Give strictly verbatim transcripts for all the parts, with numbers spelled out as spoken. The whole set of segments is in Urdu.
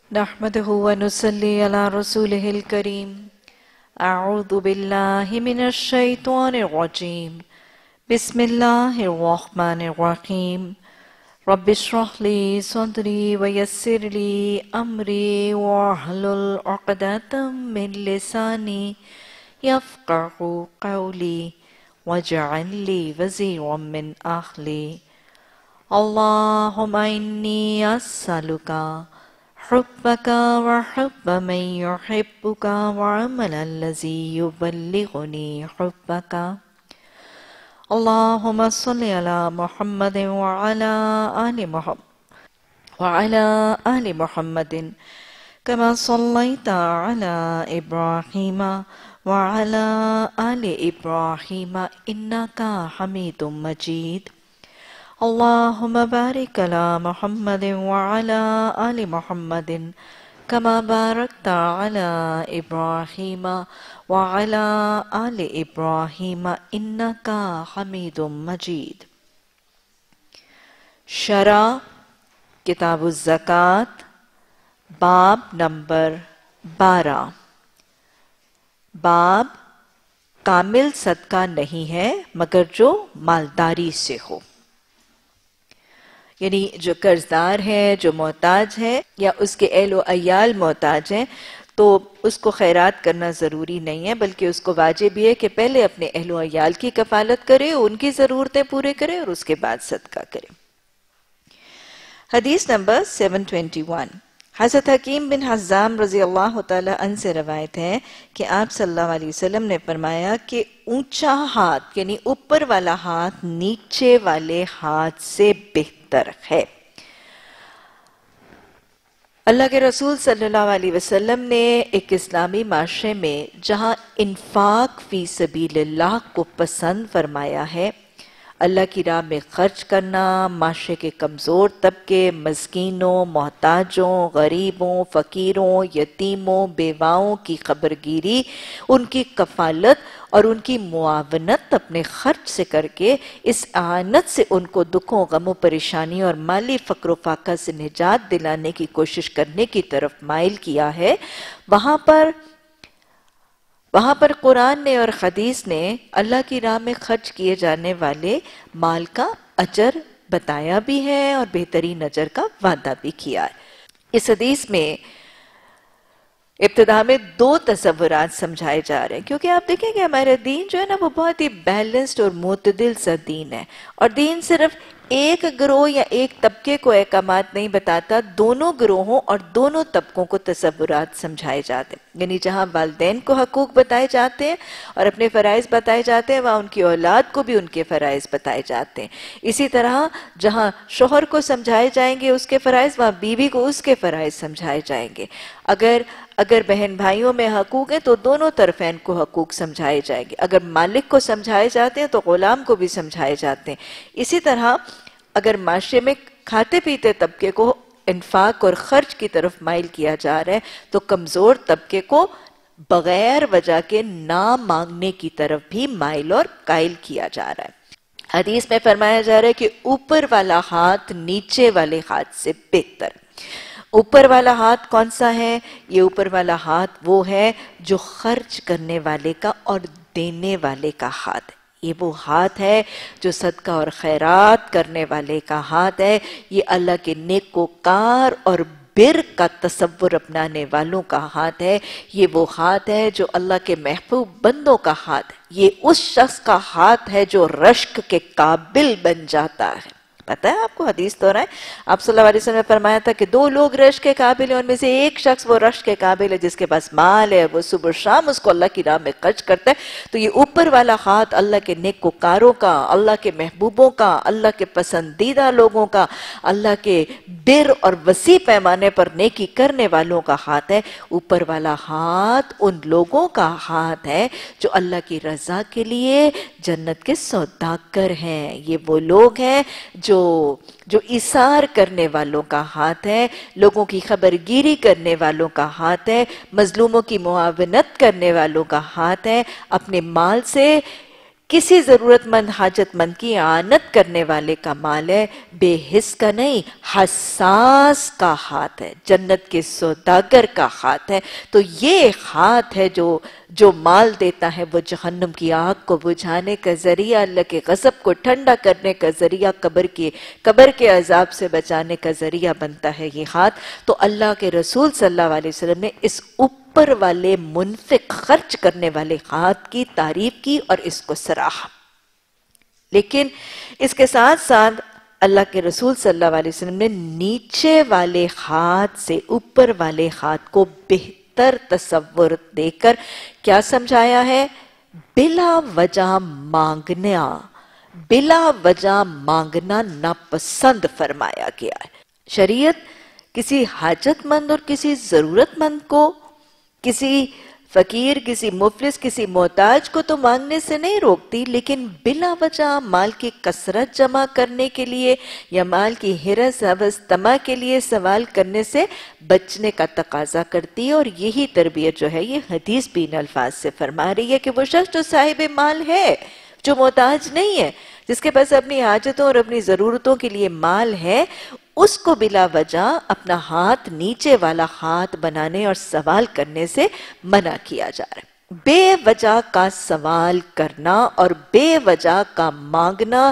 نحمده ونصلي على رسوله الكريم أعوذ بالله من الشيطان الرجيم بسم الله الرحمن الرحيم رب اشرح لي صدري ويسر لي أمري واحلل عقدة من لساني يفقهوا قولي واجعل لي وزيرا من أهلي اللهم إني أسألك حبك وحب من يحبك وعمل الذي يبلغني حبك اللهم صل على محمد وعلى آل محمد وعلى آل محمد كما صليت على إبراهيم وعلى آل إبراهيم إنك حميد مجيد اللهم بارك على محمد وعلى آل محمد كما باركت على إبراهيم وعلى آل إبراهيم إنك حميد مجيد شرح کتاب الزکات باب نمبر بارہ باب کامل صدقہ نہیں ہے مگر جو مالداری سے ہو، یعنی جو قرضدار ہے، جو محتاج ہے یا اس کے اہل و عیال محتاج ہیں تو اس کو خیرات کرنا ضروری نہیں ہے، بلکہ اس کو واجب یہ ہے کہ پہلے اپنے اہل و عیال کی کفالت کرے، ان کی ضرورتیں پورے کرے اور اس کے بعد صدقہ کرے۔ حدیث نمبر سیون ٹوینٹی ون حضرت حکیم بن حزام رضی اللہ تعالی عنہ سے روایت ہے کہ آپ صلی اللہ علیہ وسلم نے فرمایا کہ اونچا ہاتھ یعنی اوپر والا ہاتھ نیچے والے ہاتھ سے بہتر ہے۔ اللہ کے رسول صلی اللہ علیہ وسلم نے ایک اسلامی معاشرے میں جہاں انفاق فی سبیل اللہ کو پسند فرمایا ہے، اللہ کی راہ میں خرچ کرنا، معاشرے کے کمزور طبقے، مسکینوں، محتاجوں، غریبوں، فقیروں، یتیموں، بیواؤں کی خبرگیری، ان کی کفالت اور ان کی معاونت اپنے خرچ سے کر کے اس اعانت سے ان کو دکھوں، غموں، پریشانی اور مالی فقر و فاقہ سے نجات دلانے کی کوشش کرنے کی طرف مائل کیا ہے، وہاں پر وہاں پر قرآن نے اور حدیث نے اللہ کی راہ میں خرچ کیے جانے والے مال کا اجر بتایا بھی ہے اور بہترین اجر کا وعدہ بھی کیا ہے۔ اس حدیث میں ابتدا میں دو تصورات سمجھائے جا رہے ہیں، کیونکہ آپ دیکھیں کہ ہمارا دین جو ہے نا وہ بہت ہی بیلنسڈ اور معتدل سا دین ہے، اور دین صرف ایک گروہ یا ایک طبقے کو احکامات نہیں بتاتا، دونوں گروہوں اور دونوں طبقوں کو تصورات سمجھائے جاتے ہیں۔ یعنی جہاں والدین کو حقوق بتائے جاتے ہیں اور اپنے فرائض بتائے جاتے ہیں، وہاں ان کی اولاد کو بھی ان کے فرائض بتائے جاتے ہیں۔ اسی طرح جہاں شوہر کو سمجھائے جائیں گے اس کے فرائض، وہاں بیوی کو اس کے فرائض سمجھائے جائیں گے۔ اگر اگر بہن بھائیوں میں حقوق ہیں تو دونوں طرفین کو حقوق سمجھائے جائیں گے، اگر مالک کو سمجھائے جاتے ہیں تو غلام کو بھی سمجھائے جاتے ہیں۔ اسی طرح اگر معاشرے میں کھاتے پیتے طبقے کو انفاق اور خرچ کی طرف مائل کیا جا رہا ہے تو کمزور طبقے کو بغیر وجہ کے نہ مانگنے کی طرف بھی مائل اور قائل کیا جا رہا ہے۔ حدیث میں فرمایا جا رہا ہے کہ اوپر والا ہاتھ نیچے والے ہاتھ سے بہتر۔ اوپر والا ہاتھ کون سا ہے؟ یہ اوپر والا ہاتھ وہ ہے جو خرچ کرنے والے کا اور دینے والے کا ہاتھ ہے۔ یہ وہ ہاتھ ہے جو صدقہ اور خیرات کرنے والے کا ہاتھ ہے، یہ اللہ کے نیکوکار اور بر کا تصور اپنانے والوں کا ہاتھ ہے، یہ وہ ہاتھ ہے جو اللہ کے محبوب بندوں کا ہاتھ ہے، یہ اس شخص کا ہاتھ ہے جو رشک کے قابل بن جاتا ہے۔ پتہ ہے آپ کو حدیث تو رہا ہے، آپ صلی اللہ علیہ وسلم نے فرمایا تھا کہ دو لوگ رشک کے قابل ہیں، ان میں سے ایک شخص وہ رشک کے قابل ہے جس کے پاس مال ہے، وہ صبح شام اس کو اللہ کی راہ میں خرچ کرتا ہے۔ تو یہ اوپر والا ہاتھ اللہ کے نیکوکاروں کا، اللہ کے محبوبوں کا، اللہ کے پسندیدہ لوگوں کا، اللہ کے بر اور وسیع پیمانے پر نیکی کرنے والوں کا ہاتھ ہے۔ اوپر والا ہاتھ ان لوگوں کا ہاتھ ہے جو اللہ کی رضا کے لیے جنت کے سوداگر ہیں، یہ وہ لوگ ہیں جو جو ایثار کرنے والوں کا ہاتھ ہے، لوگوں کی خبرگیری کرنے والوں کا ہاتھ ہے، مظلوموں کی معاونت کرنے والوں کا ہاتھ ہے، اپنے مال سے کسی ضرورت مند حاجت مند کی اعانت کرنے والے کا مال ہے، بے حس کا نہیں، حساس کا ہاتھ ہے، جنت کے سوداگر کا ہاتھ ہے۔ تو یہ ہاتھ ہے جو جو مال دیتا ہے، وہ جہنم کی آگ کو بجھانے کا ذریعہ، اللہ کے غضب کو ٹھنڈا کرنے کا ذریعہ، قبر کے قبر کے عذاب سے بچانے کا ذریعہ بنتا ہے یہ ہاتھ۔ تو اللہ کے رسول صلی اللہ علیہ وسلم نے اس اوپر والے منفق خرچ کرنے والے ہاتھ کی تعریف کی اور اس کو سراہا۔ لیکن اس کے ساتھ ساتھ اللہ کے رسول صلی اللہ علیہ وسلم نے نیچے والے ہاتھ سے اوپر والے ہاتھ کو بہتر تصور دے کر کیا سمجھایا ہے؟ بلا وجہ مانگنا، بلا وجہ مانگنا ناپسند فرمایا گیا ہے۔ شریعت کسی حاجت مند اور کسی ضرورت مند کو، کسی فقیر، کسی مفلس، کسی محتاج کو تو مانگنے سے نہیں روکتی، لیکن بلا وجہ مال کی کثرت جمع کرنے کے لیے یا مال کی ہرس ہوس طمع کے لیے سوال کرنے سے بچنے کا تقاضا کرتی ہے۔ اور یہی تربیت جو ہے یہ حدیث بھی ان الفاظ سے فرما رہی ہے کہ وہ شخص جو صاحب مال ہے، جو محتاج نہیں ہے، جس کے پاس اپنی حاجتوں اور اپنی ضرورتوں کے لیے مال ہے، اس کو بلا وجہ اپنا ہاتھ نیچے والا ہاتھ بنانے اور سوال کرنے سے منع کیا جا رہا ہے۔ بے وجہ کا سوال کرنا اور بے وجہ کا مانگنا،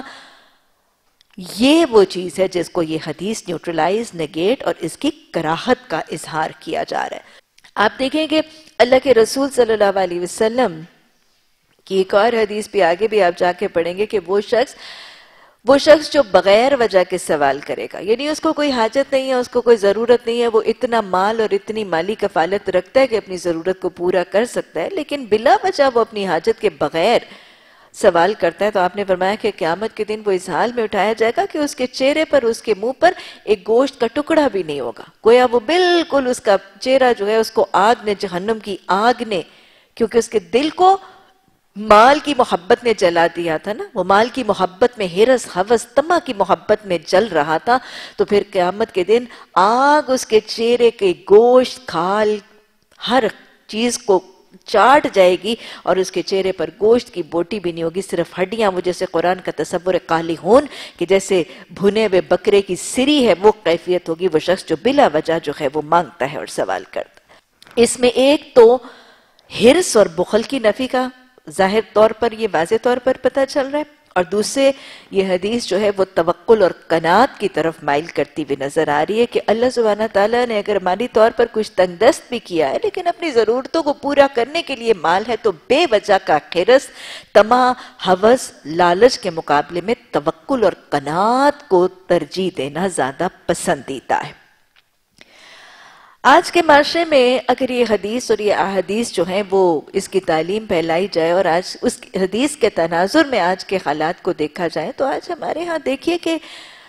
یہ وہ چیز ہے جس کو یہ حدیث نیوٹرلائز، نگیٹ اور اس کی کراہت کا اظہار کیا جا رہا ہے۔ آپ دیکھیں کہ اللہ کے رسول صلی اللہ علیہ وسلم کی ایک اور حدیث بھی آگے بھی آپ جا کے پڑھیں گے کہ وہ شخص وہ شخص جو بغیر وجہ کے سوال کرے گا، یعنی اس کو کوئی حاجت نہیں ہے، اس کو کوئی ضرورت نہیں ہے، وہ اتنا مال اور اتنی مالی کفالت رکھتا ہے کہ اپنی ضرورت کو پورا کر سکتا ہے، لیکن بلا وجہ وہ اپنی حاجت کے بغیر سوال کرتا ہے، تو آپ نے فرمایا کہ قیامت کے دن وہ اس حال میں اٹھایا جائے گا کہ اس کے چہرے پر، اس کے منہ پر ایک گوشت کا ٹکڑا بھی نہیں ہوگا، گویا وہ بالکل اس کا چہرہ جو ہے اس کو آگ نے، جہنم کی آگ نے، کیونکہ اس کے دل کو مال کی محبت نے جلا دیا تھا نا، وہ مال کی محبت میں، ہرس ہوس طمع کی محبت میں جل رہا تھا، تو پھر قیامت کے دن آگ اس کے چہرے کے گوشت، کھال، ہر چیز کو چاٹ جائے گی اور اس کے چہرے پر گوشت کی بوٹی بھی نہیں ہوگی، صرف ہڈیاں، وہ جیسے قرآن کا تصور ہے قالی ہون کہ جیسے بھنے ہوئے بکرے کی سری ہے، وہ کیفیت ہوگی وہ شخص جو بلا وجہ جو ہے وہ مانگتا ہے اور سوال کرتا ہے۔ اس میں ایک تو ہرس اور بخل کی نفی کا ظاہر طور پر، یہ واضح طور پر پتہ چل رہا ہے، اور دوسرے یہ حدیث جو ہے وہ توکل اور قناعت کی طرف مائل کرتی ہوئی نظر آ رہی ہے کہ اللہ سبحانہ تعالیٰ نے اگر مالی طور پر کچھ تنگ دست بھی کیا ہے، لیکن اپنی ضرورتوں کو پورا کرنے کے لیے مال ہے، تو بے وجہ کا حرص، طمع، ہوس، لالچ کے مقابلے میں توکل اور قناعت کو ترجیح دینا زیادہ پسندیدہ ہے۔ آج کے معاشرے میں اگر یہ حدیث اور یہ احادیث جو ہیں وہ اس کی تعلیم پھیلائی جائے اور آج اس حدیث کے تناظر میں آج کے حالات کو دیکھا جائے، تو آج ہمارے ہاں دیکھیے کہ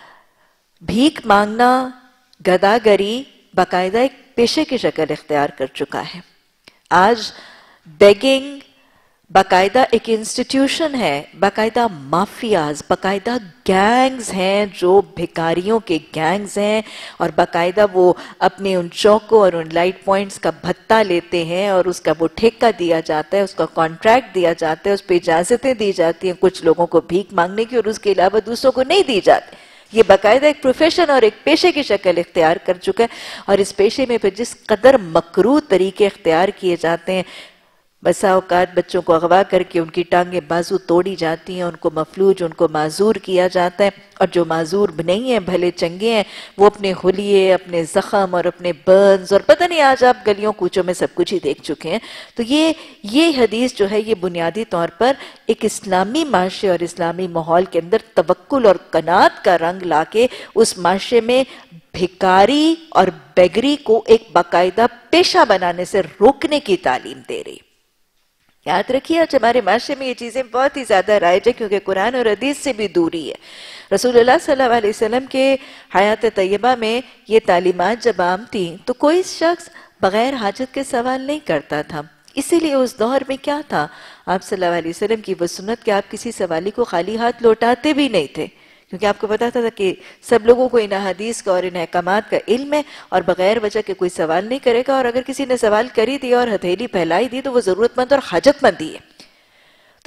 بھیک مانگنا، گداگری باقاعدہ ایک پیشے کی شکل اختیار کر چکا ہے۔ آج بیگنگ باقاعدہ ایک انسٹیٹیوشن ہے، باقاعدہ مافیاز، باقاعدہ گینگز ہیں جو بھکاریوں کے گینگز ہیں، اور باقاعدہ وہ اپنے ان چوکوں اور ان لائٹ پوائنٹس کا بھتہ لیتے ہیں اور اس کا وہ ٹھیکہ دیا جاتا ہے، اس کا کانٹریکٹ دیا جاتا ہے، اس پہ اجازتیں دی جاتی ہیں کچھ لوگوں کو بھیک مانگنے کی، اور اس کے علاوہ دوسروں کو نہیں دی جاتی۔ یہ باقاعدہ ایک پروفیشن اور ایک پیشے کی شکل اختیار کر چکا ہے، اور اس پیشے میں پھر جس قدر مکروہ طریقے اختیار کیے جاتے ہیں، بسا اوقات بچوں کو اغوا کر کے ان کی ٹانگیں بازو توڑی جاتی ہیں، ان کو مفلوج، ان کو معذور کیا جاتا ہے، اور جو معذور نہیں ہیں، بھلے چنگے ہیں، وہ اپنے حلیے، اپنے زخم اور اپنے برنز اور پتہ نہیں آج آپ گلیوں کوچوں میں سب کچھ ہی دیکھ چکے ہیں۔ تو یہ یہ حدیث جو ہے یہ بنیادی طور پر ایک اسلامی معاشرے اور اسلامی ماحول کے اندر توکل اور قناعت کا رنگ لا کے اس معاشرے میں بھکاری اور بیگری کو ایک باقاعدہ پیشہ بنانے سے روکنے کی تعلیم دے رہی۔ یاد رکھیے آج ہمارے معاشرے میں یہ چیزیں بہت ہی زیادہ رائج ہے، کیونکہ قرآن اور حدیث سے بھی دوری ہے۔ رسول اللہ صلی اللہ علیہ وسلم کے حیات طیبہ میں یہ تعلیمات جب عام تھیں تو کوئی شخص بغیر حاجت کے سوال نہیں کرتا تھا، اسی لیے اس دور میں کیا تھا، آپ صلی اللہ علیہ وسلم کی وہ سنت کہ آپ کسی سوالی کو خالی ہاتھ لوٹاتے بھی نہیں تھے، کیونکہ آپ کو پتا تھا کہ سب لوگوں کو ان حدیث کا اور ان احکامات کا علم ہے، اور بغیر وجہ کے کوئی سوال نہیں کرے گا، اور اگر کسی نے سوال کری دیا اور ہتھیلی پھیلائی دی تو وہ ضرورت مند اور حاجت مند ہی ہے۔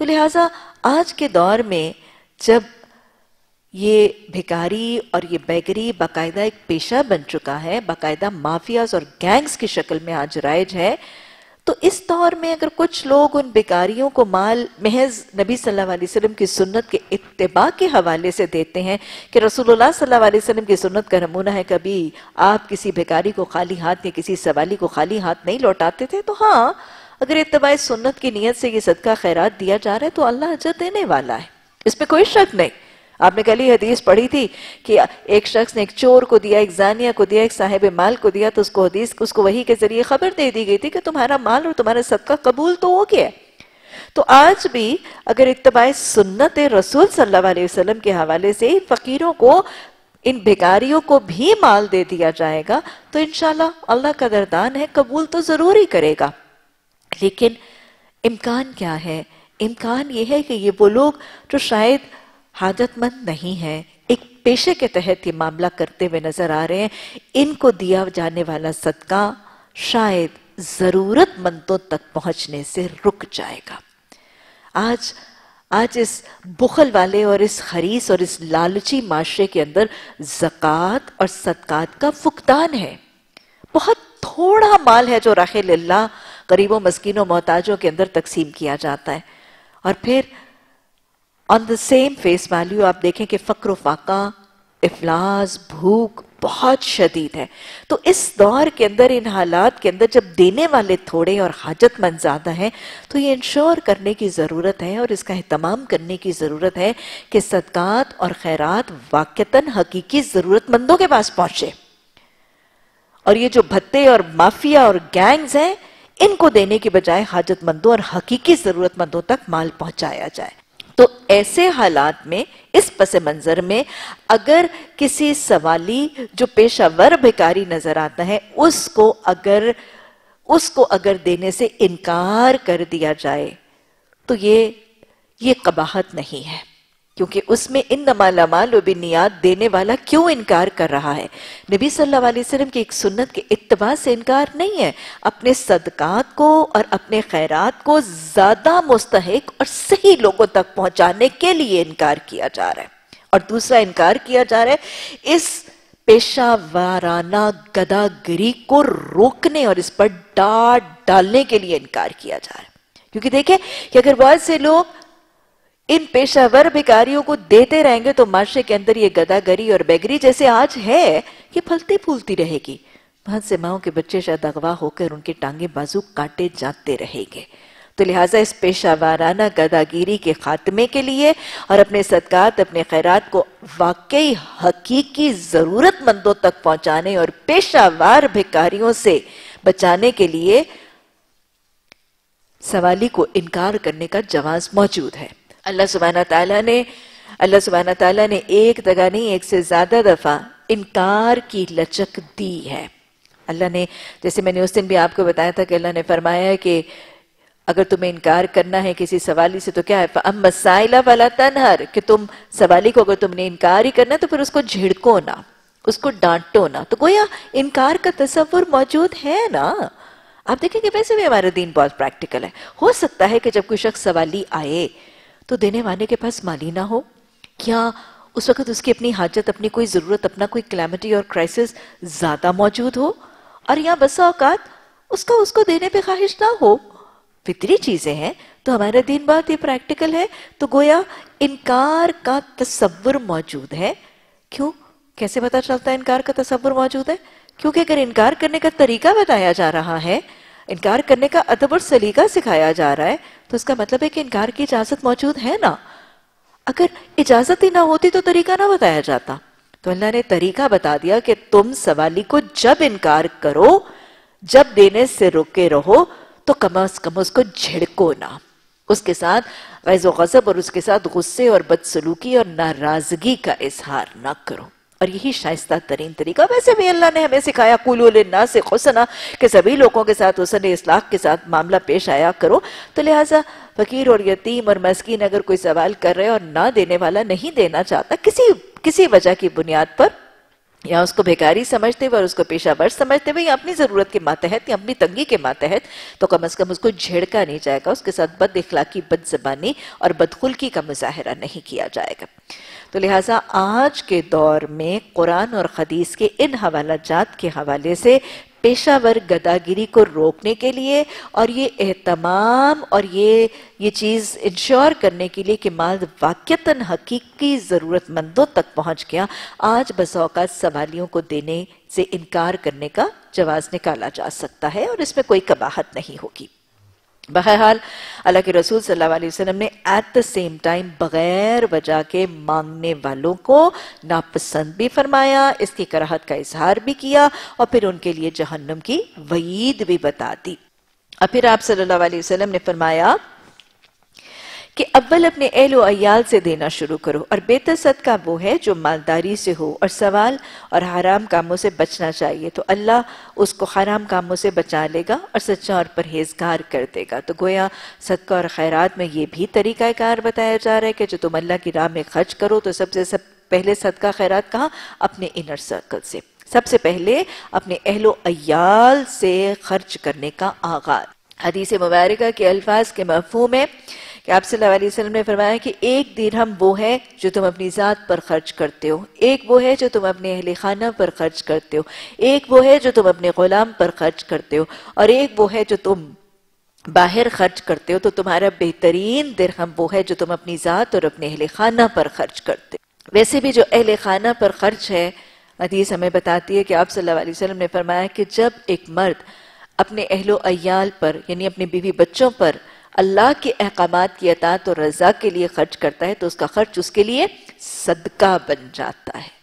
تو لہٰذا آج کے دور میں جب یہ بھکاری اور یہ بیگری باقاعدہ ایک پیشہ بن چکا ہے، باقاعدہ مافیاز اور گینگز کی شکل میں آج رائج ہے، تو اس دور میں اگر کچھ لوگ ان بیکاریوں کو مال محض نبی صلی اللہ علیہ وسلم کی سنت کے اتباع کے حوالے سے دیتے ہیں کہ رسول اللہ صلی اللہ علیہ وسلم کی سنت کا نمونہ ہے، کبھی آپ کسی بیکاری کو خالی ہاتھ یا کسی سوالی کو خالی ہاتھ نہیں لوٹاتے تھے، تو ہاں اگر اتباع سنت کی نیت سے یہ صدقہ خیرات دیا جا رہا ہے تو اللہ اجر دینے والا ہے، اس پہ کوئی شک نہیں۔ آپ نے کل ہی حدیث پڑھی تھی کہ ایک شخص نے ایک چور کو دیا، ایک زانیہ کو دیا، ایک صاحب مال کو دیا، تو اس کو حدیث اس کو وحی کے ذریعے خبر دے دی گئی تھی کہ تمہارا مال اور تمہارا صدقہ قبول تو ہو گیا۔ تو آج بھی اگر اتباع سنت رسول صلی اللہ علیہ وسلم کے حوالے سے فقیروں کو، ان بھکاریوں کو بھی مال دے دیا جائے گا تو انشاءاللہ اللہ کا قدردان ہے، قبول تو ضرور ہی کرے گا۔ لیکن امکان کیا ہے؟ امکان یہ ہے کہ یہ وہ لوگ جو شاید حاجت مند نہیں ہیں، ایک پیشے کے تحت یہ معاملہ کرتے ہوئے نظر آ رہے ہیں، ان کو دیا جانے والا صدقہ شاید ضرورت مندوں تک پہنچنے سے رک جائے گا۔ آج آج اس بخل والے اور اس خریس اور اس لالچی معاشرے کے اندر زکوٰۃ اور صدقات کا فقدان ہے۔ بہت تھوڑا مال ہے جو راہ اللہ غریبوں مسکینوں محتاجوں کے اندر تقسیم کیا جاتا ہے، اور پھر on the same face value آپ دیکھیں کہ فقر و فاقہ، افلاس، بھوک بہت شدید ہے۔ تو اس دور کے اندر، ان حالات کے اندر جب دینے والے تھوڑے اور حاجت مند زیادہ ہیں، تو یہ انشور کرنے کی ضرورت ہے اور اس کا اہتمام کرنے کی ضرورت ہے کہ صدقات اور خیرات واقعتاً حقیقی ضرورت مندوں کے پاس پہنچے، اور یہ جو بھتے اور مافیا اور گینگز ہیں ان کو دینے کی بجائے حاجت مندوں اور حقیقی ضرورت مندوں تک مال پہنچایا جائے۔ تو ایسے حالات میں، اس پس منظر میں، اگر کسی سوالی جو پیشہ ور بھکاری نظر آتا ہے اس کو اگر اس کو اگر دینے سے انکار کر دیا جائے تو یہ یہ قباحت نہیں ہے، کیونکہ اس میں انما الاعمال بالنیات دینے والا کیوں انکار کر رہا ہے؟ نبی صلی اللہ علیہ وسلم کی ایک سنت کے اتباع سے انکار نہیں ہے، اپنے صدقات کو اور اپنے خیرات کو زیادہ مستحق اور صحیح لوگوں تک پہنچانے کے لیے انکار کیا جا رہا ہے۔ اور دوسرا انکار کیا جا رہا ہے اس پیشہ وارانہ گدھا گری کو روکنے اور اس پر ڈانٹ ڈالنے کے لیے انکار کیا جا رہا ہے، کیونکہ دیکھیں کہ اگر بہت سے لوگ ان پیشہ ور بھکاریوں کو دیتے رہیں گے تو معاشرے کے اندر یہ گدھا گری اور بیگری جیسے آج ہے یہ پھلتی پھولتی رہے گی، بہت سے ماؤں کے بچے شاید اغوا ہو کر ان کے ٹانگیں بازو کاٹے جاتے رہیں گے۔ تو لہٰذا اس پیشہ وارانہ گدھا گیری کے خاتمے کے لیے اور اپنے صدقات، اپنے خیرات کو واقعی حقیقی ضرورت مندوں تک پہنچانے اور پیشہ وار بھکاریوں سے بچانے کے لیے سوالی کو انکار کرنے کا جواز موجود ہے۔ اللہ سبحانہ تعالیٰ نے اللہ سبحانہ تعالیٰ نے ایک دفعہ نہیں ایک سے زیادہ دفعہ انکار کی لچک دی ہے۔ اللہ نے، جیسے میں نے اس دن بھی آپ کو بتایا تھا کہ اللہ نے فرمایا ہے کہ اگر تمہیں انکار کرنا ہے کسی سوالی سے تو کیا ہے، فَأَمَّا السَّائِلَ فَلَا تَنْهَرْ، کہ تم سوالی کو اگر تم نے انکار ہی کرنا ہے تو پھر اس کو جھڑکو نہ، اس کو ڈانٹو نہ۔ تو گویا انکار کا تصور موجود ہے نا۔ آپ دیکھیں کہ ویسے بھی ہمارا دین بہت پریکٹیکل ہے۔ ہو سکتا ہے کہ جب کوئی شخص سوالی آئے تو دینے والے کے پاس مالی نہ ہو، یا اس وقت اس کی اپنی حاجت، اپنی کوئی ضرورت، اپنا کوئی کلیمٹی اور کرائسس زیادہ موجود ہو، اور یا بسا اوقات اس کا اس کو دینے پہ خواہش نہ ہو۔ فطری چیزیں ہیں، تو ہمارا دین بہت ہی پریکٹیکل ہے۔ تو گویا انکار کا تصور موجود ہے۔ کیوں؟ کیسے پتا چلتا ہے انکار کا تصور موجود ہے؟ کیونکہ اگر انکار کرنے کا طریقہ بتایا جا رہا ہے، انکار کرنے کا ادب اور سلیقہ سکھایا جا رہا ہے، تو اس کا مطلب ہے کہ انکار کی اجازت موجود ہے نا۔ اگر اجازت ہی نہ ہوتی تو طریقہ نہ بتایا جاتا۔ تو اللہ نے طریقہ بتا دیا کہ تم سوالی کو جب انکار کرو، جب دینے سے روکے رہو، تو کم از کم اس کو جھڑکو نہ، اس کے ساتھ غیظ و غضب اور اس کے ساتھ غصے اور بدسلوکی اور ناراضگی کا اظہار نہ کرو۔ اور یہی شائستہ ترین طریقہ، ویسے بھی اللہ نے ہمیں سکھایا قولوا للناس حسنا، کہ سبھی لوگوں کے ساتھ حسن اصلاح کے ساتھ معاملہ پیش آیا کرو۔ تو لہٰذا فقیر اور یتیم اور مسکین اگر کوئی سوال کر رہے اور نہ دینے والا نہیں دینا چاہتا کسی کسی وجہ کی بنیاد پر، یا اس کو بھیکاری سمجھتے ہوئے اور اس کو پیشہ ور سمجھتے ہوئے یا اپنی ضرورت کے ماتحت یا اپنی تنگی کے ماتحت، تو کم از کم اس کو جھڑکا نہیں جائے گا، اس کے ساتھ بد اخلاقی، بد زبانی اور بدخلقی کا مظاہرہ نہیں کیا جائے گا۔ تو لہٰذا آج کے دور میں قرآن اور حدیث کے ان حوالہ جات کے حوالے سے پیشہ ور گداگیری کو روکنے کے لیے اور یہ اہتمام اور یہ یہ چیز انشور کرنے کے لیے کہ مال واقعتاً حقیقی ضرورت مندوں تک پہنچ گیا، آج بس اوقات سوالیوں کو دینے سے انکار کرنے کا جواز نکالا جا سکتا ہے اور اس میں کوئی قباحت نہیں ہوگی۔ بہرحال اللہ کے رسول صلی اللہ علیہ وسلم نے ایٹ دا سیم ٹائم بغیر وجہ کے مانگنے والوں کو ناپسند بھی فرمایا، اس کی کراہت کا اظہار بھی کیا اور پھر ان کے لیے جہنم کی وعید بھی بتا دی۔ اور پھر آپ صلی اللہ علیہ وسلم نے فرمایا کہ اول اپنے اہل و عیال سے دینا شروع کرو، اور بہتر صدقہ وہ ہے جو مالداری سے ہو، اور سوال اور حرام کاموں سے بچنا چاہیے تو اللہ اس کو حرام کاموں سے بچا لے گا اور سچا اور پرہیزگار کر دے گا۔ تو گویا صدقہ اور خیرات میں یہ بھی طریقہ کار بتایا جا رہا ہے کہ جو تم اللہ کی راہ میں خرچ کرو تو سب سے سب پہلے صدقہ خیرات کہاں؟ اپنے انر سرکل سے، سب سے پہلے اپنے اہل و عیال سے خرچ کرنے کا آغاز۔ حدیث مبارکہ کے الفاظ کے مفہوم ہے کہ آپ صلی اللہ علیہ وسلم نے فرمایا کہ ایک درہم وہ ہے جو تم اپنی ذات پر خرچ کرتے ہو، ایک وہ ہے جو تم اپنے اہل خانہ پر خرچ کرتے ہو، ایک وہ ہے جو تم اپنے غلام پر خرچ کرتے ہو، اور ایک وہ ہے جو تم باہر خرچ کرتے ہو۔ تو تمہارا بہترین درہم وہ ہے جو تم اپنی ذات اور اپنے اہل خانہ پر خرچ کرتے ہو۔ ویسے بھی جو اہل خانہ پر خرچ ہے، حدیث ہمیں بتاتی ہے کہ آپ صلی اللہ علیہ وسلم نے فرمایا کہ جب ایک مرد اپنے اہل و عیال پر یعنی اپنے بیوی بچوں پر اللہ کے احکامات کی اطاعت اور رضا کے لیے خرچ کرتا ہے تو اس کا خرچ اس کے لیے صدقہ بن جاتا ہے۔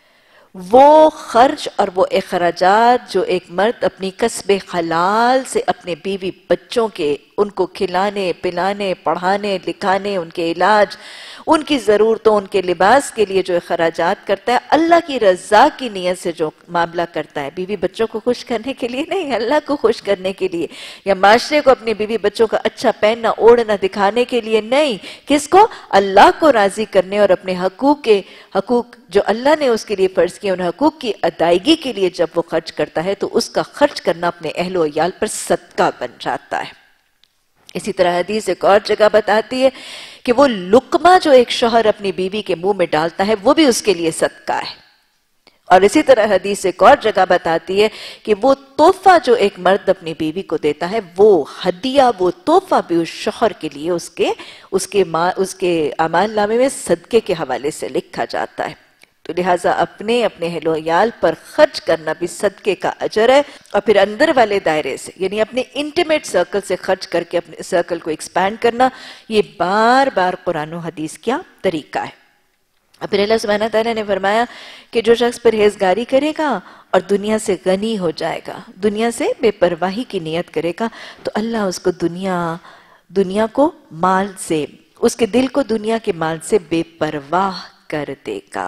وہ خرچ اور وہ اخراجات جو ایک مرد اپنی کسب حلال سے اپنے بیوی بچوں کے ان کو کھلانے پلانے پڑھانے لکھانے ان کے علاج ان کی ضرورتوں ان کے لباس کے لیے جو اخراجات کرتا ہے، اللہ کی رضا کی نیت سے جو معاملہ کرتا ہے، بیوی بچوں کو خوش کرنے کے لیے نہیں، اللہ کو خوش کرنے کے لیے، یا معاشرے کو اپنے بیوی بچوں کا اچھا پہننا اوڑھنا دکھانے کے لیے نہیں، کس کو؟ اللہ کو راضی کرنے اور اپنے حقوق کے حقوق جو اللہ نے اس کے لیے فرض کیے ان حقوق کی ادائیگی کے لیے جب وہ خرچ کرتا ہے تو اس کا خرچ کرنا اپنے اہل و عیال پر صدقہ بن جاتا ہے۔ اسی طرح حدیث ایک اور جگہ بتاتی ہے کہ وہ لقمہ جو ایک شوہر اپنی بیوی کے منہ میں ڈالتا ہے وہ بھی اس کے لیے صدقہ ہے، اور اسی طرح حدیث ایک اور جگہ بتاتی ہے کہ وہ تحفہ جو ایک مرد اپنی بیوی کو دیتا ہے وہ ہدیہ وہ تحفہ بھی اس شوہر کے لیے اس کے اس کے اس کے اعمال نامے میں صدقے کے حوالے سے لکھا جاتا ہے۔ تو لہٰذا اپنے اپنے اہل و عیال پر خرچ کرنا بھی صدقے کا اجر ہے، اور پھر اندر والے دائرے سے یعنی اپنے انٹیمیٹ سرکل سے خرچ کر کے اپنے سرکل کو ایکسپینڈ کرنا، یہ بار بار قرآن و حدیث کیا طریقہ ہے۔ اور پھر اللہ سبحانہ تعالیٰ نے فرمایا کہ جو شخص پرہیزگاری کرے گا اور دنیا سے غنی ہو جائے گا، دنیا سے بے پرواہی کی نیت کرے گا تو اللہ اس کو دنیا دنیا کو مال سے اس کے دل کو دنیا کے مال سے بے پرواہ کر دے گا۔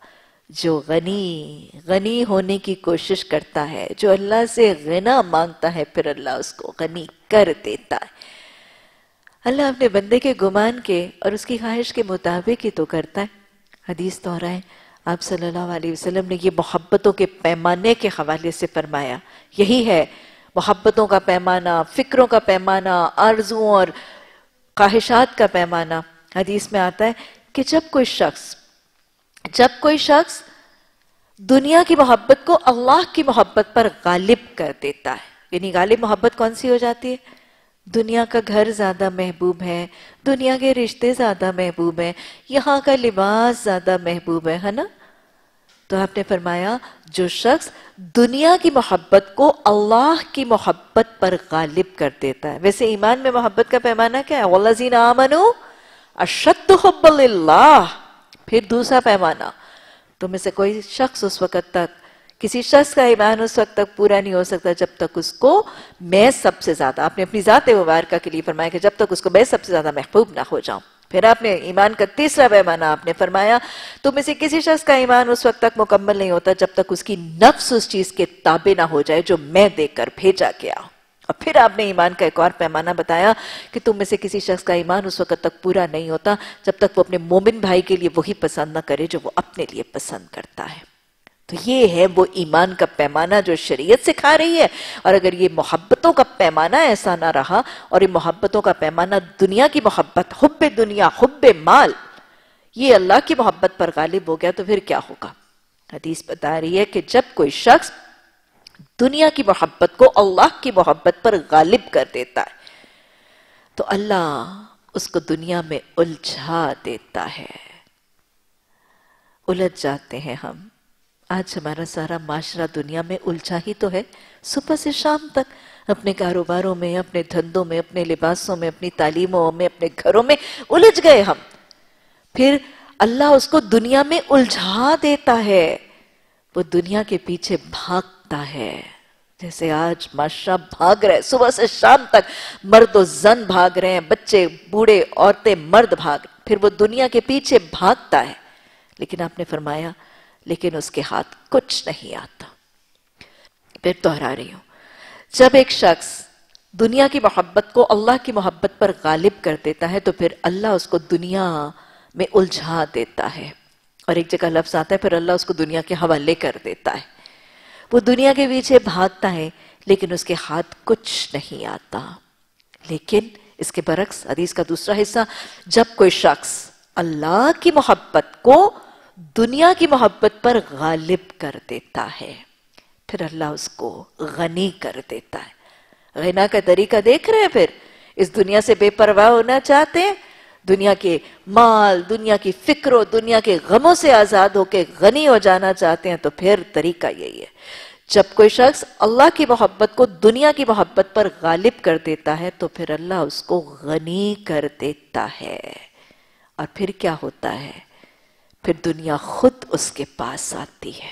جو غنی غنی ہونے کی کوشش کرتا ہے، جو اللہ سے غنا مانگتا ہے، پھر اللہ اس کو غنی کر دیتا ہے۔ اللہ اپنے بندے کے گمان کے اور اس کی خواہش کے مطابق ہی تو کرتا ہے۔ حدیث دہرائیں، آپ صلی اللہ علیہ وسلم نے یہ محبتوں کے پیمانے کے حوالے سے فرمایا، یہی ہے محبتوں کا پیمانہ، فکروں کا پیمانہ، آرزوؤں اور خواہشات کا پیمانہ۔ حدیث میں آتا ہے کہ جب کوئی شخص جب کوئی شخص دنیا کی محبت کو اللہ کی محبت پر غالب کر دیتا ہے، یعنی غالب محبت کون سی ہو جاتی ہے؟ دنیا کا گھر زیادہ محبوب ہے، دنیا کے رشتے زیادہ محبوب ہیں، یہاں کا لباس زیادہ محبوب ہے، ہے نا؟ تو آپ نے فرمایا جو شخص دنیا کی محبت کو اللہ کی محبت پر غالب کر دیتا ہے۔ ویسے ایمان میں محبت کا پیمانہ کیا ہے؟ وَالَّذِينَ آمَنُوا أَشَدُّ حُبًّا لِلَّهِ۔ پھر دوسرا پیمانہ، تو میں سے کوئی شخص اس وقت تک کسی شخص کا ایمان اس وقت تک پورا نہیں ہو سکتا جب تک اس کو میں سب سے زیادہ، آپ نے اپنی ذات مبارکہ کے لیے فرمایا کہ جب تک اس کو میں سب سے زیادہ محبوب نہ ہو جاؤں۔ پھر آپ نے ایمان کا تیسرا پیمانہ آپ نے فرمایا تو میں سے کسی شخص کا ایمان اس وقت تک مکمل نہیں ہوتا جب تک اس کی نفس اس چیز کے تابع نہ ہو جائے جو میں دے کر بھیجا گیا۔ اور پھر آپ نے ایمان کا ایک اور پیمانہ بتایا کہ تم میں سے کسی شخص کا ایمان اس وقت تک پورا نہیں ہوتا جب تک وہ اپنے مومن بھائی کے لیے وہی پسند نہ کرے جو وہ اپنے لیے پسند کرتا ہے۔ تو یہ ہے وہ ایمان کا پیمانہ جو شریعت سکھا رہی ہے. اور اگر یہ محبتوں کا پیمانہ ایسا نہ رہا اور یہ محبتوں کا پیمانہ دنیا کی محبت، حب دنیا، حب مال، یہ اللہ کی محبت پر غالب ہو گیا تو پھر کیا ہوگا؟ حدیث بتا رہی ہے کہ جب کوئی شخص دنیا کی محبت کو اللہ کی محبت پر غالب کر دیتا ہے تو اللہ اس کو دنیا میں الجھا دیتا ہے. الجھ جاتے ہیں ہم. آج ہمارا سارا معاشرہ دنیا میں الجھا ہی تو ہے. صبح سے شام تک اپنے کاروباروں میں، اپنے دھندوں میں، اپنے لباسوں میں، اپنی تعلیموں میں، اپنے گھروں میں الجھ گئے ہم. پھر اللہ اس کو دنیا میں الجھا دیتا ہے. وہ دنیا کے پیچھے بھاگتا ہے جیسے آج معاشرہ بھاگ رہے. صبح سے شام تک مرد و زن بھاگ رہے ہیں، بچے، بوڑھے، عورتیں، مرد بھاگ. پھر وہ دنیا کے پیچھے بھاگتا ہے. لیکن آپ نے فرمایا لیکن اس کے ہاتھ کچھ نہیں آتا. پھر دوہرا رہی ہوں، جب ایک شخص دنیا کی محبت کو اللہ کی محبت پر غالب کر دیتا ہے تو پھر اللہ اس کو دنیا میں الجھا دیتا ہے. اور ایک جگہ لفظ آتا ہے پھر اللہ اس کو دنیا کے حوالے کر دیتا ہے. وہ دنیا کے پیچھے بھاگتا ہے لیکن اس کے ہاتھ کچھ نہیں آتا. لیکن اس کے برعکس حدیث کا دوسرا حصہ، جب کوئی شخص اللہ کی محبت کو دنیا کی محبت پر غالب کر دیتا ہے پھر اللہ اس کو غنی کر دیتا ہے. غنا کا طریقہ دیکھ رہے ہیں. پھر اس دنیا سے بے پرواہ ہونا چاہتے ہیں، دنیا کے مال، دنیا کی فکر و دنیا کے غموں سے آزاد ہو کے غنی ہو جانا چاہتے ہیں تو پھر طریقہ یہی ہے. جب کوئی شخص اللہ کی محبت کو دنیا کی محبت پر غالب کر دیتا ہے تو پھر اللہ اس کو غنی کر دیتا ہے. اور پھر کیا ہوتا ہے؟ پھر دنیا خود اس کے پاس آتی ہے.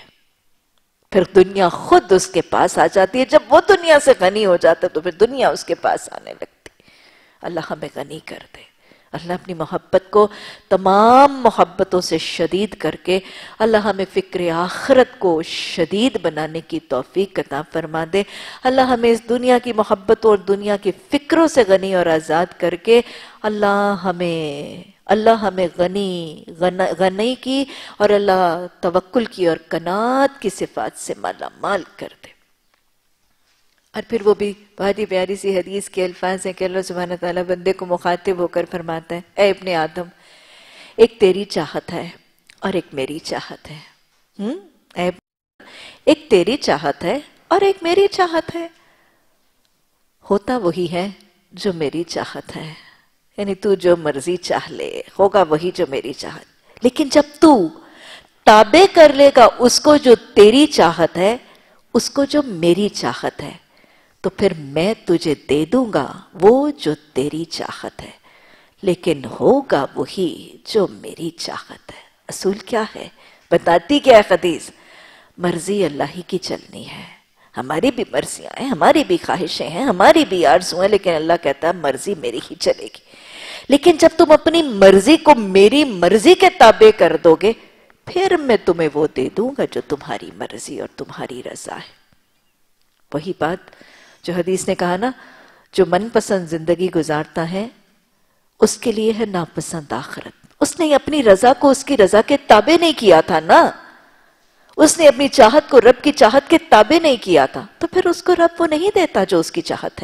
پھر دنیا خود اس کے پاس آ جاتی ہے. جب وہ دنیا سے غنی ہو جاتا ہے تو پھر دنیا اس کے پاس آنے لگتی. اللہ ہمیں غنی کر دے. اللہ اپنی محبت کو تمام محبتوں سے شدید کر کے اللہ ہمیں فکر آخرت کو شدید بنانے کی توفیق عطا فرما دے. اللہ ہمیں اس دنیا کی محبتوں اور دنیا کی فکروں سے غنی اور آزاد کر کے اللہ ہمیں اللہ ہمیں غنی غنی کی اور اللہ توکل کی اور قناعت کی صفات سے مالا مال کر دے. اور پھر وہ بھی بہت ہی پیاری سی حدیث کے الفاظ ہیں کہ اللہ سبحانہ تعالیٰ بندے کو مخاطب ہو کر فرماتا ہے، اے ابن آدم، ایک تیری چاہت ہے اور ایک میری چاہت ہے. ہم اے ایک تیری چاہت ہے اور ایک میری چاہت ہے. ہوتا وہی ہے جو میری چاہت ہے، یعنی تو جو مرضی چاہ لے ہوگا وہی جو میری چاہت. لیکن جب تو تابع کر لے گا اس کو جو تیری چاہت ہے، اس کو جو میری چاہت ہے، تو پھر میں تجھے دے دوں گا وہ جو تیری چاہت ہے، لیکن ہوگا وہی جو میری چاہت ہے. اصول کیا ہے؟ بتاتی کیا ہے حدیث؟ مرضی اللہ ہی کی چلنی ہے. ہماری بھی مرضیاں ہیں، ہماری بھی خواہشیں ہیں، ہماری بھی آرزویں ہیں، لیکن اللہ کہتا ہے مرضی میری ہی چلے گی. لیکن جب تم اپنی مرضی کو میری مرضی کے تابع کر دو گے پھر میں تمہیں وہ دے دوں گا جو تمہاری مرضی اور تمہاری رضا ہے. وہی بات جو حدیث نے کہا نا، جو من پسند زندگی گزارتا ہے اس کے لیے ہے ناپسند آخرت. اس نے اپنی رضا کو اس کی رضا کے تابع نہیں کیا تھا نا، اس نے اپنی چاہت کو رب کی چاہت کے تابع نہیں کیا تھا، تو پھر اس کو رب وہ نہیں دیتا جو اس کی چاہت ہے.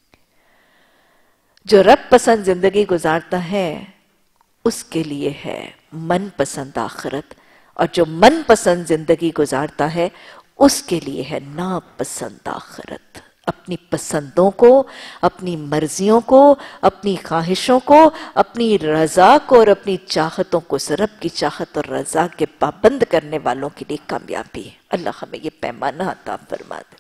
جو رب پسند زندگی گزارتا ہے اس کے لیے ہے من پسند آخرت، اور جو من پسند زندگی گزارتا ہے اس کے لیے ہے ناپسند آخرت. اپنی پسندوں کو، اپنی مرضیوں کو، اپنی خواہشوں کو، اپنی رضا کو اور اپنی چاہتوں کو رب کی چاہت اور رضا کے پابند کرنے والوں کے لیے کامیابی ہے. اللہ ہمیں یہ پیمانہ عطا فرما دے.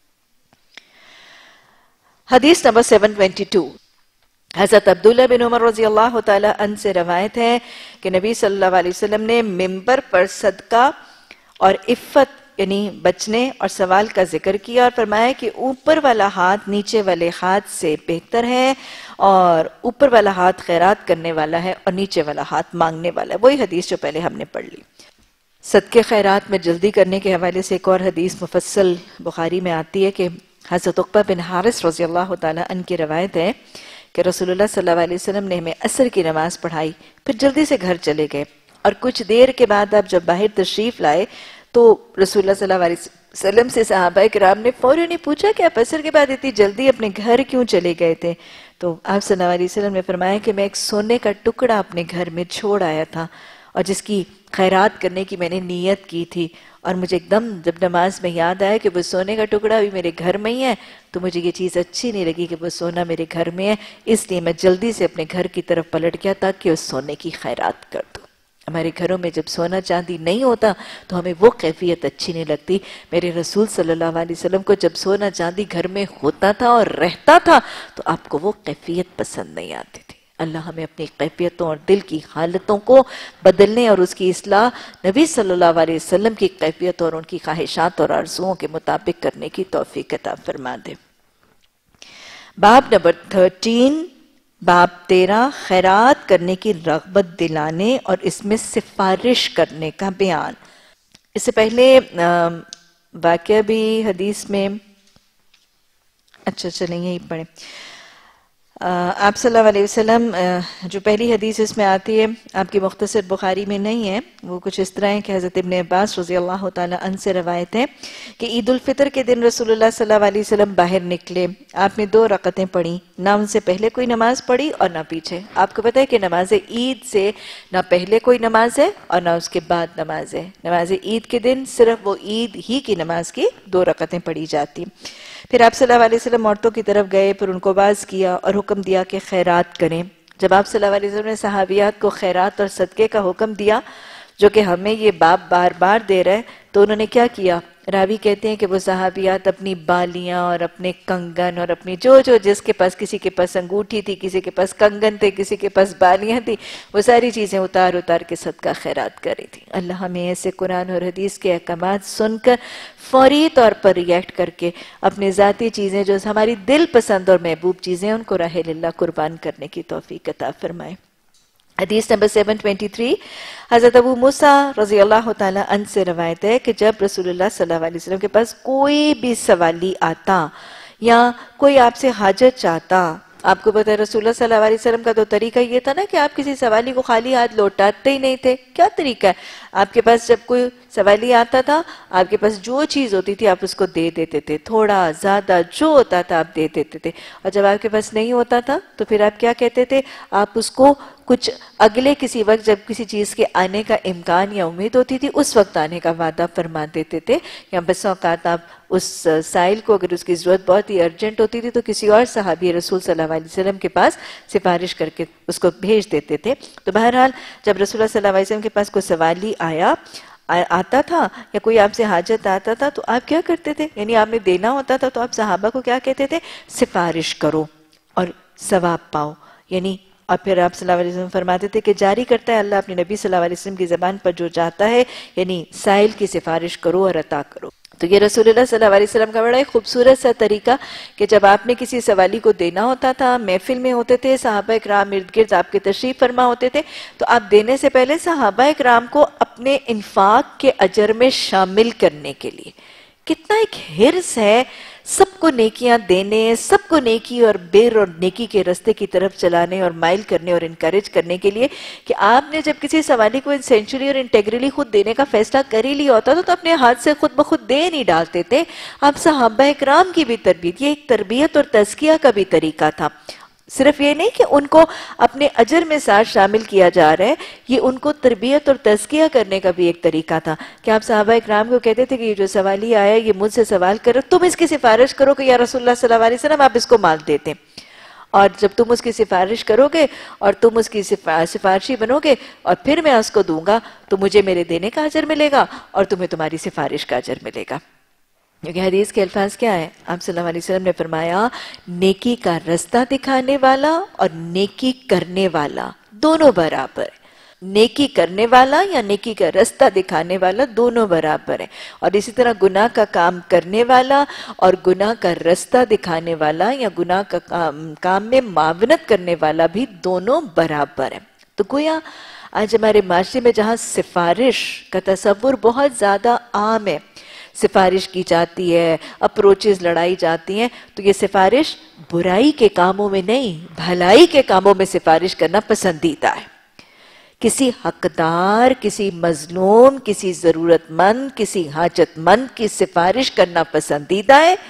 حدیث نمبر سیون ٹوینٹی ٹو، حضرت عبداللہ بن عمر رضی اللہ تعالی عنہ سے روایت ہے کہ نبی صلی اللہ علیہ وسلم نے ممبر پر صدقہ اور عفت یعنی بچنے اور سوال کا ذکر کیا اور فرمایا کہ اوپر والا ہاتھ نیچے والے ہاتھ سے بہتر ہے، اور اوپر والا ہاتھ خیرات کرنے والا ہے اور نیچے والا ہاتھ مانگنے والا ہے. وہی حدیث جو پہلے ہم نے پڑھ لی. صدقے خیرات میں جلدی کرنے کے حوالے سے ایک اور حدیث مفصل بخاری میں آتی ہے کہ حضرت عقبہ بن حارث رضی اللہ تعالی عنہ کی روایت ہے کہ رسول اللہ صلی اللہ علیہ وسلم نے ہمیں عصر کی نماز پڑھائی، پھر جلدی سے گھر چلے گئے، اور کچھ دیر کے بعد آپ جب باہر تشریف لائے تو رسول اللہ صلی اللہ علیہ وسلم سے صحابہ کرام نے فوراً پوچھا کہ آپ عصر کے بعد اتنی جلدی اپنے گھر کیوں چلے گئے تھے؟ تو آپ صلی اللہ علیہ وسلم نے فرمایا کہ میں ایک سونے کا ٹکڑا اپنے گھر میں چھوڑ آیا تھا اور جس کی خیرات کرنے کی میں نے نیت کی تھی، اور مجھے ایک دم جب نماز میں یاد آیا کہ وہ سونے کا ٹکڑا بھی میرے گھر میں ہی ہے، تو مجھے یہ چیز اچھی نہیں لگی کہ وہ سونا میرے گھر میں ہے، اس لیے میں جلدی سے اپنے گھر کی طرف پلٹ گیا تاکہ اس سونے کی خیرات کر دوں۔ ہمارے گھروں میں جب سونا چاندی نہیں ہوتا تو ہمیں وہ کیفیت اچھی نہیں لگتی۔ میرے رسول صلی اللہ علیہ وسلم کو جب سونا چاندی گھر میں ہوتا تھا اور رہتا تھا تو آپ کو وہ کیفیت پسند نہیں آتی تھی۔ اللہ ہمیں اپنی کیفیتوں اور دل کی حالتوں کو بدلنے اور اس کی اصلاح نبی صلی اللہ علیہ وسلم کی کیفیت اور ان کی خواہشات اور آرزوؤں کے مطابق کرنے کی توفیق عطا فرما دے۔ باب نمبر تھرٹین، باب تیرہ، خیرات کرنے کی رغبت دلانے اور اس میں سفارش کرنے کا بیان۔ اس سے پہلے واقعہ بھی حدیث میں، اچھا چلیں یہی پڑھیں۔ آپ صلی اللہ علیہ وسلم، جو پہلی حدیث اس میں آتی ہے آپ کی مختصر بخاری میں نہیں ہے، وہ کچھ اس طرح ہے کہ حضرت ابن عباس رضی اللہ تعالیٰ عنہ سے روایت ہے کہ عید الفطر کے دن رسول اللہ صلی اللہ علیہ وسلم باہر نکلے، آپ نے دو رکعتیں پڑھی، نہ ان سے پہلے کوئی نماز پڑھی اور نہ پیچھے۔ آپ کو پتہ ہے کہ نماز عید سے نہ پہلے کوئی نماز ہے اور نہ اس کے بعد نماز ہے۔ نماز عید کے دن صرف وہ عید ہی کی نماز کی دو رکعتیں پڑھی جاتی۔ پھر آپ صلی اللہ علیہ وسلم عورتوں کی طرف گئے، پھر ان کو باز کیا اور حکم دیا کہ خیرات کریں۔ جب آپ صلی اللہ علیہ وسلم نے صحابیات کو خیرات اور صدقے کا حکم دیا، جو کہ ہمیں یہ باب بار بار دے رہا ہے، تو انہوں نے کیا کیا؟ راوی کہتے ہیں کہ وہ صحابیات اپنی بالیاں اور اپنے کنگن اور اپنی جو جو جس کے پاس، کسی کے پاس انگوٹھی تھی، کسی کے پاس کنگن تھے، کسی کے پاس بالیاں تھی، وہ ساری چیزیں اتار اتار کے صدقہ خیرات کر رہی تھی۔ اللہ ہمیں ایسے قرآن اور حدیث کے احکامات سن کر فوری طور پر ریئیکٹ کر کے اپنے ذاتی چیزیں جو ہماری دل پسند اور محبوب چیزیں ان کو راہ اللہ قربان کرنے کی توفیق عطا فرمائے۔ حدیث نمبر سیون ٹوینٹی تھری، حضرت ابو موسیٰ رضی اللہ تعالیٰ عنہ سے روایت ہے کہ جب رسول اللہ صلی اللہ علیہ وسلم کے پاس کوئی بھی سوالی آتا یا کوئی آپ سے حاجت چاہتا، آپ کو پتہ ہے رسول اللہ صلی اللہ علیہ وسلم کا تو طریقہ یہ تھا نا کہ آپ کسی سوالی کو خالی ہاتھ لوٹاتے ہی نہیں تھے۔ کیا طریقہ ہے؟ آپ کے پاس جب کوئی سوالی آتا تھا، آپ کے پاس جو چیز ہوتی تھی آپ اس کو دے دیتے تھے، تھوڑا زیادہ جو ہوتا تھا آپ دے دیتے تھے، اور جب آپ کے پاس نہیں ہوتا تھا تو پھر آپ کیا کہتے تھے؟ آپ اس کو کچھ اگلے کسی وقت جب کسی چیز کے آنے کا امکان یا امید ہوتی تھی اس وقت آنے کا وعدہ فرما دیتے تھے، یا بس اوقات آپ اس سائل کو اگر اس کی ضرورت بہت ہی ارجنٹ ہوتی تھی تو کسی اور صحابی رسول صلی اللہ علیہ وسلم کے پاس سفارش کر کے اس کو بھیج دیتے تھے۔ تو بہرحال جب رسول اللہ صلی اللہ علیہ وسلم کے پاس کوئی سوالی آیا آتا تھا یا کوئی آپ سے حاجت آتا تھا تو آپ کیا کرتے تھے؟ یعنی آپ نے دینا ہوتا تھا تو آپ صحابہ کو کیا کہتے تھے؟ سفارش کرو اور ثواب پاؤ، یعنی اور پھر آپ صلی اللہ علیہ وسلم فرماتے تھے کہ جاری کرتا ہے اللہ اپنے نبی صلی اللہ علیہ وسلم کی زبان پر جو چاہتا ہے، یعنی سائل کی سفارش کرو اور عطا کرو۔ تو یہ رسول اللہ صلی اللہ علیہ وسلم کا بڑا ایک خوبصورت سا طریقہ کہ جب آپ نے کسی سوالی کو دینا ہوتا تھا، محفل میں ہوتے تھے، صحابہ اکرام ارد گرد آپ کے تشریف فرما ہوتے تھے، تو آپ دینے سے پہلے صحابہ اکرام کو اپنے انفاق کے اجر میں شامل کرنے کے لیے، کتنا ایک حرص ہے سب کو نیکیاں دینے، سب کو نیکی اور بر اور نیکی کے رستے کی طرف چلانے اور مائل کرنے اور انکریج کرنے کے لیے، کہ آپ نے جب کسی سوالی کو انسینچوری اور انٹیگرلی خود دینے کا فیصلہ کر ہی لیا ہوتا تو اپنے ہاتھ سے خود بخود دے نہیں ڈالتے تھے۔ آپ صحابہ اکرام کی بھی تربیت، یہ ایک تربیت اور تزکیہ کا بھی طریقہ تھا۔ صرف یہ نہیں کہ ان کو اپنے اجر میں ساتھ شامل کیا جا رہا ہے، یہ ان کو تربیت اور تزکیہ کرنے کا بھی ایک طریقہ تھا کہ آپ صحابہ اکرام کو کہتے تھے کہ یہ جو سوالی آیا ہے یہ مجھ سے سوال کرو، تم اس کی سفارش کرو کہ یا رسول اللہ صلی اللہ علیہ وسلم آپ اس کو مال دیتے، اور جب تم اس کی سفارش کرو گے اور تم اس کی سفارشی بنو گے اور پھر میں اس کو دوں گا تو مجھے میرے دینے کا اجر ملے گا اور تمہیں تمہاری سفارش کا اجر ملے گا۔ کیونکہ حدیث کے الفاظ کیا ہے؟ آپ صلی اللہ علیہ وسلم نے فرمایا نیکی کا رستہ دکھانے والا اور نیکی کرنے والا دونوں برابر ہے۔ نیکی کرنے والا یا نیکی کا رستہ دکھانے والا دونوں برابر ہے، اور اسی طرح گناہ کا کام کرنے والا اور گناہ کا رستہ دکھانے والا یا گناہ کا کام, کام میں معاونت کرنے والا بھی دونوں برابر ہے۔ تو گویا آج ہمارے معاشرے میں جہاں سفارش کا تصور بہت زیادہ عام ہے، سفارش کی جاتی ہے، اپروچز لڑائی جاتی ہیں، تو یہ سفارش برائی کے کاموں میں نہیں، بھلائی کے کاموں میں سفارش کرنا پسندیدہ ہے۔ کسی حقدار، کسی مظلوم، کسی ضرورت مند، کسی حاجت مند کی سفارش کرنا پسندیدہ ہے.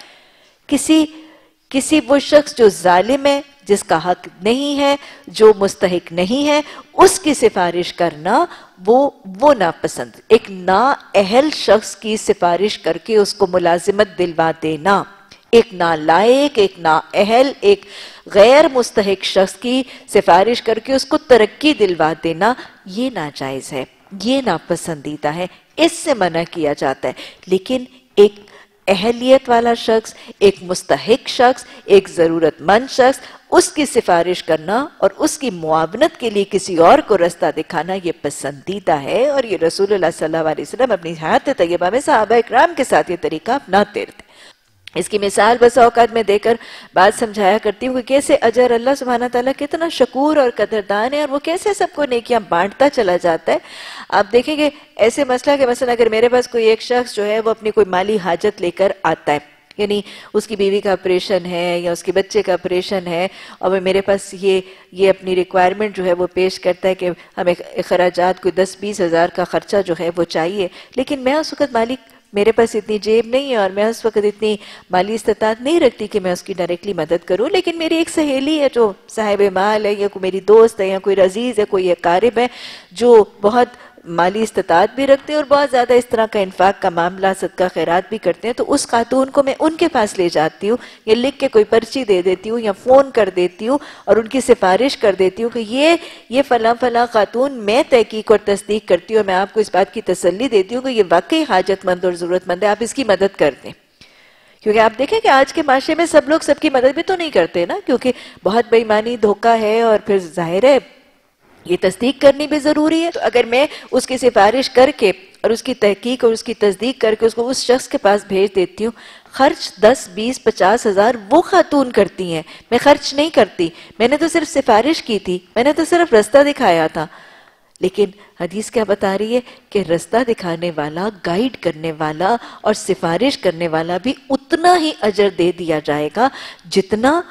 کسی کسی وہ شخص جو ظالم ہے، جس کا حق نہیں ہے، جو مستحق نہیں ہے، اس کی سفارش کرنا وہ وہ ناپسند. ایک نااہل شخص کی سفارش کر کے اس کو ملازمت دلوا دینا، ایک نالائق، ایک نااہل، ایک غیر مستحق شخص کی سفارش کر کے اس کو ترقی دلوا دینا، یہ ناجائز ہے، یہ ناپسندیدہ ہے، اس سے منع کیا جاتا ہے. لیکن ایک اہلیت والا شخص، ایک مستحق شخص، ایک ضرورت مند شخص، اس کی سفارش کرنا اور اس کی معاونت کے لیے کسی اور کو رستہ دکھانا یہ پسندیدہ ہے. اور یہ رسول اللہ صلی اللہ علیہ وسلم اپنی حیات طیبہ میں صحابہ اکرام کے ساتھ یہ طریقہ اپناتے تھے. اس کی مثال بس اوقات میں دے کر بات سمجھایا کرتی ہوں کہ کیسے اجر اللہ سبحانہ تعالیٰ کتنا شکور اور قدردان ہے، اور وہ کیسے سب کو نیکیاں بانٹتا چلا جاتا ہے. آپ دیکھیں گے ایسے مسئلہ کہ مثلا اگر میرے پاس کوئی ایک شخص جو ہے وہ اپنی کوئی مالی حاجت لے کر آتا ہے، یعنی اس کی بیوی کا آپریشن ہے یا اس کے بچے کا آپریشن ہے، اور میرے پاس یہ یہ اپنی ریکوائرمنٹ جو ہے وہ پیش کرتا ہے کہ ہمیں اخراجات کوئی دس بیس ہزار کا خرچہ جو ہے وہ چاہیے، لیکن میں اس وقت مالی میرے پاس اتنی جیب نہیں ہے اور میں اس وقت اتنی مالی استطاعت نہیں رکھتی کہ میں اس کی ڈائریکٹلی مدد کروں. لیکن میری ایک سہیلی ہے جو صاحب مال ہے، یا کوئی میری دوست ہے، یا کوئی عزیز ہے، کوئی اقارب ہے جو بہت مالی استطاعت بھی رکھتے ہیں اور بہت زیادہ اس طرح کا انفاق کا معاملہ، صدقہ خیرات بھی کرتے ہیں، تو اس خاتون کو میں ان کے پاس لے جاتی ہوں، یا لکھ کے کوئی پرچی دے دیتی ہوں، یا فون کر دیتی ہوں اور ان کی سفارش کر دیتی ہوں کہ یہ یہ فلاں فلاں خاتون، میں تحقیق اور تصدیق کرتی ہوں اور میں آپ کو اس بات کی تسلی دیتی ہوں کہ یہ واقعی حاجت مند اور ضرورت مند ہے، آپ اس کی مدد کر دیں. کیونکہ آپ دیکھیں کہ آج کے معاشرے میں سب لوگ سب کی مدد بھی تو نہیں کرتے نا، کیونکہ بہت بے ایمانی، دھوکہ ہے، اور پھر ظاہر ہے یہ تصدیق کرنی بھی ضروری ہے. تو اگر میں اس کی سفارش کر کے اور اس کی تحقیق اور اس کی تصدیق کر کے اس کو اس شخص کے پاس بھیج دیتی ہوں، خرچ دس بیس پچاس ہزار وہ خاتون کرتی ہیں، میں خرچ نہیں کرتی، میں نے تو صرف سفارش کی تھی، میں نے تو صرف رستہ دکھایا تھا. لیکن حدیث کیا بتا رہی ہے کہ رستہ دکھانے والا، گائیڈ کرنے والا اور سفارش کرنے والا بھی اتنا ہی اجر دے دیا جائے گا جتنا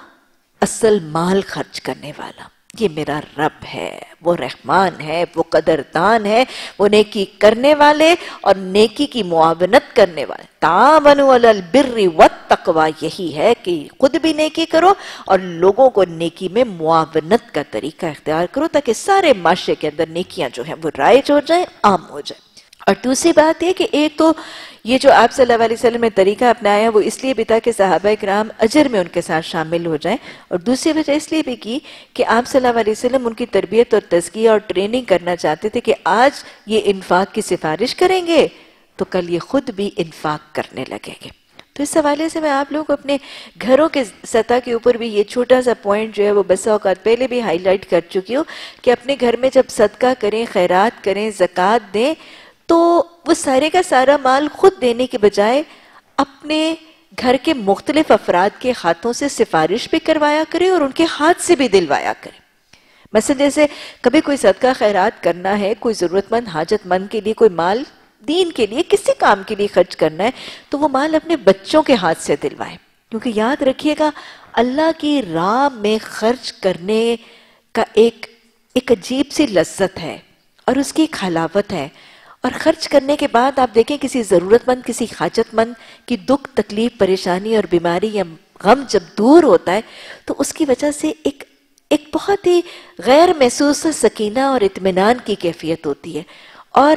اصل مال خرچ کرنے والا. یہ میرا رب ہے، وہ رحمان ہے، وہ قدردان ہے، وہ نیکی کرنے والے اور نیکی کی معاونت کرنے والے. تعاونوا علی البر والتقوی، یہی ہے کہ خود بھی نیکی کرو اور لوگوں کو نیکی میں معاونت کا طریقہ اختیار کرو، تاکہ سارے معاشرے کے اندر نیکیاں جو ہیں وہ رائج ہو جائیں، عام ہو جائیں. اور دوسری بات یہ کہ ایک تو یہ جو آپ صلی اللہ علیہ وسلم نے طریقہ اپنایا وہ اس لیے بھی تھا کہ صحابہ کرام اجر میں ان کے ساتھ شامل ہو جائیں، اور دوسری وجہ اس لیے بھی کی کہ آپ صلی اللہ علیہ وسلم ان کی تربیت اور تزکیہ اور ٹریننگ کرنا چاہتے تھے کہ آج یہ انفاق کی سفارش کریں گے تو کل یہ خود بھی انفاق کرنے لگیں گے. تو اس حوالے سے میں آپ لوگوں کو اپنے گھروں کے سطح کے اوپر بھی یہ چھوٹا سا پوائنٹ جو ہے وہ بسا اوقات پہلے بھی ہائی لائٹ کر چکی ہوں کہ اپنے گھر میں جب صدقہ کریں، خیرات کریں، زکوٰۃ دیں، تو وہ سارے کا سارا مال خود دینے کے بجائے اپنے گھر کے مختلف افراد کے ہاتھوں سے سفارش بھی کروایا کرے اور ان کے ہاتھ سے بھی دلوایا کرے. مثلا جیسے کبھی کوئی صدقہ خیرات کرنا ہے، کوئی ضرورت مند حاجت مند کے لیے کوئی مال دین کے لیے کسی کام کے لیے خرچ کرنا ہے تو وہ مال اپنے بچوں کے ہاتھ سے دلوائے. کیونکہ یاد رکھیے گا اللہ کی راہ میں خرچ کرنے کا ایک ایک عجیب سی لذت ہے اور اس کی ایک حلاوت ہے. اور خرچ کرنے کے بعد آپ دیکھیں کسی ضرورت مند، کسی حاجت مند کی دکھ، تکلیف، پریشانی اور بیماری یا غم جب دور ہوتا ہے تو اس کی وجہ سے ایک ایک بہت ہی غیر محسوس سکینہ اور اطمینان کی کیفیت ہوتی ہے. اور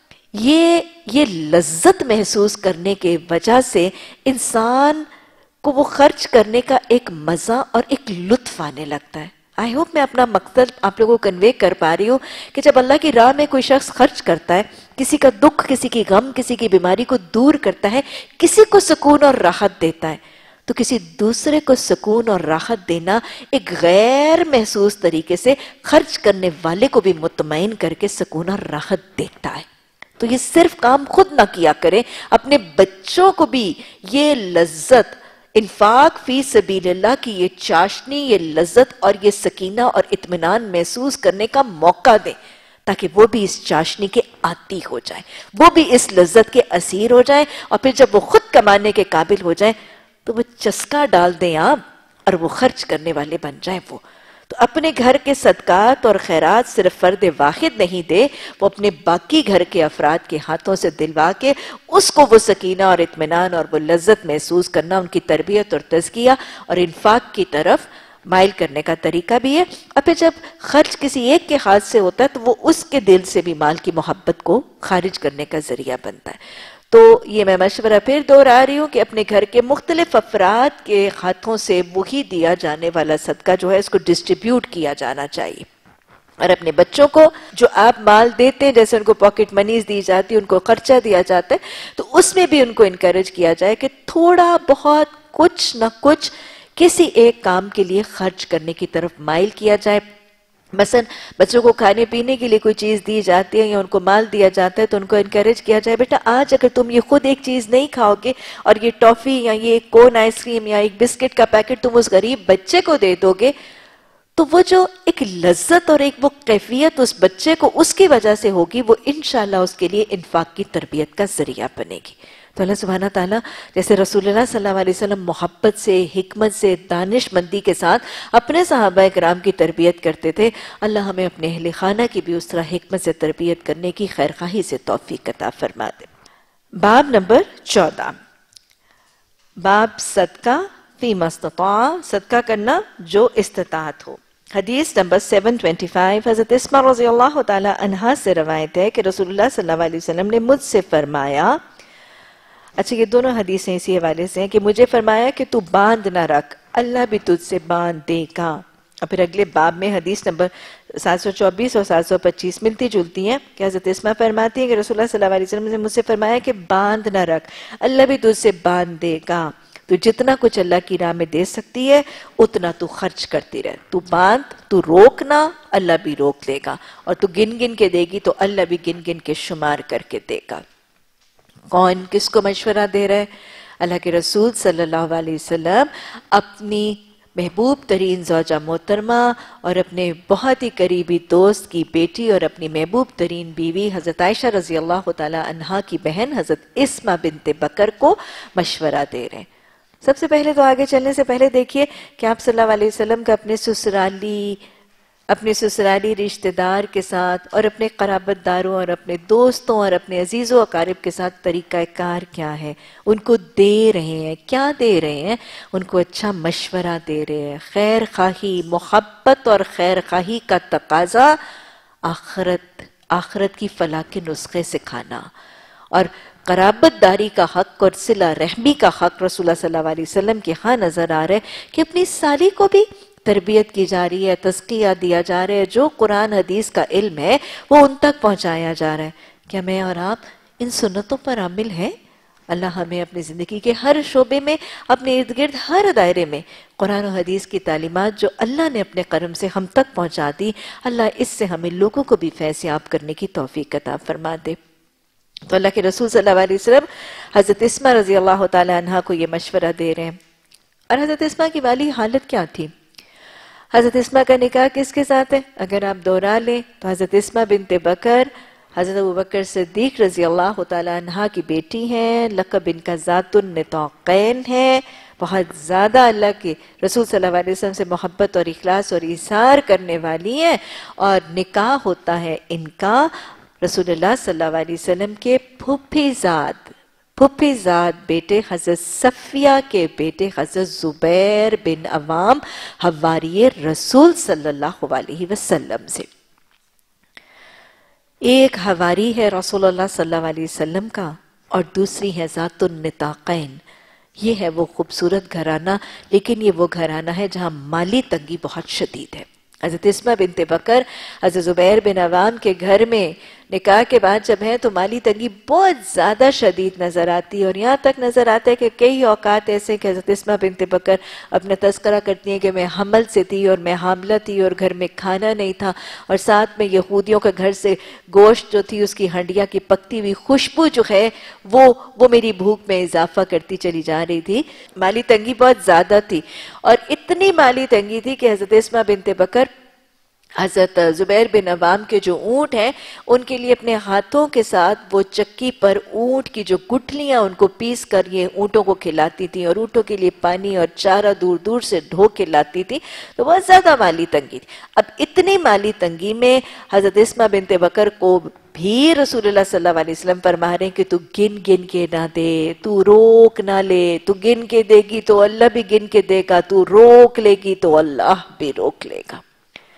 یہ یہ لذت محسوس کرنے کے وجہ سے انسان کو وہ خرچ کرنے کا ایک مزہ اور ایک لطف آنے لگتا ہے. آئی ہوپ میں اپنا مقصد آپ لوگوں کو کنوے کر پا رہی ہوں کہ جب اللہ کی راہ میں کوئی شخص خرچ کرتا ہے، کسی کا دکھ، کسی کی غم، کسی کی بیماری کو دور کرتا ہے، کسی کو سکون اور راحت دیتا ہے، تو کسی دوسرے کو سکون اور راحت دینا ایک غیر محسوس طریقے سے خرچ کرنے والے کو بھی مطمئن کر کے سکون اور راحت دیتا ہے. تو یہ صرف کام خود نہ کیا کریں، اپنے بچوں کو بھی یہ لذت، انفاق فی سبیل اللہ کی یہ چاشنی، یہ لذت اور یہ سکینہ اور اطمینان محسوس کرنے کا موقع دیں، تاکہ وہ بھی اس چاشنی کے عادی ہو جائیں، وہ بھی اس لذت کے اسیر ہو جائیں، اور پھر جب وہ خود کمانے کے قابل ہو جائیں تو وہ چسکا ڈال دیں آپ اور وہ خرچ کرنے والے بن جائیں وہ. تو اپنے گھر کے صدقات اور خیرات صرف فرد واحد نہیں دے، وہ اپنے باقی گھر کے افراد کے ہاتھوں سے دلوا کے اس کو وہ سکینہ اور اطمینان اور وہ لذت محسوس کرنا ان کی تربیت اور تزکیہ اور انفاق کی طرف مائل کرنے کا طریقہ بھی ہے۔ اور پھر جب خرچ کسی ایک کے ہاتھ سے ہوتا ہے تو وہ اس کے دل سے بھی مال کی محبت کو خارج کرنے کا ذریعہ بنتا ہے۔ تو یہ میں مشورہ پھر دہرا رہی ہوں کہ اپنے گھر کے مختلف افراد کے ہاتھوں سے وہی دیا جانے والا صدقہ جو ہے اس کو ڈسٹریبیوٹ کیا جانا چاہیے، اور اپنے بچوں کو جو آپ مال دیتے ہیں، جیسے ان کو پاکٹ منیز دی جاتی ہے، ان کو خرچہ دیا جاتا ہے، تو اس میں بھی ان کو انکریج کیا جائے کہ تھوڑا بہت کچھ نہ کچھ کسی ایک کام کے لیے خرچ کرنے کی طرف مائل کیا جائے۔ مثلا بچوں کو کھانے پینے کے لیے کوئی چیز دی جاتی ہے یا ان کو مال دیا جاتا ہے تو ان کو انکریج کیا جائے، بیٹا آج اگر تم یہ خود ایک چیز نہیں کھاؤ گے اور یہ ٹافی یا یہ کون آئس کریم یا ایک بسکٹ کا پیکٹ تم اس غریب بچے کو دے دو گے، تو وہ جو ایک لذت اور ایک وہ کیفیت اس بچے کو اس کی وجہ سے ہوگی، وہ انشاءاللہ اس کے لیے انفاق کی تربیت کا ذریعہ بنے گی۔ تو اللہ سبحانہ تعالیٰ جیسے رسول اللہ صلی اللہ علیہ وسلم محبت سے، حکمت سے، دانش مندی کے ساتھ اپنے صحابہ کرام کی تربیت کرتے تھے، اللہ ہمیں اپنے اہل خانہ کی بھی اس طرح حکمت سے تربیت کرنے کی خیرخواہی سے توفیق عطا فرما دے۔ باب نمبر چودہ، باب صدقہ فی ما استطاع، صدقہ کرنا جو استطاعت ہو۔ حدیث نمبر سیون ٹوینٹی فائیو، حضرت اسماء رضی اللہ تعالی عنہا سے روایت ہے کہ رسول اللہ صلی اللہ علیہ وسلم نے مجھ سے فرمایا، اچھا یہ دونوں حدیثیں اسی حوالے سے ہیں کہ مجھے فرمایا کہ تو باندھ نہ رکھ، اللہ بھی تجھ سے باندھ دے گا۔ اور پھر اگلے باب میں حدیث نمبر سات سو چوبیس اور سات سو پچیس ملتی جلتی ہیں کہ حضرت اسماء فرماتی ہیں کہ رسول اللہ صلی اللہ علیہ وسلم نے مجھ سے فرمایا کہ باندھ نہ رکھ، اللہ بھی تجھ سے باندھ دے گا۔ تو جتنا کچھ اللہ کی راہ میں دے سکتی ہے اتنا تو خرچ کرتی رہ، تو باندھ، تو روکنا، اللہ بھی روک لے گا، اور تو گن گن کے دے گی تو اللہ بھی گن گن کے شمار کر کے دے گا۔ کون کس کو مشورہ دے رہے؟ اللہ کے رسول صلی اللہ علیہ وسلم اپنی محبوب ترین زوجہ محترمہ اور اپنے بہت ہی قریبی دوست کی بیٹی اور اپنی محبوب ترین بیوی حضرت عائشہ رضی اللہ تعالی عنہا کی بہن حضرت اسماء بنت بکر کو مشورہ دے رہے ہیں۔ سب سے پہلے تو آگے چلنے سے پہلے دیکھیے کہ آپ صلی اللہ علیہ وسلم کا اپنے سسرالی اپنے سسرالی رشتہ دار کے ساتھ اور اپنے قرابت داروں اور اپنے دوستوں اور اپنے عزیز و اقارب کے ساتھ طریقہ کار کیا ہے، ان کو دے رہے ہیں، کیا دے رہے ہیں؟ ان کو اچھا مشورہ دے رہے ہیں، خیر خواہی، محبت اور خیر خواہی کا تقاضا آخرت آخرت کی فلاح کے نسخے سکھانا، اور قرابت داری کا حق اور صلہ رحمی کا حق رسول اللہ صلی اللہ علیہ وسلم کے ہاں نظر آ رہا ہے کہ اپنی سالی کو بھی تربیت کی جا رہی ہے، تزکیہ دیا جا رہا ہے، جو قرآن حدیث کا علم ہے وہ ان تک پہنچایا جا رہا ہے۔ کیا میں اور آپ ان سنتوں پر عامل ہیں؟ اللہ ہمیں اپنی زندگی کے ہر شعبے میں، اپنے ارد گرد ہر دائرے میں قرآن و حدیث کی تعلیمات جو اللہ نے اپنے کرم سے ہم تک پہنچا دی، اللہ اس سے ہمیں لوگوں کو بھی فیض یاب کرنے کی توفیق عطا فرما دے۔ تو اللہ کے رسول صلی اللہ علیہ وسلم حضرت اسماء رضی اللہ تعالی عنہا کو یہ مشورہ دے رہے ہیں۔ اور حضرت اسماء کی والی حالت کیا تھی؟ حضرت اسماء کا نکاح کس کے ساتھ ہے؟ اگر آپ دہرا لیں تو حضرت اسماء بنت بکر حضرت ابوبکر صدیق رضی اللہ تعالی عنہا کی بیٹی ہیں، لقب ان کا ذات النطاقین ہے، بہت زیادہ اللہ کے رسول صلی اللہ علیہ وسلم سے محبت اور اخلاص اور ایثار کرنے والی ہیں، اور نکاح ہوتا ہے ان کا رسول اللہ صلی اللہ علیہ وسلم کے پھوپھی زاد پھوپھی زاد بیٹے حضرت صفیہ کے بیٹے حضرت زبیر بن عوام حواری رسول صلی اللہ علیہ وسلم سے۔ ایک حواری ہے رسول اللہ صلی اللہ علیہ وسلم کا اور دوسری ہے ذات النطاقین۔ یہ ہے وہ خوبصورت گھرانہ، لیکن یہ وہ گھرانہ ہے جہاں مالی تنگی بہت شدید ہے۔ حضرت اسماء بنت بکر حضرت زبیر بن عوام کے گھر میں نکاح کے بعد جب ہیں تو مالی تنگی بہت زیادہ شدید نظر آتی ہے، اور یہاں تک نظر آتا ہے کہ کئی اوقات ایسے کہ حضرت اسماء بنت بکر اپنا تذکرہ کرتی ہیں کہ میں حمل سے تھی اور میں حاملہ تھی اور گھر میں کھانا نہیں تھا، اور ساتھ میں یہودیوں کے گھر سے گوشت جو تھی اس کی ہنڈیاں کی پکتی ہوئی خوشبو جو ہے وہ وہ میری بھوک میں اضافہ کرتی چلی جا رہی تھی۔ مالی تنگی بہت زیادہ تھی، اور اتنی مالی تنگی تھی کہ حضرت اسماء بنت بکر حضرت زبیر بن عوام کے جو اونٹ ہیں ان کے لیے اپنے ہاتھوں کے ساتھ وہ چکی پر اونٹ کی جو گٹھلیاں ان کو پیس کر یہ اونٹوں کو کھلاتی تھی اور اونٹوں کے لیے پانی اور چارہ دور دور سے ڈھو کے لاتی تھی، تو بہت زیادہ مالی تنگی تھی۔ اب اتنی مالی تنگی میں حضرت اسما بنت بکر کو بھی رسول اللہ صلی اللہ علیہ وسلم فرما رہے ہیں کہ تو گن گن کے نہ دے، تو روک نہ لے، تو گن کے دے گی تو اللہ بھی گن کے دے گا، تو روک لے گی تو اللہ بھی روک لے گا۔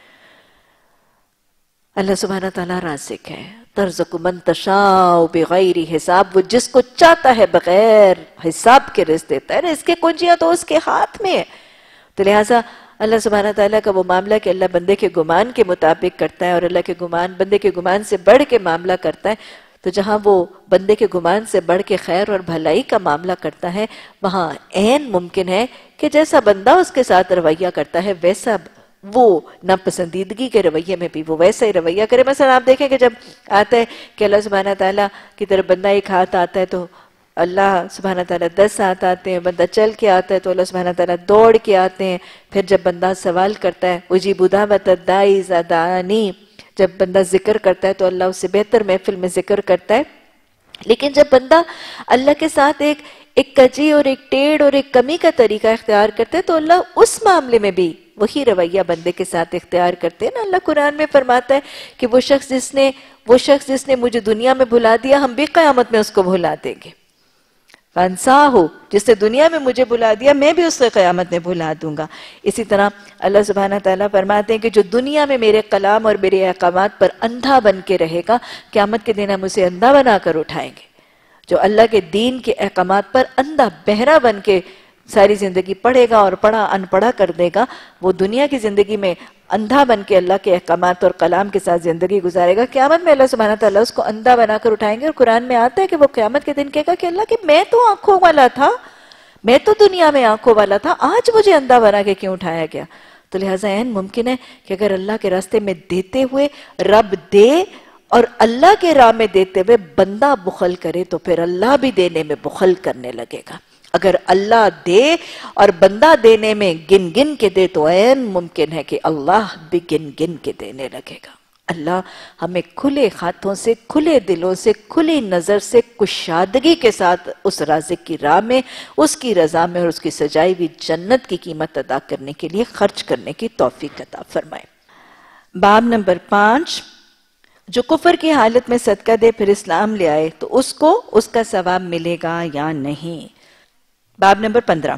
اللہ سبحانہ تعالیٰ رازق ہے، ترزق من تشاء بغیر حساب، وہ جس کو چاہتا ہے بغیر حساب کے رزق دیتا ہے، اس کے کنجیاں تو اس کے ہاتھ میں ہے۔ تو لہٰذا اللہ سبحانہ تعالیٰ کا وہ معاملہ کہ اللہ بندے کے گمان کے مطابق کرتا ہے، اور اللہ کے گمان بندے کے گمان سے بڑھ کے معاملہ کرتا ہے، تو جہاں وہ بندے کے گمان سے بڑھ کے خیر اور بھلائی کا معاملہ کرتا ہے، وہاں عین ممکن ہے کہ جیسا بندہ اس کے ساتھ رویہ کرتا ہے ویسا وہ ناپسندیدگی کے رویے میں بھی وہ ویسا ہی رویہ کرے۔ مثلا آپ دیکھیں کہ جب آتا ہے کہ اللہ سبحانہ تعالیٰ کی طرف بندہ ایک ہاتھ آتا ہے تو اللہ سبحانہ تعالیٰ دس ہاتھ آتے ہیں، بندہ چل کے آتا ہے تو اللہ سبحانہ تعالیٰ دوڑ کے آتے ہیں۔ پھر جب بندہ سوال کرتا ہے اجیب دعوت الداعی اذا دعانی، جب بندہ ذکر کرتا ہے تو اللہ اس سے بہتر محفل میں ذکر کرتا ہے۔ لیکن جب بندہ اللہ کے ساتھ ایک ایک کجی اور ایک ٹیڑھ اور ایک کمی کا طریقہ اختیار کرتے تو اللہ اس معاملے میں بھی وہی رویہ بندے کے ساتھ اختیار کرتے ہیں نا۔ اللہ قرآن میں فرماتا ہے کہ وہ شخص جس نے وہ شخص جس نے مجھے دنیا میں بھلا دیا ہم بھی قیامت میں اس کو بھلا دیں گے۔ فانساہ، جس نے دنیا میں مجھے بھلا دیا میں بھی اس کو قیامت میں بھلا دوں گا۔ اسی طرح اللہ سبحانہ تعالیٰ فرماتے ہیں کہ جو دنیا میں میرے کلام اور میرے احکامات پر اندھا بن کے رہے گا قیامت کے دن ہم اسے اندھا بنا کر اٹھائیں گے۔ جو اللہ کے دین کے احکامات پر اندھا بہرا بن کے ساری زندگی پڑھے گا اور پڑھا ان پڑھا کر دے گا، وہ دنیا کی زندگی میں اندھا بن کے اللہ کے احکامات اور کلام کے ساتھ زندگی گزارے گا، قیامت میں اللہ سبحانہ تعالیٰ اس کو اندھا بنا کر اٹھائیں گے۔ اور قرآن میں آتا ہے کہ وہ قیامت کے دن کہے گا کہ اللہ کہ میں تو آنکھوں والا تھا، میں تو دنیا میں آنکھوں والا تھا، آج مجھے اندھا بنا کے کیوں اٹھایا گیا؟ تو لہٰذا عین ممکن ہے کہ اگر اللہ کے راستے میں دیتے ہوئے رب دے اور اللہ کے راہ میں دیتے ہوئے بندہ بخل کرے تو پھر اللہ بھی دینے میں بخل کرنے لگے گا۔ اگر اللہ دے اور بندہ دینے میں گن گن کے دے تو عین ممکن ہے کہ اللہ بھی گن گن کے دینے لگے گا۔ اللہ ہمیں کھلے ہاتھوں سے، کھلے دلوں سے، کھلی نظر سے، کشادگی کے ساتھ اس رازق کی راہ میں، اس کی رضا میں اور اس کی سجائی ہوئی جنت کی قیمت ادا کرنے کے لیے خرچ کرنے کی توفیق عطا فرمائے۔ باب نمبر پانچ، جو کفر کی حالت میں صدقہ دے پھر اسلام لے آئے تو اس کو اس کا ثواب ملے گا یا نہیں۔ باب نمبر پندرہ،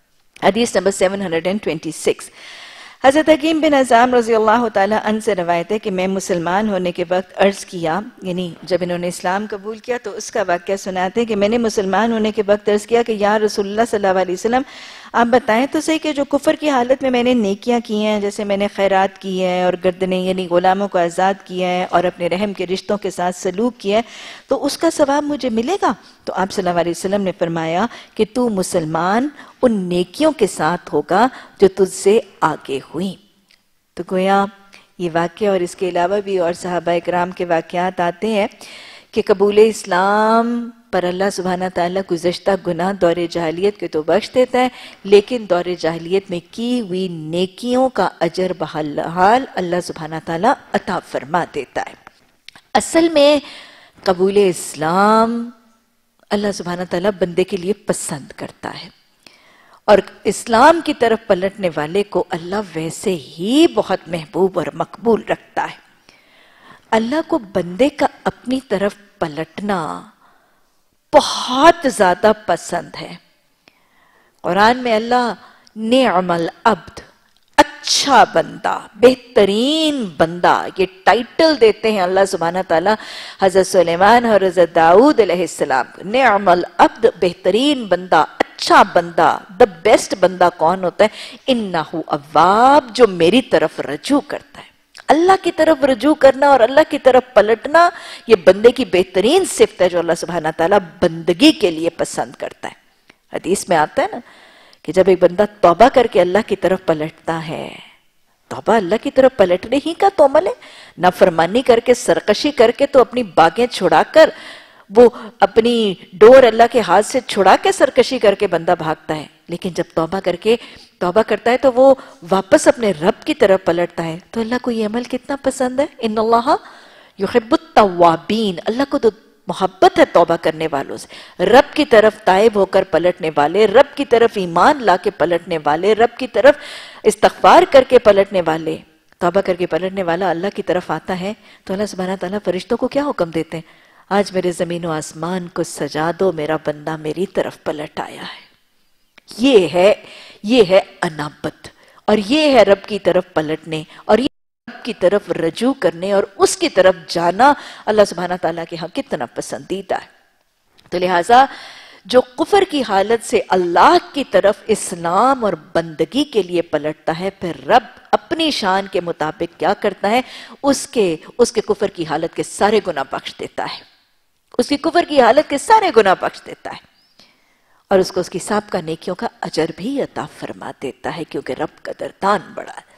حدیث نمبر seven hundred and twenty six, حضرت حکیم بن حزام رضی اللہ تعالیٰ عنہ سے روایت ہے کہ میں مسلمان ہونے کے وقت عرض کیا، یعنی جب انہوں نے اسلام قبول کیا تو اس کا واقعہ سناتے ہیں کہ میں نے مسلمان ہونے کے وقت عرض کیا کہ یا رسول اللہ صلی اللہ علیہ وسلم آپ بتائیں تو صحیح کہ جو کفر کی حالت میں میں نے نیکیاں کی ہیں، جیسے میں نے خیرات کی ہے اور گردنیں یعنی غلاموں کو آزاد کیا ہے اور اپنے رحم کے رشتوں کے ساتھ سلوک کیا ہے، تو اس کا ثواب مجھے ملے گا؟ تو آپ صلی اللہ علیہ وسلم نے فرمایا کہ تو مسلمان ان نیکیوں کے ساتھ ہوگا جو تجھ سے آگے ہوئیں۔ تو گویا یہ واقعہ اور اس کے علاوہ بھی اور صحابہ اکرام کے واقعات آتے ہیں کہ قبول اسلام پر اللہ سبحانہ تعالیٰ گزشتہ گناہ دور جاہلیت کے تو بخش دیتا ہے، لیکن دور جاہلیت میں کی ہوئی نیکیوں کا اجر بحال اللہ سبحانہ تعالیٰ عطا فرما دیتا ہے۔ اصل میں قبول اسلام اللہ سبحانہ تعالیٰ بندے کے لیے پسند کرتا ہے، اور اسلام کی طرف پلٹنے والے کو اللہ ویسے ہی بہت محبوب اور مقبول رکھتا ہے۔ اللہ کو بندے کا اپنی طرف پلٹنا بہت زیادہ پسند ہے۔ قرآن میں اللہ نعم العبد، اچھا بندہ، بہترین بندہ، یہ ٹائٹل دیتے ہیں اللہ سبحانہ تعالیٰ حضرت سلیمان اور حضرت داؤد علیہ السلام کو۔ نعم العبد، بہترین بندہ، اچھا بندہ، دا بیسٹ بندہ کون ہوتا ہے؟ انہ اواب، جو میری طرف رجوع کرتا ہے۔ اللہ کی طرف رجوع کرنا اور اللہ کی طرف پلٹنا یہ بندے کی بہترین صفت ہے جو اللہ سبحانہ تعالیٰ بندگی کے لیے پسند کرتا ہے۔ حدیث میں آتا ہے نا کہ جب ایک بندہ توبہ کر کے اللہ کی طرف پلٹتا ہے، توبہ اللہ کی طرف پلٹنے ہی کا تو عمل ہے، نافرمانی کر کے، سرکشی کر کے تو اپنی باغیں چھڑا کر، وہ اپنی ڈور اللہ کے ہاتھ سے چھڑا کے سرکشی کر کے بندہ بھاگتا ہے، لیکن جب توبہ کر کے توبہ کرتا ہے تو وہ واپس اپنے رب کی طرف پلٹتا ہے تو اللہ کو یہ عمل کتنا پسند ہے. ان اللہ یحب التوابین، اللہ کو تو محبت ہے توبہ کرنے والوں سے، رب کی طرف تائب ہو کر پلٹنے والے، رب کی طرف ایمان لا کے پلٹنے والے، رب کی طرف استغفار کر کے پلٹنے والے. توبہ کر کے پلٹنے والا اللہ کی طرف آتا ہے تو اللہ سبحانہ تعالیٰ فرشتوں کو کیا حکم دیتے ہیں؟ آج میرے زمین و آسمان کو سجا دو، میرا بندہ میری طرف پلٹ آیا ہے. یہ ہے یہ ہے انابت، اور یہ ہے رب کی طرف پلٹنے، اور یہ رب کی طرف رجوع کرنے اور اس کی طرف جانا اللہ سبحانہ تعالیٰ کے ہاں کتنا پسندیدہ ہے. تو لہٰذا جو کفر کی حالت سے اللہ کی طرف اسلام اور بندگی کے لیے پلٹتا ہے، پھر رب اپنی شان کے مطابق کیا کرتا ہے؟ اس کے اس کے کفر کی حالت کے سارے گناہ بخش دیتا ہے، اس کی کفر کی حالت کے سارے گناہ بخش دیتا ہے، اور اس کو اس کی سابقہ نیکیوں کا اجر بھی عطا فرما دیتا ہے، کیونکہ رب قدردان بڑا ہے.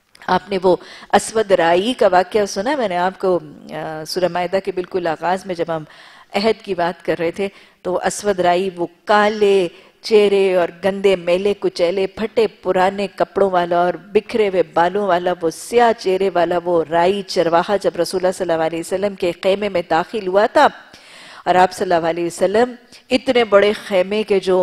آپ نے وہ اسود رائی کا واقعہ سنا ہے؟ میں نے آپ کو سورہ مائدہ کے بالکل آغاز میں جب ہم عہد کی بات کر رہے تھے تو اسود رائی وہ کالے چہرے اور گندے میلے کچیلے پھٹے پرانے کپڑوں والا اور بکھرے ہوئے بالوں والا وہ سیاہ چہرے والا وہ رائی چرواہا جب رسول اللہ صلی اللہ علیہ وسلم کے خیمے میں داخل ہوا تھا، اور آپ صلی اللہ علیہ وسلم اتنے بڑے خیمے کے جو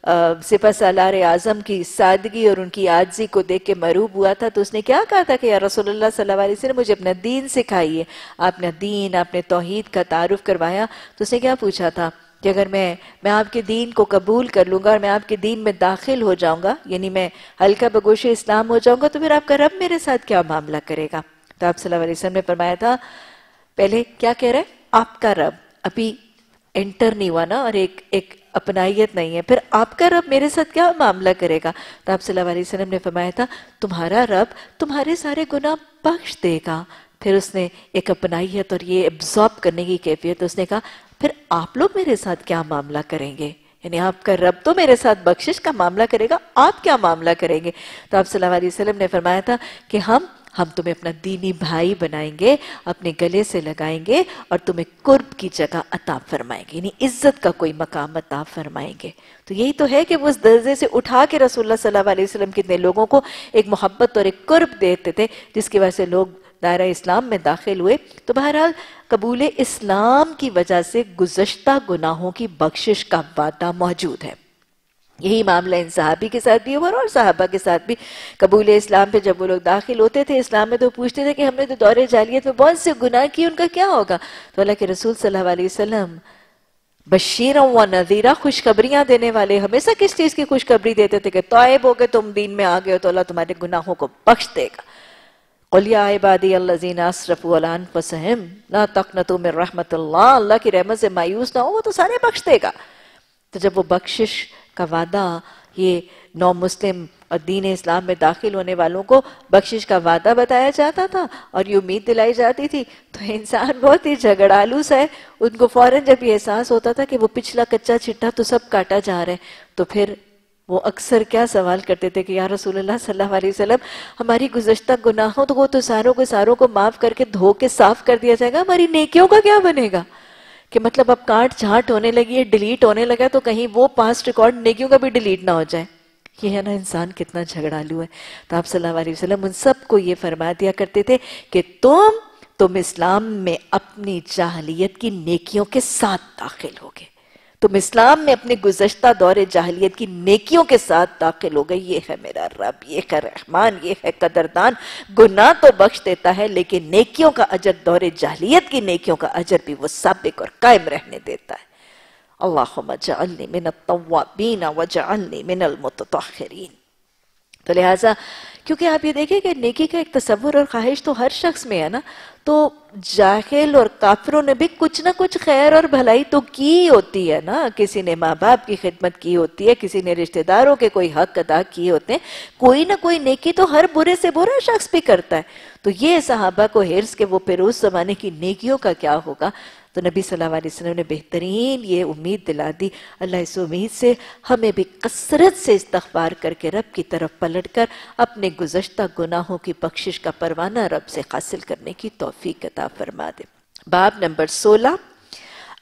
سپہ سالار اعظم کی سادگی اور ان کی عاجزی کو دیکھ کے مروب ہوا تھا، تو اس نے کیا کہا تھا کہ یا رسول اللہ صلی اللہ علیہ وسلم مجھے اپنا دین سکھائیے. آپ نے دین، آپ نے توحید کا تعارف کروایا. تو اس نے کیا پوچھا تھا کہ اگر میں میں آپ کے دین کو قبول کر لوں گا اور میں آپ کے دین میں داخل ہو جاؤں گا، یعنی میں حلقہ بگوش اسلام ہو جاؤں گا، تو پھر آپ کا رب میرے ساتھ کیا معاملہ کرے گا؟ تو آپ صلی اللہ علیہ وسلم نے فرمایا تھا، پہلے کیا کہہ رہے ہیں؟ آپ کا رب ابھی انٹر نہیں ہوا نا، اور ایک ایک اپنائیت نہیں ہے، پھر آپ کا رب میرے ساتھ کیا معاملہ کرے گا؟ تو آپ صلی اللہ علیہ وسلم نے فرمایا تھا تمہارا رب تمہارے سارے گناہ بخش دے گا. پھر اس نے ایک اپنائیت اور یہ ابزارب کرنے کی کیفیت، اس نے کہا پھر آپ لوگ میرے ساتھ کیا معاملہ کریں گے؟ یعنی آپ کا رب تو میرے ساتھ بخشش کا معاملہ کرے گا، آپ کیا معاملہ کریں گے؟ تو آپ صلی اللہ علیہ وسلم نے فرمایا تھا کہ ہم ہم تمہیں اپنا دینی بھائی بنائیں گے، اپنے گلے سے لگائیں گے اور تمہیں قرب کی جگہ عطا فرمائیں گے، یعنی عزت کا کوئی مقام عطا فرمائیں گے. تو یہی تو ہے کہ وہ اس درجے سے اٹھا کے رسول اللہ صلی اللہ علیہ وسلم کتنے لوگوں کو ایک محبت اور ایک قرب دیتے تھے، جس کی وجہ سے لوگ دائرہ اسلام میں داخل ہوئے. تو بہرحال قبول اسلام کی وجہ سے گزشتہ گناہوں کی بخشش کا وعدہ موجود ہے. یہی معاملہ ان صحابی کے ساتھ بھی ہوا اور صحابہ کے ساتھ بھی. قبول اسلام پہ جب وہ لوگ داخل ہوتے تھے اسلام میں تو پوچھتے تھے کہ ہم نے تو دور جاہلیت میں بہت سے گناہ کیے، ان کا کیا ہوگا؟ تو اللہ کے رسول صلی اللہ علیہ وسلم بشیرا و نذیرا، خوشخبریاں دینے والے، ہمیشہ کس چیز کی خوشخبری دیتے تھے کہ طائب ہو کے تم دین میں آ گئے ہو تو اللہ تمہارے گناہوں کو بخش دے گا. قل یا عبادی الذین اسرفوا علی انفسہم لا تقنطوا من رحمت اللہ، اللہ کی رحمت سے مایوس نہ ہو، وہ تو سارے بخش دے گا. تو جب وہ بخشش کا وعدہ یہ نو مسلم اور دین اسلام میں داخل ہونے والوں کو بخشش کا وعدہ بتایا جاتا تھا اور یہ امید دلائی جاتی تھی، تو انسان بہت ہی جھگڑالو سا ہے، ان کو فوراً جب یہ احساس ہوتا تھا کہ وہ پچھلا کچا چھٹا تو سب کاٹا جا رہا ہے، تو پھر وہ اکثر کیا سوال کرتے تھے کہ یا رسول اللہ صلی اللہ علیہ وسلم ہماری گزشتہ گناہوں تو وہ تو ساروں کو ساروں کو معاف کر کے دھو کے صاف کر دیا جائے گا، ہماری نیکیوں کا کیا بنے گا؟ کہ مطلب اب کاٹ جھانٹ ہونے لگی ہے، ڈیلیٹ ہونے لگا تو کہیں وہ پاسٹ ریکارڈ نیکیوں کا بھی ڈیلیٹ نہ ہو جائے. یہ ہے نا انسان کتنا جھگڑالو ہے. تو آپ صلی اللہ علیہ وسلم ان سب کو یہ فرما دیا کرتے تھے کہ تم تم اسلام میں اپنی جاہلیت کی نیکیوں کے ساتھ داخل ہوگے، تم اسلام میں اپنے گزشتہ دور جاہلیت کی نیکیوں کے ساتھ داخل ہو گئے. یہ ہے میرا رب، یہ ہے رحمان، یہ ہے قدردان. گناہ تو بخش دیتا ہے لیکن نیکیوں کا اجر، دور جاہلیت کی نیکیوں کا اجر بھی وہ سابق اور قائم رہنے دیتا ہے. اللہم اجعلنی من التوابین وجعلنی من المتطہرین. تو لہٰذا کیونکہ آپ یہ دیکھیں کہ نیکی کا ایک تصور اور خواہش تو ہر شخص میں ہے نا، تو جاہل اور کافروں نے بھی کچھ نہ کچھ خیر اور بھلائی تو کی ہوتی ہے نا. کسی نے ماں باپ کی خدمت کی ہوتی ہے، کسی نے رشتہ داروں کے کوئی حق ادا کیے ہوتے ہیں، کوئی نہ کوئی نیکی تو ہر برے سے برا شخص بھی کرتا ہے. تو یہ صحابہ کو حرص کہ وہ پھر اس زمانے کی نیکیوں کا کیا ہوگا، تو نبی صلی اللہ علیہ وسلم نے بہترین یہ امید دلا دی. اللہ اس امید سے ہمیں بھی کثرت سے استغفار کر کے رب کی طرف پلٹ کر اپنے گزشتہ گناہوں کی بخشش کا پروانہ رب سے حاصل کرنے کی توفیق عطا فرما دے. باب نمبر سولہ،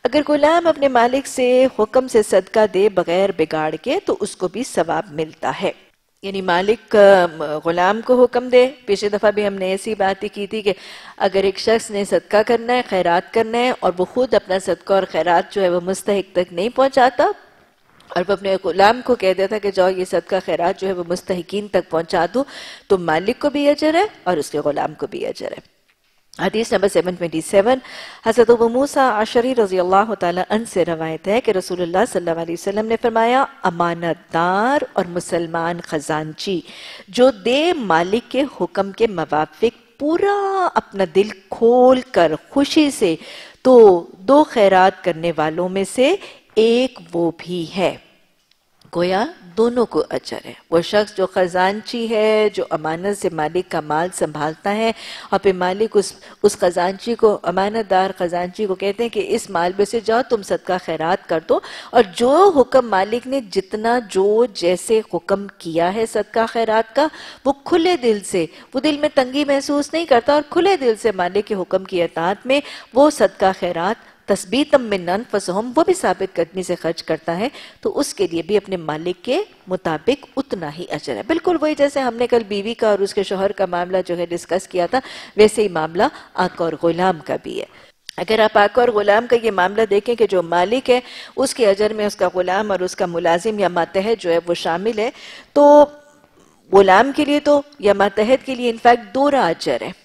اگر غلام اپنے مالک سے حکم سے صدقہ دے بغیر بگاڑ کے تو اس کو بھی ثواب ملتا ہے. یعنی مالک غلام کو حکم دے. پچھلی دفعہ بھی ہم نے ایسی بات ہی کی تھی کہ اگر ایک شخص نے صدقہ کرنا ہے، خیرات کرنا ہے، اور وہ خود اپنا صدقہ اور خیرات جو ہے وہ مستحق تک نہیں پہنچاتا اور وہ اپنے غلام کو کہہ دیتا کہ جاؤ یہ صدقہ خیرات جو ہے وہ مستحقین تک پہنچا دو، تو مالک کو بھی اجر ہے اور اس کے غلام کو بھی اجر ہے. حدیث نمبر سیون ٹوئنٹی سیون حضرت ابو موسیٰ عشری رضی اللہ تعالیٰ عنہ سے روایت ہے کہ رسول اللہ صلی اللہ علیہ وسلم نے فرمایا، امانت دار اور مسلمان خزانچی جو دے مالک کے حکم کے موافق پورا اپنا دل کھول کر خوشی سے، تو دو خیرات کرنے والوں میں سے ایک وہ بھی ہے. گویا دونوں کو اجر ہے. وہ شخص جو خزانچی ہے، جو امانت سے مالک کا مال سنبھالتا ہے، اور پھر مالک اس اس خزانچی کو، امانت دار خزانچی کو کہتے ہیں کہ اس مال میں سے جاؤ تم صدقہ خیرات کر دو، اور جو حکم مالک نے جتنا جو جیسے حکم کیا ہے صدقہ خیرات کا، وہ کھلے دل سے، وہ دل میں تنگی محسوس نہیں کرتا اور کھلے دل سے مالک کے حکم کی اطاعت میں وہ صدقہ خیرات تثبیتم من انفسہم وہ بھی ثابت قدمی سے خرچ کرتا ہے، تو اس کے لیے بھی اپنے مالک کے مطابق اتنا ہی اجر ہے. بالکل وہی جیسے ہم نے کل بیوی کا اور اس کے شوہر کا معاملہ جو ہے ڈسکس کیا تھا، ویسے ہی معاملہ آقا اور غلام کا بھی ہے. اگر آپ آقا اور غلام کا یہ معاملہ دیکھیں کہ جو مالک ہے اس کے اجر میں اس کا غلام اور اس کا ملازم یا ماتحت جو ہے وہ شامل ہے، تو غلام کے لیے تو یا ماتحت کے لیے انفیکٹ دو را اجر ہے.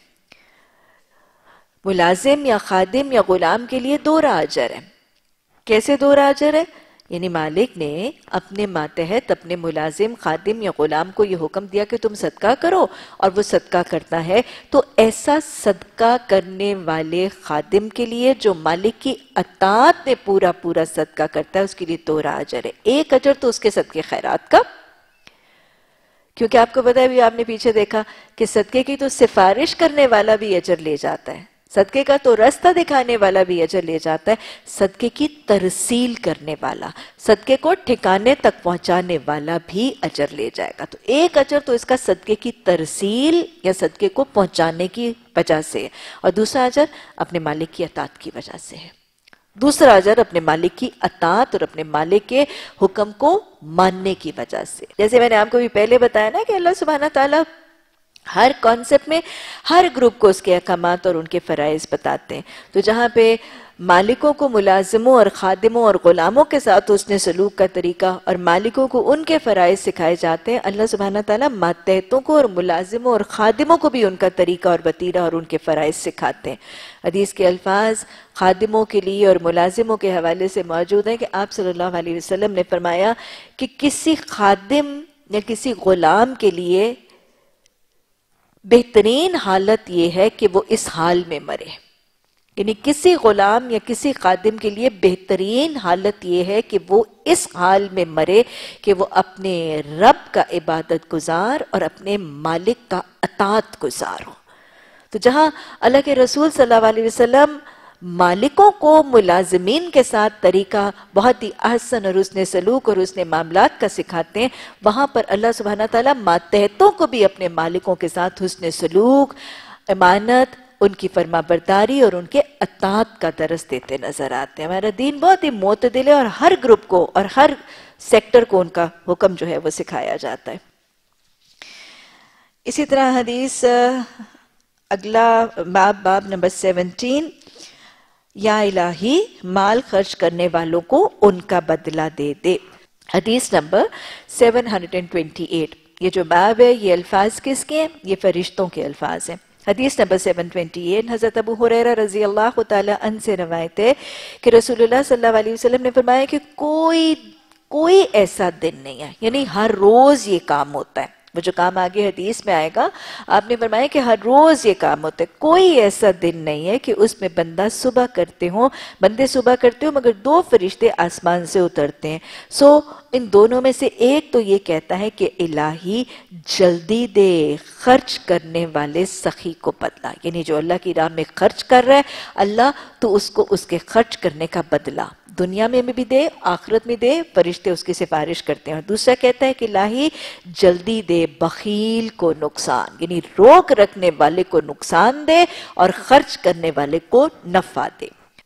ملازم یا خادم یا غلام کے لیے دو را اجر ہے. کیسے دو را اجر ہے؟ یعنی مالک نے اپنے ماتحت، اپنے ملازم، خادم یا غلام کو یہ حکم دیا کہ تم صدقہ کرو، اور وہ صدقہ کرتا ہے، تو ایسا صدقہ کرنے والے خادم کے لیے جو مالک کی اطاعت میں پورا پورا صدقہ کرتا ہے اس کے لیے دو را اجر ہے. ایک اجر تو اس کے صدقے خیرات کا، کیونکہ آپ کو پتہ ہے بھی آپ نے پیچھے دیکھا کہ صدقے کی تو سفارش کرنے والا بھی اجر لے جاتا ہے، صدقے کا تو رستہ دکھانے والا بھی اجر لے جاتا ہے، صدقے کی ترسیل کرنے والا، صدقے کو ٹھکانے تک پہنچانے والا بھی اجر لے جائے گا. تو ایک اجر تو اس کا صدقے کی ترسیل یا صدقے کو پہنچانے کی وجہ سے ہے، اور دوسرا اجر اپنے مالک کی اطاعت کی وجہ سے ہے. دوسرا اجر اپنے مالک کی اطاعت اور اپنے مالک کے حکم کو ماننے کی وجہ سے. جیسے میں نے آپ کو بھی پہلے بتایا نا کہ اللہ سبحانہ تعالیٰ ہر کانسیپٹ میں ہر گروپ کو اس کے احکامات اور ان کے فرائض بتاتے ہیں. تو جہاں پہ مالکوں کو ملازموں اور خادموں اور غلاموں کے ساتھ اس نے سلوک کا طریقہ اور مالکوں کو ان کے فرائض سکھائے جاتے ہیں، اللہ سبحانہ تعالیٰ ماتحتوں کو اور ملازموں اور خادموں کو بھی ان کا طریقہ اور وتیرہ اور ان کے فرائض سکھاتے ہیں. حدیث کے الفاظ خادموں کے لیے اور ملازموں کے حوالے سے موجود ہیں کہ آپ صلی اللہ علیہ وسلم نے فرمایا کہ کسی خادم یا کسی غلام کے لیے بہترین حالت یہ ہے کہ وہ اس حال میں مرے. یعنی کسی غلام یا کسی خادم کے لیے بہترین حالت یہ ہے کہ وہ اس حال میں مرے کہ وہ اپنے رب کا عبادت گزار اور اپنے مالک کا اطاعت گزار ہو. تو جہاں اللہ کے رسول صلی اللہ علیہ وسلم مالکوں کو ملازمین کے ساتھ طریقہ بہت ہی احسن اور حسن سلوک اور حسن معاملات کا سکھاتے ہیں، وہاں پر اللہ سبحانہ تعالیٰ ماتحتوں کو بھی اپنے مالکوں کے ساتھ حسن سلوک، امانت، ان کی فرما برداری اور ان کے اطاعت کا درس دیتے نظر آتے ہیں. ہمارا دین بہت ہی معتدل ہے اور ہر گروپ کو اور ہر سیکٹر کو ان کا حکم جو ہے وہ سکھایا جاتا ہے. اسی طرح حدیث اگلا باب باب نمبر سیونٹین، یا الہی مال خرچ کرنے والوں کو ان کا بدلہ دے دے. حدیث نمبر سیون ہنڈریڈ ٹوینٹی ایٹ. یہ جو باب ہے یہ الفاظ کس کے ہیں؟ یہ فرشتوں کے الفاظ ہیں. حدیث نمبر سیون ٹوینٹی ایٹ حضرت ابو ہریرہ رضی اللہ تعالی عنہ سے روایت ہے کہ رسول اللہ صلی اللہ علیہ وسلم نے فرمایا کہ کوئی کوئی ایسا دن نہیں ہے، یعنی ہر روز یہ کام ہوتا ہے. وہ جو کام آگے حدیث میں آئے گا، آپ نے فرمایا کہ ہر روز یہ کام ہوتا ہے. کوئی ایسا دن نہیں ہے کہ اس میں بندہ صبح کرتے ہوں بندے صبح کرتے ہوں مگر دو فرشتے آسمان سے اترتے ہیں. سو ان دونوں میں سے ایک تو یہ کہتا ہے کہ الہی جلدی دے خرچ کرنے والے سخی کو بدلہ، یعنی جو اللہ کی راہ میں خرچ کر رہا ہے اللہ تو اس کو اس کے خرچ کرنے کا بدلہ دنیا میں بھی دے، آخرت میں دے. فرشتے اس کی سفارش کرتے ہیں. اور دوسرا کہتا ہے کہ الہی جلدی دے بخیل کو نقصان، یعنی روک رکھنے والے کو نقصان دے اور خرچ کرنے والے کو نفع دے.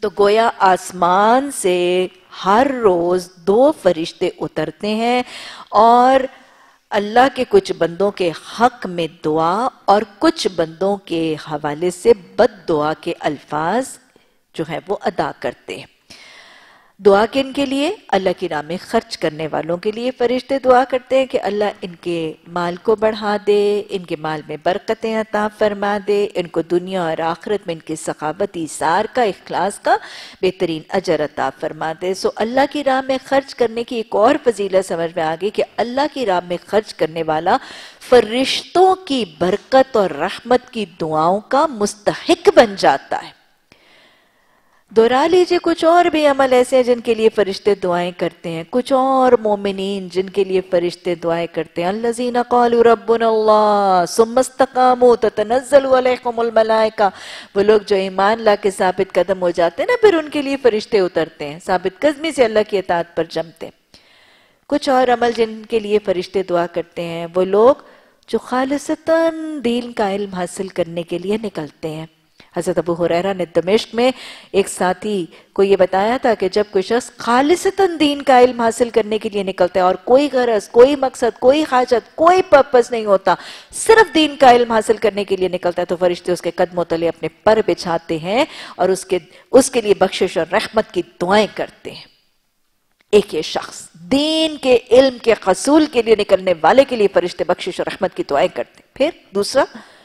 تو گویا آسمان سے ہر روز دو فرشتے اترتے ہیں اور اللہ کے کچھ بندوں کے حق میں دعا اور کچھ بندوں کے حوالے سے بد دعا کے الفاظ جو ہیں وہ ادا کرتے ہیں۔ دعا کن کے لیے؟ اللہ کی راہ میں خرچ کرنے والوں کے لیے فرشتے دعا کرتے ہیں کہ اللہ ان کے مال کو بڑھا دے، ان کے مال میں برکتیں عطا فرما دے، ان کو دنیا اور آخرت میں ان کی سخاوت ایثار کا، اخلاص کا بہترین اجر عطا فرما دے۔ سو اللہ کی راہ میں خرچ کرنے کی ایک اور فضیلت سمجھ میں آگئی کہ اللہ کی راہ میں خرچ کرنے والا فرشتوں کی برکت اور رحمت کی دعاؤں کا مستحق بن جاتا ہے۔ دہرا لیجئے کچھ اور بھی عمل ایسے ہیں جن کے لیے فرشتے دعائیں کرتے ہیں، کچھ اور مومنین جن کے لیے فرشتے دعائیں کرتے ہیں۔ الذین قالوا ربنا اللہ ثم استقاموا تتنزل علیہم الملائکہ، وہ لوگ جو ایمان لا کے ثابت قدم ہو جاتے ہیں نا، پھر ان کے لیے فرشتے اترتے ہیں، ثابت قدمی سے اللہ کی اطاعت پر جمتے ہیں۔ کچھ اور عمل جن کے لیے فرشتے دعا کرتے ہیں، وہ لوگ جو خالصتاً دین کا علم حاصل کرنے کے لیے نکلتے ہیں۔ حضرت ابو ہریرہ نے دمشق میں ایک ساتھی کو یہ بتایا تھا کہ جب کوئی شخص خالصتاً دین کا علم حاصل کرنے کے لیے نکلتا ہے اور کوئی غرض، کوئی مقصد، کوئی حاجت، کوئی پرپس نہیں ہوتا، صرف دین کا علم حاصل کرنے کے لیے نکلتا ہے، تو فرشتے اس کے قدموں تلے اپنے پر بچھاتے ہیں اور اس کے اس کے لیے بخشش اور رحمت کی دعائیں کرتے ہیں۔ ایک یہ شخص دین کے علم کے حصول کے لیے نکلنے والے کے لیے فرشتے بخشش اور رحمت کی دعائیں کرتے ہیں۔ پھر دوسرا،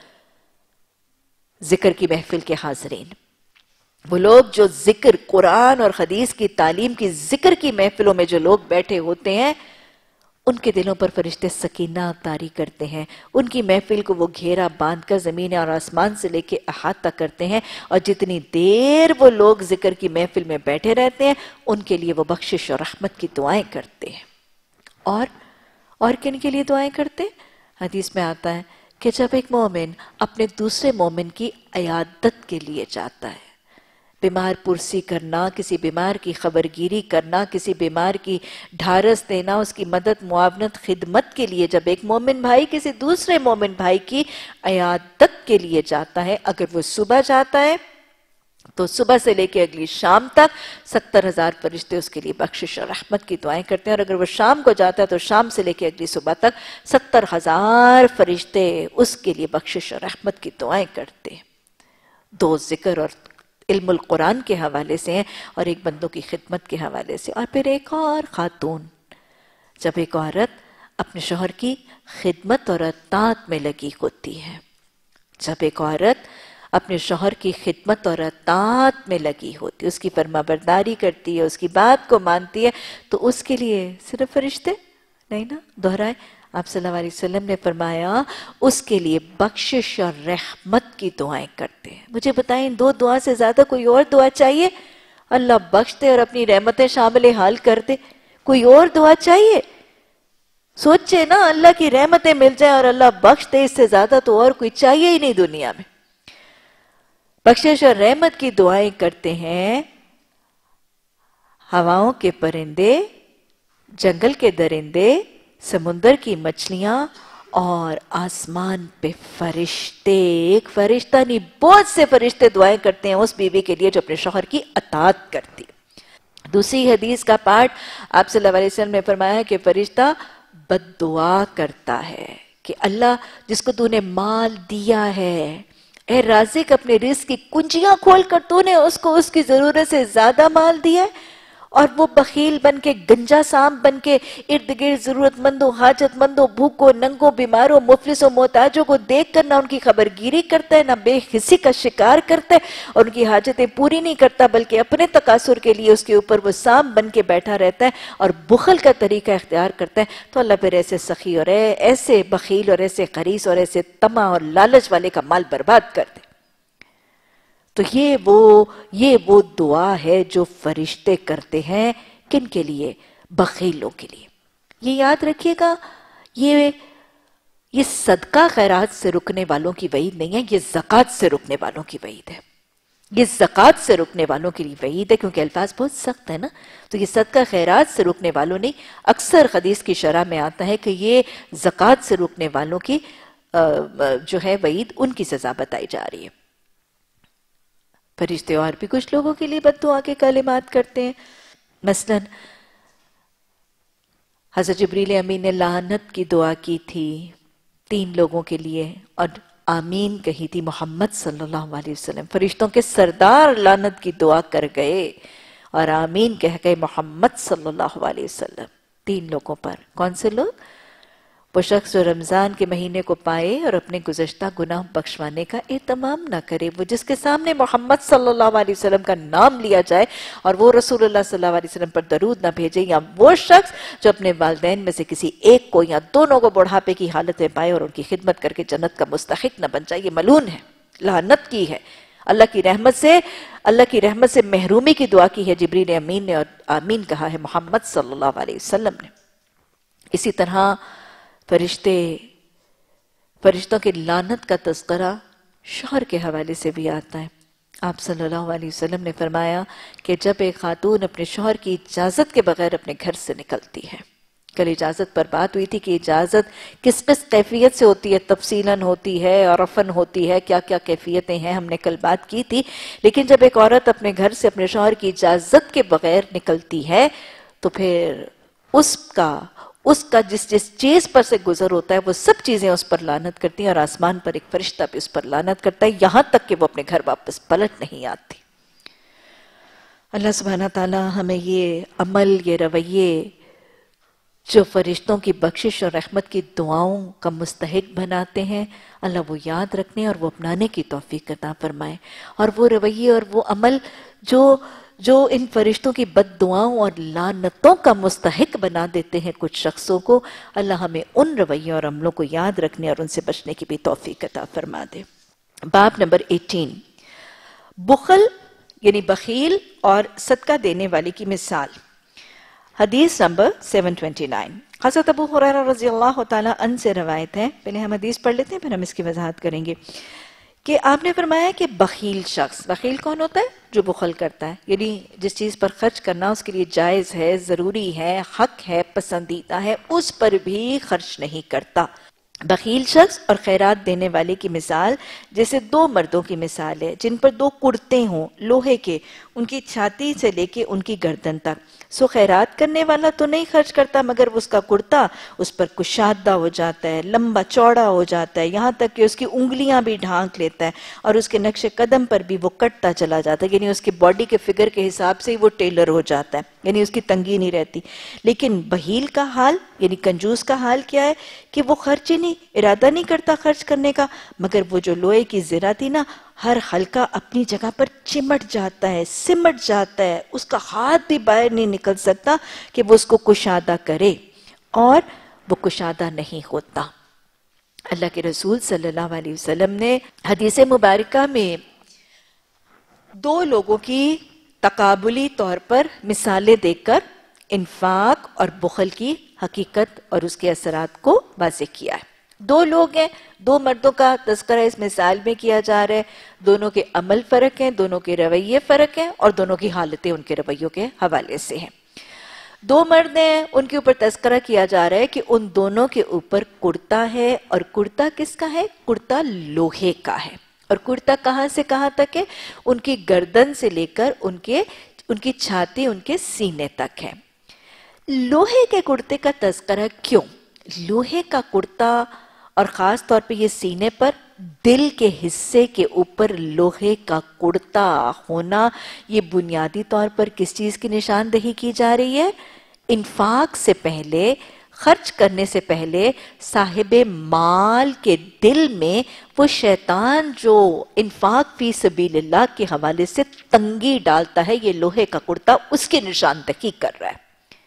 ذکر کی محفل کے حاضرین، وہ لوگ جو ذکر، قرآن اور حدیث کی تعلیم کی ذکر کی محفلوں میں جو لوگ بیٹھے ہوتے ہیں، ان کے دلوں پر فرشتے سکینہ طاری کرتے ہیں، ان کی محفل کو وہ گھیرا باندھ کر زمین اور آسمان سے لے کے احاطہ کرتے ہیں، اور جتنی دیر وہ لوگ ذکر کی محفل میں بیٹھے رہتے ہیں ان کے لیے وہ بخشش اور رحمت کی دعائیں کرتے ہیں۔ اور اور کن کے لیے دعائیں کرتے ہیں؟ حدیث میں آتا ہے کہ جب ایک مومن اپنے دوسرے مومن کی عیادت کے لیے جاتا ہے، بیمار پرسی کرنا، کسی بیمار کی خبرگیری کرنا، کسی بیمار کی ڈھارس دینا، اس کی مدد، معاونت، خدمت کے لیے جب ایک مومن بھائی کسی دوسرے مومن بھائی کی عیادت کے لیے جاتا ہے، اگر وہ صبح جاتا ہے تو صبح سے لے کے اگلی شام تک ستر ہزار فرشتے اس کے لیے بخشش اور رحمت کی دعائیں کرتے ہیں، اور اگر وہ شام کو جاتا ہے تو شام سے لے کے اگلی صبح تک ستر ہزار فرشتے اس کے لیے بخشش اور رحمت کی دعائیں کرتے ہیں۔ دو ذکر اور علم القرآن کے حوالے سے ہیں اور ایک بندوں کی خدمت کے حوالے سے۔ اور پھر ایک اور خاتون، جب ایک عورت اپنے شوہر کی خدمت اور اطاعت میں لگی ہوتی ہے، جب ایک عورت اپنے شوہر کی خدمت اور اطاعت میں لگی ہوتی ہے، اس کی فرما برداری کرتی ہے، اس کی بات کو مانتی ہے، تو اس کے لیے صرف فرشتے نہیں نا، دہرائے آپ صلی اللہ علیہ وسلم نے فرمایا اس کے لیے بخشش اور رحمت کی دعائیں کرتے ہیں۔ مجھے بتائیں دو دعا سے زیادہ کوئی اور دعا چاہیے؟ اللہ بخش دے اور اپنی رحمتیں شامل حال کر دے، کوئی اور دعا چاہیے؟ سوچے نا، اللہ کی رحمتیں مل جائیں اور اللہ بخش دے، اس سے زیادہ تو اور کوئی چاہیے ہی نہیں دنیا میں۔ بخشش اور رحمت کی دعائیں کرتے ہیں ہواؤں کے پرندے، جنگل کے درندے، سمندر کی مچھلیاں اور آسمان پہ فرشتے۔ ایک فرشتہ نہیں، بہت سے فرشتے دعائیں کرتے ہیں اس بیوی کے لیے جو اپنے شوہر کی اطاعت کرتی۔ دوسری حدیث کا پارٹ آپ صلی اللہ علیہ وسلم نے فرمایا کہ فرشتہ بد دعا کرتا ہے کہ اللہ جس کو تو نے مال دیا ہے، اے رازق اپنے رزق کی کنجیاں کھول کر تو نے اس کو اس کی ضرورت سے زیادہ مال دیا ہے، اور وہ بخیل بن کے، گنجا سام بن کے ارد گرد ضرورت مندوں، حاجت مندوں، بھوکوں، ننگوں، بیماروں، مفلسوں، محتاجوں کو دیکھ کر نہ ان کی خبرگیری کرتا ہے، نہ بے حسی کا شکار کرتا ہے اور ان کی حاجتیں پوری نہیں کرتا، بلکہ اپنے تقاصر کے لیے اس کے اوپر وہ سام بن کے بیٹھا رہتا ہے اور بخل کا طریقہ اختیار کرتا ہے، تو اللہ پھر ایسے سخی اور ایسے بخیل اور ایسے خریص اور ایسے طمع اور لالچ والے کا مال برباد کر دے۔ تو یہ وہ یہ وہ دعا ہے جو فرشتے کرتے ہیں، کن کے لیے؟ بخیلوں کے لیے۔ یہ یاد رکھیے گا، یہ یہ صدقہ خیرات سے رکنے والوں کی وعید نہیں ہے، یہ زکوٰۃ سے رکنے والوں کی وعید ہے۔ یہ زکوٰۃ سے رکنے والوں کے لیے وعید ہے، کیونکہ الفاظ بہت سخت ہے نا، تو یہ صدقہ خیرات سے رکنے والوں نہیں، اکثر حدیث کی شرح میں آتا ہے کہ یہ زکوٰۃ سے رکنے والوں کی جو ہے وعید، ان کی سزا بتائی جا رہی ہے۔ فرشتے اور بھی کچھ لوگوں کے لیے بد دعا کے کلمات کرتے ہیں. مثلا حضرت جبریل امین نے لعنت کی دعا کی تھی تین لوگوں کے لیے اور آمین کہی تھی محمد صلی اللہ علیہ وسلم. فرشتوں کے سردار لعنت کی دعا کر گئے اور آمین کہہ گئے محمد صلی اللہ علیہ وسلم تین لوگوں پر. کون سے لوگ؟ وہ شخص جو رمضان کے مہینے کو پائے اور اپنے گزشتہ گناہ بخشوانے کا اہتمام نہ کرے، وہ جس کے سامنے محمد صلی اللہ علیہ وسلم کا نام لیا جائے اور وہ رسول اللہ صلی اللہ علیہ وسلم پر درود نہ بھیجے، یا وہ شخص جو اپنے والدین میں سے کسی ایک کو یا دونوں کو بڑھاپے کی حالت میں پائے اور ان کی خدمت کر کے جنت کا مستحق نہ بن جائے، یہ ملعون ہے، لعنت کی ہے، اللہ کی رحمت سے اللہ کی رحمت سے محرومی کی دعا کی ہے جبریل امین نے، اور آمین کہا ہے محمد صلی اللہ علیہ وسلم نے. اسی طرح فرشتے فرشتوں کی لعنت کا تذکرہ شوہر کے حوالے سے بھی آتا ہے. آپ صلی اللہ علیہ وسلم نے فرمایا کہ جب ایک خاتون اپنے شوہر کی اجازت کے بغیر اپنے گھر سے نکلتی ہے، کل اجازت پر بات ہوئی تھی کہ اجازت کس کس کیفیت سے ہوتی ہے، تفصیلاً ہوتی ہے، عرفاً ہوتی ہے، کیا کیا کیفیتیں ہیں، ہم نے کل بات کی تھی. لیکن جب ایک عورت اپنے گھر سے اپنے شوہر کی اجازت کے بغیر نکلتی ہے تو پھر اس کا اس کا جس جس چیز پر سے گزر ہوتا ہے وہ سب چیزیں اس پر لعنت کرتی ہیں، اور آسمان پر ایک فرشتہ بھی اس پر لعنت کرتا ہے یہاں تک کہ وہ اپنے گھر واپس پلٹ نہیں آتی. اللہ سبحانہ تعالی ہمیں یہ عمل، یہ رویے جو فرشتوں کی بخشش اور رحمت کی دعاؤں کا مستحق بناتے ہیں، اللہ وہ یاد رکھنے اور وہ اپنانے کی توفیق عطا فرمائے. اور وہ رویے اور وہ عمل جو جو ان فرشتوں کی بد دعاؤں اور لعنتوں کا مستحق بنا دیتے ہیں کچھ شخصوں کو، اللہ ہمیں ان رویوں اور عملوں کو یاد رکھنے اور ان سے بچنے کی بھی توفیق عطا فرما دے. باب نمبر اٹھارہ، بخل یعنی بخیل اور صدقہ دینے والے کی مثال. حدیث نمبر سات سو انیس، حضرت ابو ہریرہ رضی اللہ تعالیٰ عنہ سے روایت ہے. پہلے ہم حدیث پڑھ لیتے ہیں پھر ہم اس کی وضاحت کریں گے کہ آپ نے فرمایا کہ بخیل شخص، بخیل کون ہوتا ہے؟ جو بخل کرتا ہے، یعنی جس چیز پر خرچ کرنا اس کے لیے جائز ہے، ضروری ہے، حق ہے، پسندیدہ ہے، اس پر بھی خرچ نہیں کرتا. بخیل شخص اور خیرات دینے والے کی مثال جیسے دو مردوں کی مثال ہے جن پر دو کرتے ہوں لوہے کے، ان کی چھاتی سے لے کے ان کی گردن تک. سو خیرات کرنے والا تو نہیں خرچ کرتا مگر اس کا کرتا اس پر کشادہ ہو جاتا ہے، لمبا چوڑا ہو جاتا ہے، یہاں تک کہ اس کی انگلیاں بھی ڈھانک لیتا ہے اور اس کے نقش قدم پر بھی وہ کٹتا چلا جاتا ہے، یعنی اس کی باڈی کے فگر کے حساب سے ہی وہ ٹیلر ہو جاتا ہے، یعنی اس کی تنگی نہیں رہتی. لیکن بخیل کا حال یعنی کنجوس کا حال کیا ہے کہ وہ خرچ ہی نہیں، ارادہ نہیں کرتا خرچ کرنے کا، مگر وہ جو لوہے کی زرہ تھی نا، ہر حلقہ اپنی جگہ پر چمٹ جاتا ہے، سمٹ جاتا ہے، اس کا ہاتھ بھی باہر نہیں نکل سکتا کہ وہ اس کو کشادہ کرے، اور وہ کشادہ نہیں ہوتا. اللہ کے رسول صلی اللہ علیہ وسلم نے حدیث مبارکہ میں دو لوگوں کی تقابلی طور پر مثالیں دے کر انفاق اور بخل کی حقیقت اور اس کے اثرات کو واضح کیا ہے. دو لوگ ہیں، دو مردوں کا تذکرہ اس مثال میں کیا جا رہا ہے، دونوں کے عمل فرق ہیں، دونوں کے رویے فرق ہیں اور دونوں کی حالتیں ان کے رویوں کے حوالے سے ہیں. دو مرد ہیں، ان کے اوپر تذکرہ کیا جا رہا ہے کہ ان دونوں کے اوپر کرتا ہے، اور کرتا کس کا ہے؟ کرتا لوہے کا ہے. اور کرتا کہاں سے کہاں تک ہے؟ ان کی گردن سے لے کر ان کے ان کی چھاتی ان کے سینے تک ہے. لوہے کے کرتے کا تذکرہ کیوں؟ لوہے کا کرتا اور خاص طور پہ یہ سینے پر دل کے حصے کے اوپر لوہے کا کرتا ہونا، یہ بنیادی طور پر کس چیز کی نشاندہی کی جا رہی ہے؟ انفاق سے پہلے، خرچ کرنے سے پہلے صاحب مال کے دل میں وہ شیطان جو انفاق فی سبیل اللہ کے حوالے سے تنگی ڈالتا ہے، یہ لوہے کا کرتا اس کی نشاندہی کر رہا ہے.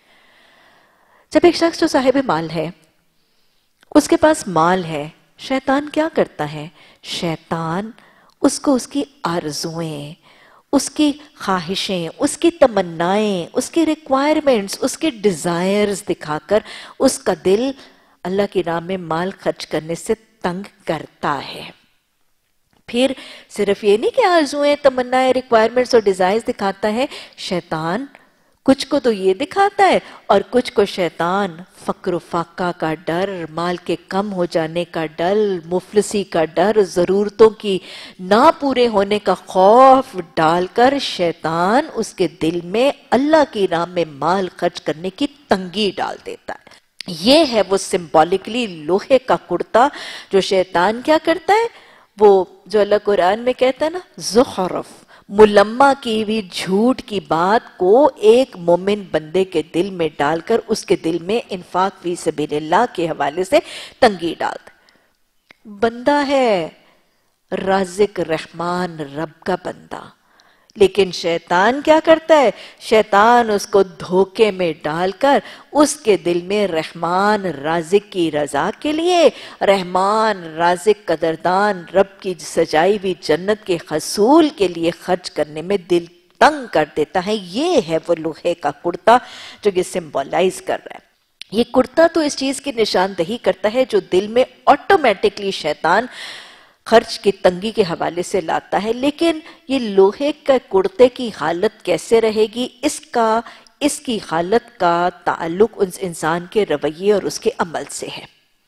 جب ایک شخص جو صاحب مال ہے، اس کے پاس مال ہے، شیطان کیا کرتا ہے؟ شیطان اس کو اس کی آرزویں، اس کی خواہشیں، اس کی تمنائیں، اس کی ریکوائرمنٹس، اس کے ڈیزائرز دکھا کر اس کا دل اللہ کی راہ میں مال خرچ کرنے سے تنگ کرتا ہے. پھر صرف یہ نہیں کہ آرزویں، تمنائیں، ریکوائرمنٹس اور ڈیزائرز دکھاتا ہے، شیطان کچھ کو تو یہ دکھاتا ہے اور کچھ کو شیطان فقر و فاقہ کا ڈر، مال کے کم ہو جانے کا ڈر، مفلسی کا ڈر، ضرورتوں کی نہ پورے ہونے کا خوف ڈال کر شیطان اس کے دل میں اللہ کی راہ میں مال خرچ کرنے کی تنگی ڈال دیتا ہے۔ یہ ہے وہ سمبولکلی لوہے کا کرتا جو شیطان کیا کرتا ہے، وہ جو اللہ قرآن میں کہتا ہے نا زخرف، ملمہ کی ہوئی جھوٹ کی بات کو ایک مومن بندے کے دل میں ڈال کر اس کے دل میں انفاق فی سبیل اللہ کے حوالے سے تنگی ڈال دے۔ بندہ ہے رازق رحمان رب کا بندہ، لیکن شیطان کیا کرتا ہے، شیطان اس کو دھوکے میں ڈال کر اس کے دل میں رحمان رازق کی رضا کے لیے، رحمان رازق قدردان رب کی سجائی ہوئی جنت کے حصول کے لیے خرچ کرنے میں دل تنگ کر دیتا ہے۔ یہ ہے وہ لوہے کا کرتا جو یہ سمبولائز کر رہا ہے۔ یہ کرتا تو اس چیز کی نشاندہی کرتا ہے جو دل میں آٹومیٹکلی شیطان خرچ کی تنگی کے حوالے سے لاتا ہے، لیکن یہ لوہے کا کرتے کی حالت کیسے رہے گی، اس کا اس کی حالت کا تعلق اس انسان کے رویے اور اس کے عمل سے ہے۔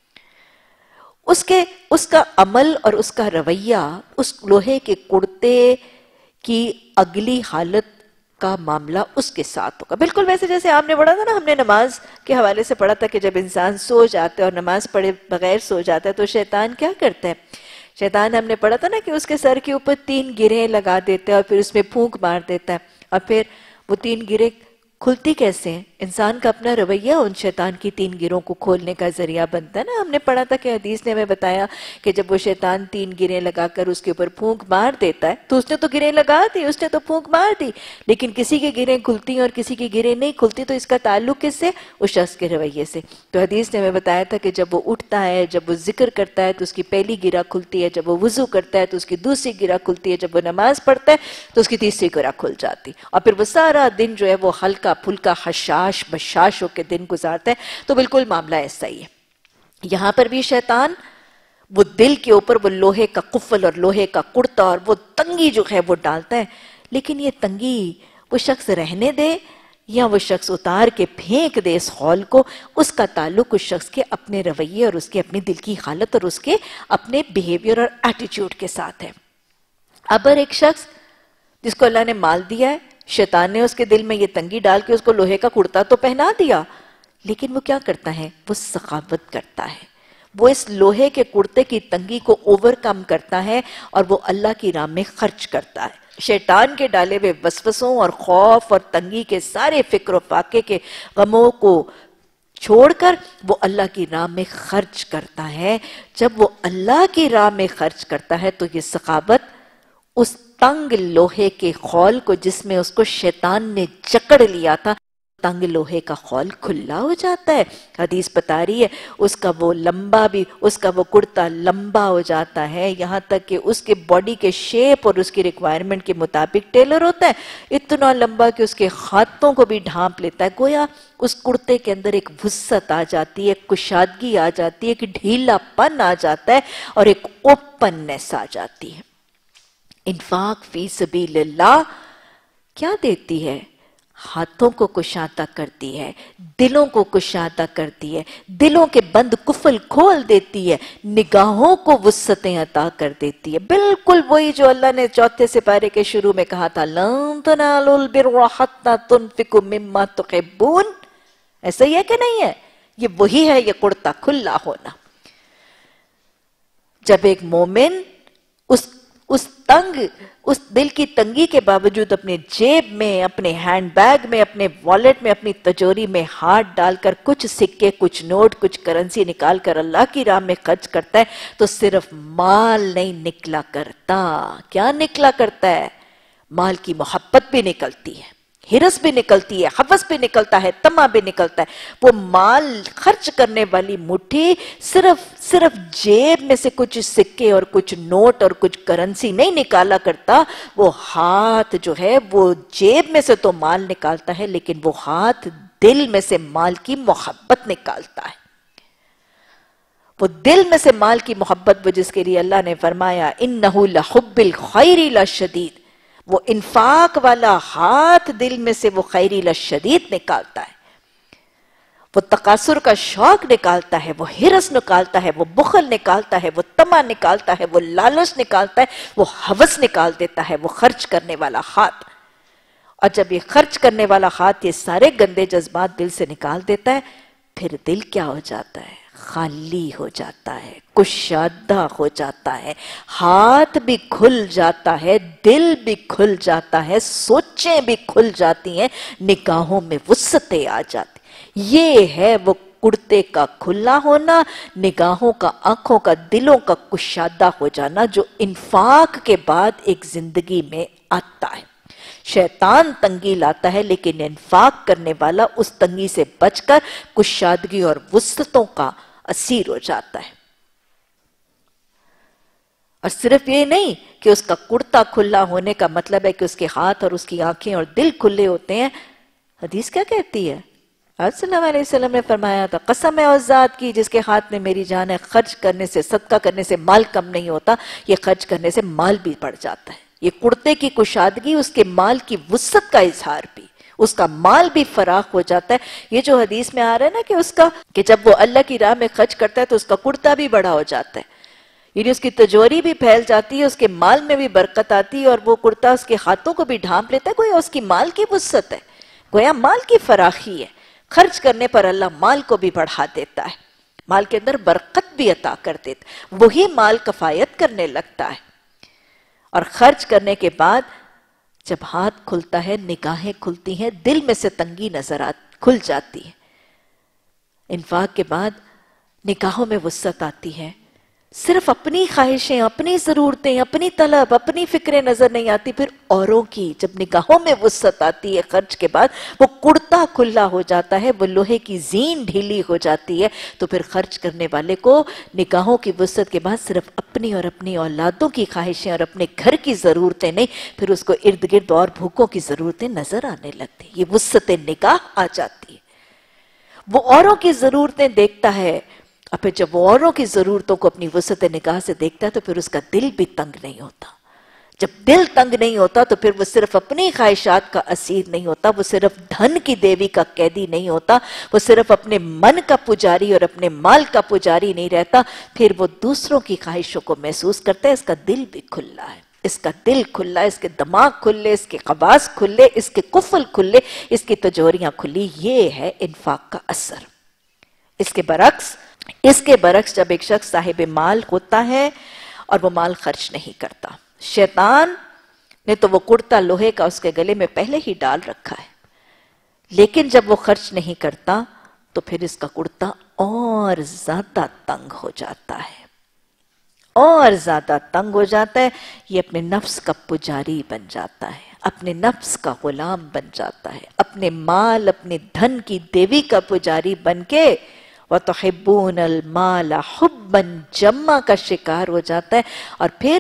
اس کے اس کا عمل اور اس کا رویہ اس لوہے کے کرتے کی اگلی حالت کا معاملہ اس کے ساتھ ہوگا۔ بالکل ویسے جیسے آپ نے پڑھا تھا نا، ہم نے نماز کے حوالے سے پڑھا تھا کہ جب انسان سو جاتا ہے اور نماز پڑھے بغیر سو جاتا ہے تو شیطان کیا کرتا ہے، شیطان ہم نے پڑھا تھا نا کہ اس کے سر کے اوپر تین گرہیں لگا دیتا ہے اور پھر اس میں پھونک مار دیتا ہے، اور پھر وہ تین گرہیں کھلتی کیسے ہیں؟ انسان کا اپنا رویہ ان شیطان کی تین گروں کو کھولنے کا ذریعہ بنتا ہے نا۔ ہم نے پڑھا تھا کہ حدیث نے ہمیں بتایا کہ جب وہ شیطان تین گریں لگا کر اس کے اوپر پھونک مار دیتا ہے تو اس نے تو گریں لگا دی، اس نے تو پھونک مار دی، لیکن کسی کی گریں کھلتی ہیں اور کسی کی گریں نہیں کھلتی، تو اس کا تعلق کس سے؟ اس شخص کے رویے سے۔ تو حدیث نے ہمیں بتایا تھا کہ جب وہ اٹھتا ہے، جب وہ ذکر کرتا ہے تو اس کی پہلی گرہ کھلتی ہے، جب وہ وضو کرتا ہے تو اس کی دوسری گرہ کھلتی ہے، جب وہ نماز پڑھتا ہے تو اس کی تیسری گرہ کھل جاتی، اور پھر وہ سارا دن جو ہے وہ ہلکا پھلکا حشاش بشاش ہو کے دن گزارتا ہے۔ تو بالکل معاملہ ایسا ہی ہے یہاں پر بھی، شیطان وہ دل کے اوپر وہ لوہے کا قفل اور لوہے کا کرتا اور وہ تنگی جو ہے وہ ڈالتا ہے، لیکن یہ تنگی وہ شخص رہنے دے یا وہ شخص اتار کے پھینک دے اس خول کو، اس کا تعلق اس شخص کے اپنے رویے اور اس کے اپنے دل کی حالت اور اس کے اپنے بیہیویئر اور ایٹیچیوڈ کے ساتھ ہے۔ اگر ایک شخص جس کو اللہ نے مال دیا ہے، شیطان نے اس کے دل میں یہ تنگی ڈال کے اس کو لوہے کا کرتا تو پہنا دیا، لیکن وہ کیا کرتا ہے، وہ سخاوت کرتا ہے، وہ اس لوہے کے کرتے کی تنگی کو اوور کم کرتا ہے اور وہ اللہ کی راہ میں خرچ کرتا ہے۔ شیطان کے ڈالے ہوئے وسوسوں اور خوف اور تنگی کے سارے فکر و فاقے کے غموں کو چھوڑ کر وہ اللہ کی راہ میں خرچ کرتا ہے۔ جب وہ اللہ کی راہ میں خرچ کرتا ہے تو یہ سخاوت اس تنگ لوہے کے خول کو جس میں اس کو شیطان نے جکڑ لیا تھا، تنگ لوہے کا خول کھلا ہو جاتا ہے۔ حدیث بتا رہی ہے اس کا وہ لمبا بھی اس کا وہ کرتا لمبا ہو جاتا ہے، یہاں تک کہ اس کے باڈی کے شیپ اور اس کی ریکوائرمنٹ کے مطابق ٹیلر ہوتا ہے، اتنا لمبا کہ اس کے ہاتھوں کو بھی ڈھانپ لیتا ہے۔ گویا اس کرتے کے اندر ایک وسعت آ جاتی ہے، ایک کشادگی آ جاتی ہے، ایک ڈھیلا پن آ جاتا ہے اور ایک اوپننس آ جاتی ہے۔ انفاق فی سبیل اللہ کیا دیتی ہے؟ ہاتھوں کو کشادہ کرتی ہے، دلوں کو کشادہ کرتی ہے، دلوں کے بند کفل کھول دیتی ہے، نگاہوں کو وسعتیں عطا کر دیتی ہے۔ بالکل وہی جو اللہ نے چوتھے سپارے کے شروع میں کہا تھا، لَن تَنَالُوا الْبِرَّ حَتَّى تُنْفِقُوا مِمَّا تُحِبُّونَ، ایسا ہی ہے کہ نہیں ہے؟ یہ وہی ہے، یہ کرتا کھلا ہونا۔ جب ایک مومن اس اس تنگ اس دل کی تنگی کے باوجود اپنے جیب میں، اپنے ہینڈ بیگ میں، اپنے والیٹ میں، اپنی تجوری میں ہاتھ ڈال کر کچھ سکے، کچھ نوٹ، کچھ کرنسی نکال کر اللہ کی راہ میں خرچ کرتا ہے تو صرف مال نہیں نکلا کرتا، کیا نکلا کرتا ہے؟ مال کی محبت بھی نکلتی ہے، ہرس بھی نکلتی ہے، حوث بھی نکلتا ہے، طمع بھی نکلتا ہے۔ وہ مال خرچ کرنے والی مٹھی صرف صرف جیب میں سے کچھ سکے اور کچھ نوٹ اور کچھ کرنسی نہیں نکالا کرتا، وہ ہاتھ جو ہے وہ جیب میں سے تو مال نکالتا ہے، لیکن وہ ہاتھ دل میں سے مال کی محبت نکالتا ہے۔ وہ دل میں سے مال کی محبت، وہ جس کے لیے اللہ نے فرمایا اِنَّهُ لَحُبِّ الْخَيْرِ لَشَدِيدٌ، وہ انفاق والا ہاتھ دل میں سے وہ خیری لشدید نکالتا ہے، وہ تقاصر کا شوق نکالتا ہے، وہ ہرس نکالتا ہے، وہ بخل نکالتا ہے، وہ طمع نکالتا ہے، وہ لالچ نکالتا ہے، وہ ہوس نکال دیتا ہے، وہ خرچ کرنے والا ہاتھ۔ اور جب یہ خرچ کرنے والا ہاتھ یہ سارے گندے جذبات دل سے نکال دیتا ہے، پھر دل کیا ہو جاتا ہے؟ خالی ہو جاتا ہے، کشادہ ہو جاتا ہے، ہاتھ بھی کھل جاتا ہے، دل بھی کھل جاتا ہے، سوچیں بھی کھل جاتی ہیں، نگاہوں میں وسعتیں آ جاتی۔ یہ ہے وہ کرتے کا کھلا ہونا، نگاہوں کا، آنکھوں کا، دلوں کا کشادہ ہو جانا، جو انفاق کے بعد ایک زندگی میں آتا ہے۔ شیطان تنگی لاتا ہے، لیکن انفاق کرنے والا اس تنگی سے بچ کر کشادگی اور وسعتوں کا اسیر ہو جاتا ہے۔ اور صرف یہ نہیں کہ اس کا کرتا کھلا ہونے کا مطلب ہے کہ اس کے ہاتھ اور اس کی آنکھیں اور دل کھلے ہوتے ہیں۔ حدیث کیا کہتی ہے؟ آپ صلی اللہ علیہ وسلم نے فرمایا تھا، قسم ہے اس ذات کی جس کے ہاتھ میں میری جان ہے، خرچ کرنے سے، صدقہ کرنے سے مال کم نہیں ہوتا، یہ خرچ کرنے سے مال بھی بڑھ جاتا ہے۔ یہ کرتے کی کشادگی اس کے مال کی وسعت کا اظہار بھی، اس کا مال بھی فراخ ہو جاتا ہے۔ یہ جو حدیث میں آ رہا ہے نا کہ اس کا کہ جب وہ اللہ کی راہ میں خرچ کرتا ہے تو اس کا کرتا بھی بڑا ہو جاتا ہے، یعنی اس کی تجوری بھی پھیل جاتی ہے، اس کے مال میں بھی برکت آتی ہے، اور وہ کرتا اس کے ہاتھوں کو بھی ڈھانپ لیتا ہے، گویا اس کی مال کی وسعت ہے، گویا مال کی فراخی ہے۔ خرچ کرنے پر اللہ مال کو بھی بڑھا دیتا ہے، مال کے اندر برکت بھی عطا کر دیتا ہے، وہی مال کفایت کرنے لگتا ہے۔ اور خرچ کرنے کے بعد جب ہاتھ کھلتا ہے، نگاہیں کھلتی ہیں، دل میں سے تنگی نظر آتی، کھل جاتی ہے۔ انفاق کے بعد نگاہوں میں وسعت آتی ہے، صرف اپنی خواہشیں، اپنی ضرورتیں، اپنی طلب، اپنی فکریں نظر نہیں آتی، پھر اوروں کی جب نگاہوں میں وسعت آتی ہے خرچ کے بعد، وہ کرتا کھلا ہو جاتا ہے، وہ لوہے کی زین ڈھیلی ہو جاتی ہے، تو پھر خرچ کرنے والے کو نگاہوں کی وسعت کے بعد صرف اپنی اور اپنی اولادوں کی خواہشیں اور اپنے گھر کی ضرورتیں نہیں، پھر اس کو ارد گرد اور بھوکوں کی ضرورتیں نظر آنے لگتی، یہ وسعت نگاہ آ جاتی ہے۔ وہ اوروں کی ضرورتیں دیکھتا ہے، اور پھر جب وہ اوروں کی ضرورتوں کو اپنی وسعت نگاہ سے دیکھتا ہے تو پھر اس کا دل بھی تنگ نہیں ہوتا۔ جب دل تنگ نہیں ہوتا تو پھر وہ صرف اپنی خواہشات کا اسیر نہیں ہوتا، وہ صرف دھن کی دیوی کا قیدی نہیں ہوتا، وہ صرف اپنے من کا پجاری اور اپنے مال کا پجاری نہیں رہتا، پھر وہ دوسروں کی خواہشوں کو محسوس کرتا ہے، اس کا دل بھی کھلا ہے، اس کا دل کھلا، اس کے دماغ کھلے، اس کے حواس کھلے، اس کے قفل کھلے، اس کی تجوریاں کھلی۔ یہ ہے انفاق کا اثر۔ اس کے برعکس اس کے برعکس جب ایک شخص صاحب مال ہوتا ہے اور وہ مال خرچ نہیں کرتا، شیطان نے تو وہ کرتا لوہے کا اس کے گلے میں پہلے ہی ڈال رکھا ہے، لیکن جب وہ خرچ نہیں کرتا تو پھر اس کا کرتا اور زیادہ تنگ ہو جاتا ہے، اور زیادہ تنگ ہو جاتا ہے، یہ اپنے نفس کا پجاری بن جاتا ہے، اپنے نفس کا غلام بن جاتا ہے، اپنے مال، اپنے دھن کی دیوی کا پجاری بن کے وَتُحِبُّونَ الْمَالَ حُبًّا جَمًّا کا شکار ہو جاتا ہے، اور پھر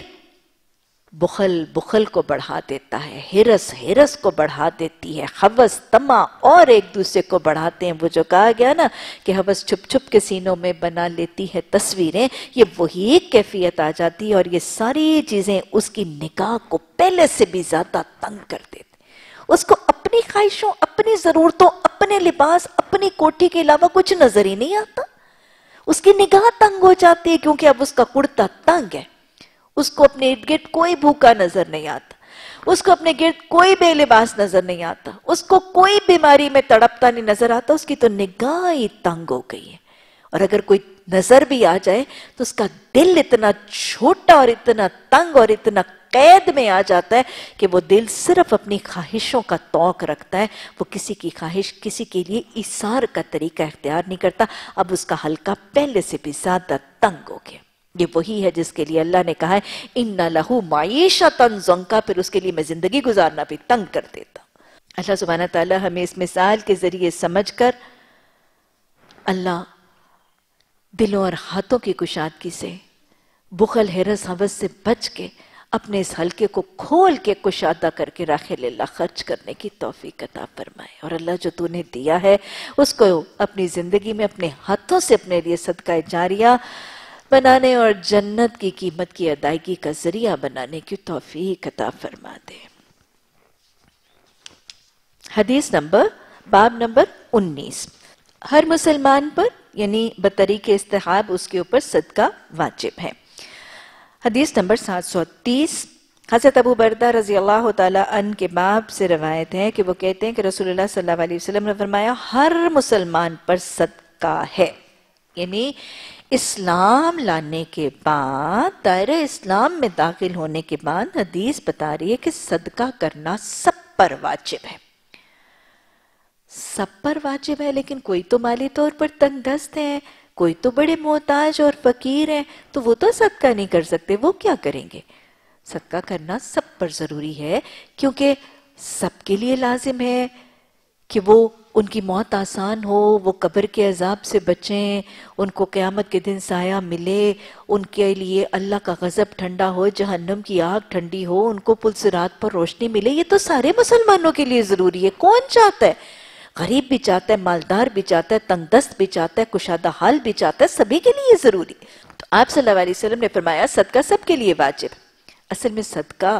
بخل بخل کو بڑھا دیتا ہے، ہرس ہرس کو بڑھا دیتی ہے، ہوس طمع اور ایک دوسرے کو بڑھاتے ہیں۔ وہ جو کہا گیا نا کہ ہوس چھپ چھپ کے سینوں میں بنا لیتی ہے تصویریں، یہ وہی کیفیت آ جاتی ہے، اور یہ ساری چیزیں اس کی نگاہ کو پہلے سے بھی زیادہ تنگ کر دیتی، اس کو اپنی خواہشوں، اپنی ضرورتوں، اپنے لباس، اپنی کوٹھی کے علاوہ کچھ نظر ہی نہیں آتا، اس کی نگاہ تنگ ہو جاتی ہے، کیونکہ اب اس کا کرتا تنگ ہے، اس کو اپنے ارد گرد کوئی بھوکا نظر نہیں آتا، اس کو اپنے گرد کوئی بے لباس نظر نہیں آتا، اس کو کوئی بیماری میں تڑپتا نہیں نظر آتا، اس کی تو نگاہ ہی تنگ ہو گئی ہے۔ اور اگر کوئی نظر بھی آ جائے تو اس کا دل اتنا چھوٹا اور اتنا تنگ اور اتنا قید میں آ جاتا ہے کہ وہ دل صرف اپنی خواہشوں کا توق رکھتا ہے، وہ کسی کی خواہش، کسی کے لیے ایثار کا طریقہ اختیار نہیں کرتا، اب اس کا حلقہ پہلے سے بھی زیادہ تنگ ہو گیا۔ یہ وہی ہے جس کے لیے اللہ نے کہا ہے اِنَّ لَهُ مَعِيشَةً ضَنْكَا، پھر اس کے لیے میں زندگی گزارنا بھی تنگ کر دیتا۔ اللہ سبحانہ تعالیٰ ہمیں اس مثال کے ذریعے سمجھ کر اللہ دلوں اور ہاتھوں کی کشادگی سے، بخل ہرس ہوس سے بچ کے اپنے اس حلقے کو کھول کے کشادہ کر کے راہ اللہ خرچ کرنے کی توفیق عطا فرمائے، اور اللہ جو تو نے دیا ہے اس کو اپنی زندگی میں اپنے ہاتھوں سے اپنے لیے صدقہ جاریہ بنانے اور جنت کی قیمت کی ادائیگی کا ذریعہ بنانے کی توفیق عطا فرما دے۔ حدیث نمبر باب نمبر انیس، ہر مسلمان پر یعنی بطریق استحباب اس کے اوپر صدقہ واجب ہے۔ حدیث نمبر سات سو تیس، حضرت ابو بردہ رضی اللہ تعالیٰ عنہ کے باب سے روایت ہے کہ وہ کہتے ہیں کہ رسول اللہ صلی اللہ علیہ وسلم نے فرمایا ہر مسلمان پر صدقہ ہے، یعنی اسلام لانے کے بعد، دائرہ اسلام میں داخل ہونے کے بعد حدیث بتا رہی ہے کہ صدقہ کرنا سب پر واجب ہے، سب پر واجب ہے۔ لیکن کوئی تو مالی طور پر تنگ دست ہیں، کوئی تو بڑے محتاج اور فقیر ہیں، تو وہ تو صدقہ نہیں کر سکتے، وہ کیا کریں گے؟ صدقہ کرنا سب پر ضروری ہے، کیونکہ سب کے لیے لازم ہے کہ وہ ان کی موت آسان ہو، وہ قبر کے عذاب سے بچیں، ان کو قیامت کے دن سایہ ملے، ان کے لیے اللہ کا غضب ٹھنڈا ہو، جہنم کی آگ ٹھنڈی ہو، ان کو پل صراط پر روشنی ملے۔ یہ تو سارے مسلمانوں کے لیے ضروری ہے۔ کون چاہتا ہے؟ غریب بھی چاہتا ہے، مالدار بھی چاہتا ہے، تنگ دست بھی چاہتا ہے، کشادہ حال بھی چاہتا ہے، سبھی کے لیے ضروری۔ تو آپ صلی اللہ علیہ وسلم نے فرمایا صدقہ سب کے لیے واجب۔ اصل میں صدقہ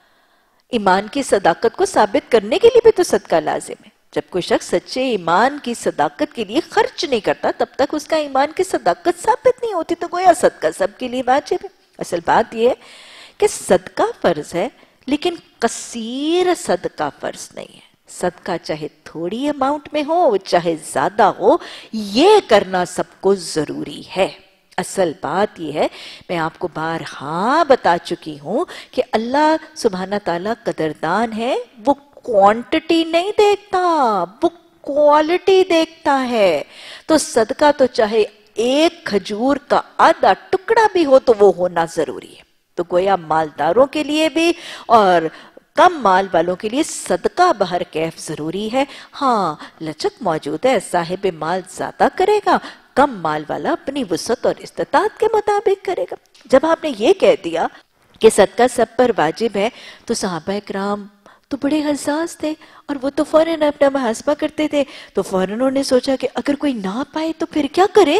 ایمان کی صداقت کو ثابت کرنے کے لیے بھی تو صدقہ لازم ہے۔ جب کوئی شخص سچے ایمان کی صداقت کے لیے خرچ نہیں کرتا تب تک اس کا ایمان کی صداقت ثابت نہیں ہوتی، تو گویا صدقہ سب کے لیے واجب ہے۔ اصل بات یہ ہے کہ صدقہ فرض ہے، لیکن کثیر صدقہ فرض نہیں ہے۔ صدقہ چاہے تھوڑی اماؤنٹ میں ہو چاہے زیادہ ہو، یہ کرنا سب کو ضروری ہے۔ اصل بات یہ ہے، میں آپ کو بارہا بتا چکی ہوں کہ اللہ سبحانہ تعالیٰ قدردان ہے، وہ کوانٹٹی نہیں دیکھتا، وہ کوالٹی دیکھتا ہے۔ تو صدقہ تو چاہے ایک کھجور کا آدھا ٹکڑا بھی ہو تو وہ ہونا ضروری ہے۔ تو گویا مالداروں کے لیے بھی اور کم مال والوں کے لیے صدقہ بہر کیف ضروری ہے۔ ہاں لچک موجود ہے، صاحب مال زیادہ کرے گا، کم مال والا اپنی وسعت اور استطاعت کے مطابق کرے گا۔ جب آپ نے یہ کہہ دیا کہ صدقہ سب پر واجب ہے تو صحابہ کرام تو بڑے حساس تھے، اور وہ تو فوراً اپنا محاسبہ کرتے تھے۔ تو فوراً انہوں نے سوچا کہ اگر کوئی نہ پائے تو پھر کیا کرے؟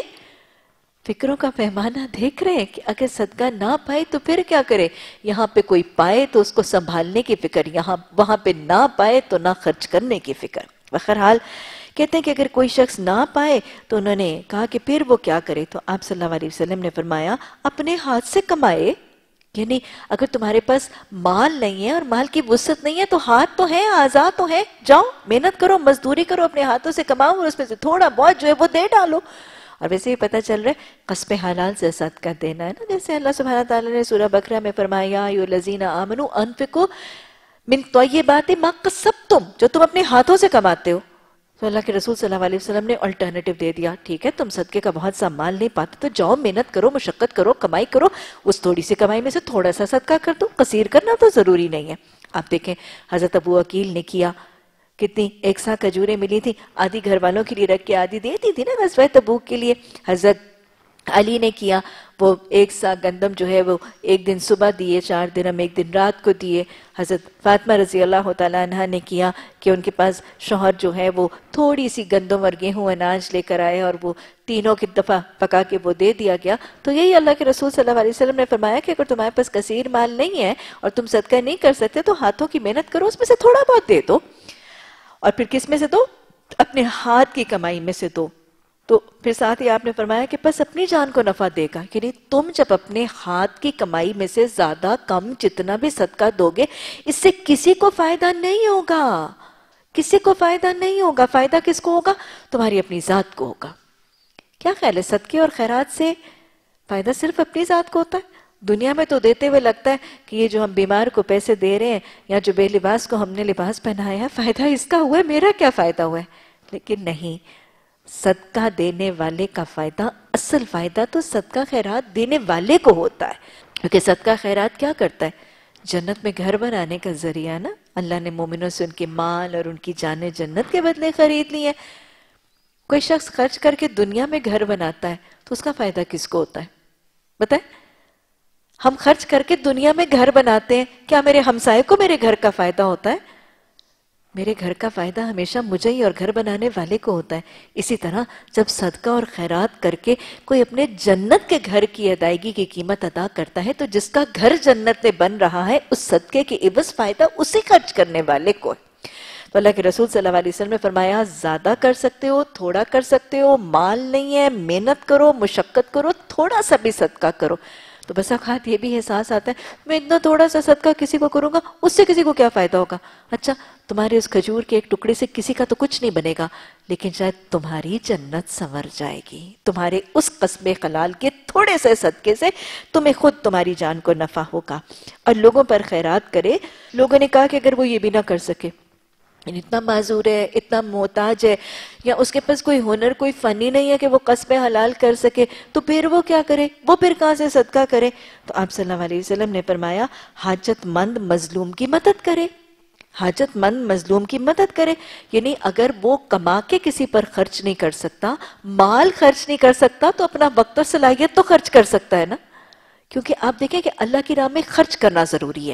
فکروں کا پیمانہ دیکھ رہے ہیں کہ اگر صدقہ نہ پائے تو پھر کیا کرے؟ یہاں پہ کوئی پائے تو اس کو سنبھالنے کی فکر، یہاں وہاں پہ نہ پائے تو نہ خرچ کرنے کی فکر۔ بہرحال کہتے ہیں کہ اگر کوئی شخص نہ پائے تو انہوں نے کہا کہ پھر وہ کیا کرے؟ تو آپ صلی اللہ علیہ وسلم نے فرمایا اپنے ہاتھ سے کمائے، یعنی اگر تمہارے پاس مال نہیں ہے اور مال کی وسعت نہیں ہے تو ہاتھ تو ہے، اعضاء تو ہے، جاؤ محنت کرو، مزدوری کرو، اپنے ہاتھوں سے کماؤ اور اس میں سے تھوڑا بہت جو ہے وہ دے ڈالو۔ اور ویسے ہی پتہ چل رہا ہے قسم حلال سے صدقہ دینا ہے نا، جیسے اللہ سبحانہ تعالیٰ نے سورہ بقرہ میں فرمایا یا ایھا الذین آمنوا انفقوا من طیبات ما کسبتم، جو تم اپنے ہاتھوں سے کماتے ہو۔ تو اللہ کے رسول صلی اللہ علیہ وسلم نے الٹرنیٹو دے دیا، ٹھیک ہے تم صدقے کا بہت سا مال نہیں پاتے تو جاؤ محنت کرو، مشقت کرو، کمائی کرو، اس تھوڑی سی کمائی میں سے تھوڑا سا صدقہ کر دو، قصیر کرنا تو ضروری نہیں ہے۔ آپ دیکھیں حضرت ابو عقیل نے کیا، کتنی ایک سا کھجوریں ملی تھی، آدھی گھر والوں کے لیے رکھ کے آدھی دے دی تھی نا غزوہ تبوک کے لیے۔ حضرت علی نے کیا، وہ ایک سا گندم جو ہے وہ ایک دن صبح دیے، چار درہم ایک دن رات کو دیے۔ حضرت فاطمہ رضی اللہ تعالیٰ عنہ نے کیا کہ ان کے پاس شوہر جو ہے وہ تھوڑی سی گندم اور گیہوں اناج لے کر آئے اور وہ تینوں کی دفعہ پکا کے وہ دے دیا گیا۔ تو یہی اللہ کے رسول صلی اللہ علیہ وسلم نے فرمایا کہ اگر تمہارے پاس کثیر مال نہیں ہے اور تم صدقہ نہیں کر سکتے تو ہاتھوں کی محنت کرو، اس میں سے تھوڑا بہت دے دو، اور پھر کس میں سے دو؟ اپنے ہاتھ کی کمائی میں سے دو۔ تو پھر ساتھ ہی آپ نے فرمایا کہ بس اپنی جان کو نفع دے گا، یعنی تم جب اپنے ہاتھ کی کمائی میں سے زیادہ کم جتنا بھی صدقہ دو گے اس سے کسی کو فائدہ نہیں ہوگا، کسی کو فائدہ نہیں ہوگا۔ فائدہ کس کو ہوگا؟ تمہاری اپنی ذات کو ہوگا۔ کیا خیال ہے صدقے اور خیرات سے فائدہ صرف اپنی ذات کو ہوتا ہے؟ دنیا میں تو دیتے ہوئے لگتا ہے کہ یہ جو ہم بیمار کو پیسے دے رہے ہیں یا جو بے لباس کو ہم نے لباس پہنایا ہے فائدہ اس کا ہوا ہے، میرا کیا فائدہ ہوا ہے؟ لیکن نہیں، صدقہ دینے والے کا فائدہ، اصل فائدہ تو صدقہ خیرات دینے والے کو ہوتا ہے، کیونکہ صدقہ خیرات کیا کرتا ہے؟ جنت میں گھر بنانے کا ذریعہ نا۔ اللہ نے مومنوں سے ان کے مال اور ان کی جانیں جنت کے بدلے خرید لی ہیں۔ کوئی شخص خرچ کر کے دنیا میں گھر بناتا ہے تو اس کا فائدہ کس کو ہوتا ہے؟ بتائیں، ہم خرچ کر کے دنیا میں گھر بناتے ہیں، کیا میرے ہمسائے کو میرے گھر کا فائدہ ہوتا ہے؟ میرے گھر کا فائدہ ہمیشہ مجھے ہی اور گھر بنانے والے کو ہوتا ہے۔ اسی طرح جب صدقہ اور خیرات کر کے کوئی اپنے جنت کے گھر کی ادائیگی کی قیمت ادا کرتا ہے تو جس کا گھر جنت میں بن رہا ہے اس صدقے کے عوض فائدہ اسی خرچ کرنے والے کو ہے۔ تو اللہ کے رسول صلی اللہ علیہ وسلم نے فرمایا زیادہ کر سکتے ہو، تھوڑا کر سکتے ہو، مال نہیں ہے، محنت کرو، مشقت کرو، تھوڑا سا بھی صدقہ کرو. تو بس اوقات یہ بھی احساس آتا ہے میں اتنا تھوڑا سا صدقہ کسی کو کروں گا اس سے کسی کو کیا فائدہ ہوگا. اچھا تمہارے اس کھجور کے ایک ٹکڑے سے کسی کا تو کچھ نہیں بنے گا، لیکن شاید تمہاری جنت سنور جائے گی. تمہارے اس قسم حلال کے تھوڑے سے صدقے سے تمہیں خود تمہاری جان کو نفع ہوگا. اور لوگوں پر خیرات کرے. لوگوں نے کہا کہ اگر وہ یہ بھی نہ کر سکے، اتنا معذور ہے، اتنا محتاج ہے، یا اس کے پاس کوئی ہنر، کوئی فن ہی نہیں ہے کہ وہ قصب حلال کر سکے، تو پھر وہ کیا کرے؟ وہ پھر کہاں سے صدقہ کرے؟ تو آپ صلی اللہ علیہ وسلم نے فرمایا حاجت مند مظلوم کی مدد کرے. حاجت مند مظلوم کی مدد کرے، یعنی اگر وہ کما کے کسی پر خرچ نہیں کر سکتا، مال خرچ نہیں کر سکتا، تو اپنا وقت اور صلاحیت تو خرچ کر سکتا ہے نا. کیونکہ آپ دیکھیں کہ اللہ کی راہ میں خرچ کرنا ضروری ہے،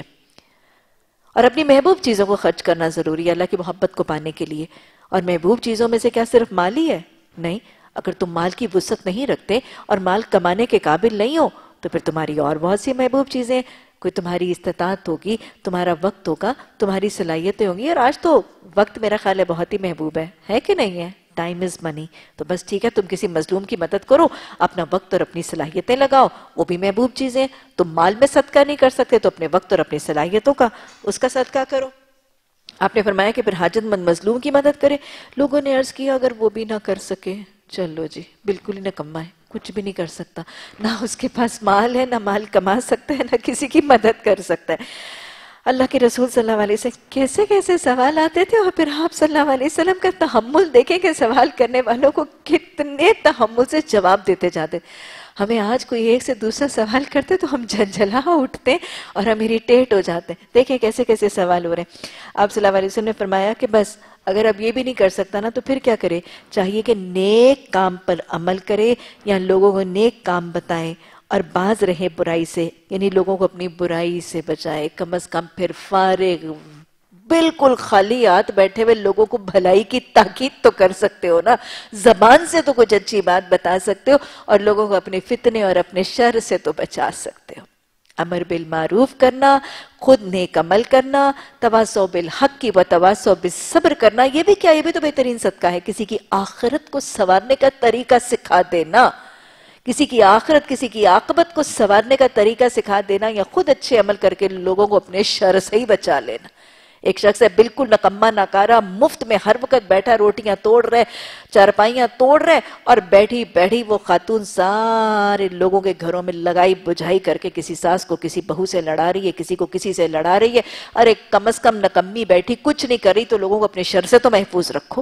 اور اپنی محبوب چیزوں کو خرچ کرنا ضروری ہے اللہ کی محبت کو پانے کے لیے. اور محبوب چیزوں میں سے کیا صرف مال ہی ہے؟ نہیں. اگر تم مال کی وسعت نہیں رکھتے اور مال کمانے کے قابل نہیں ہو تو پھر تمہاری اور بہت سی محبوب چیزیں، کوئی تمہاری استطاعت ہوگی، تمہارا وقت ہوگا، تمہاری صلاحیتیں ہوں گی. اور آج تو وقت میرا خیال ہے بہت ہی محبوب ہے، ہے کہ نہیں ہے؟ Time is money. تو بس ٹھیک ہے تم کسی مظلوم کی مدد کرو، اپنا وقت اور اپنی صلاحیتیں لگاؤ، وہ بھی محبوب چیزیں. تم مال میں صدقہ نہیں کر سکتے تو اپنے وقت اور اپنی صلاحیتوں کا اس کا صدقہ کرو. آپ نے فرمایا کہ پھر حاجت مند مظلوم کی مدد کرے. لوگوں نے عرض کیا اگر وہ بھی نہ کر سکے، چلو جی بالکل ہی نکما ہے، کچھ بھی نہیں کر سکتا، نہ اس کے پاس مال ہے، نہ مال کما سکتا ہے، نہ کسی کی مدد کر سکتا ہے. اللہ کے رسول صلی اللہ علیہ وسلم کیسے کیسے سوال آتے تھے، اور پھر آپ صلی اللہ علیہ وسلم کا تحمل دیکھیں کہ سوال کرنے والوں کو کتنے تحمل سے جواب دیتے جاتے. ہمیں آج کوئی ایک سے دوسرا سوال کرتے تو ہم جھنجھلا اٹھتے اور ہم اریٹیٹ ہو جاتے. دیکھیں کیسے کیسے سوال ہو رہے ہیں. آپ صلی اللہ علیہ وسلم نے فرمایا کہ بس اگر اب یہ بھی نہیں کر سکتا نا تو پھر کیا کرے؟ چاہیے کہ نیک کام پر عمل کرے یا لوگوں کو نیک کام بتائے اور باز رہے برائی سے، یعنی لوگوں کو اپنی برائی سے بچائے. کم از کم پھر فارغ بالکل خالی ہاتھ بیٹھے ہوئے لوگوں کو بھلائی کی تاکید تو کر سکتے ہو نا، زبان سے تو کچھ اچھی بات بتا سکتے ہو اور لوگوں کو اپنے فتنے اور اپنے شر سے تو بچا سکتے ہو. امر بالمعروف کرنا، خود نیک عمل کرنا، تواصو بالحق کی و تواصو بالصبر کرنا، یہ بھی کیا؟ یہ بھی تو بہترین صدقہ ہے. کسی کی آخرت کو سنوارنے کا طریقہ سکھا دینا، کسی کی آخرت، کسی کی عاقبت کو سنوارنے کا طریقہ سکھا دینا، یا خود اچھے عمل کر کے لوگوں کو اپنے شر سے ہی بچا لینا. ایک شخص ہے بالکل نکما ناکارہ، مفت میں ہر وقت بیٹھا روٹیاں توڑ رہے، چارپائیاں توڑ رہے، اور بیٹھی بیٹھی وہ خاتون سارے لوگوں کے گھروں میں لگائی بجھائی کر کے کسی ساس کو کسی بہو سے لڑا رہی ہے، کسی کو کسی سے لڑا رہی ہے. ارے کم از کم نکمی بیٹھی کچھ نہیں کر رہی تو لوگوں کو اپنے شر سے تو محفوظ رکھو.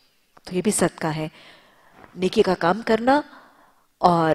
تو یہ بھی صدقہ ہے، نیکی کا کام کرنا اور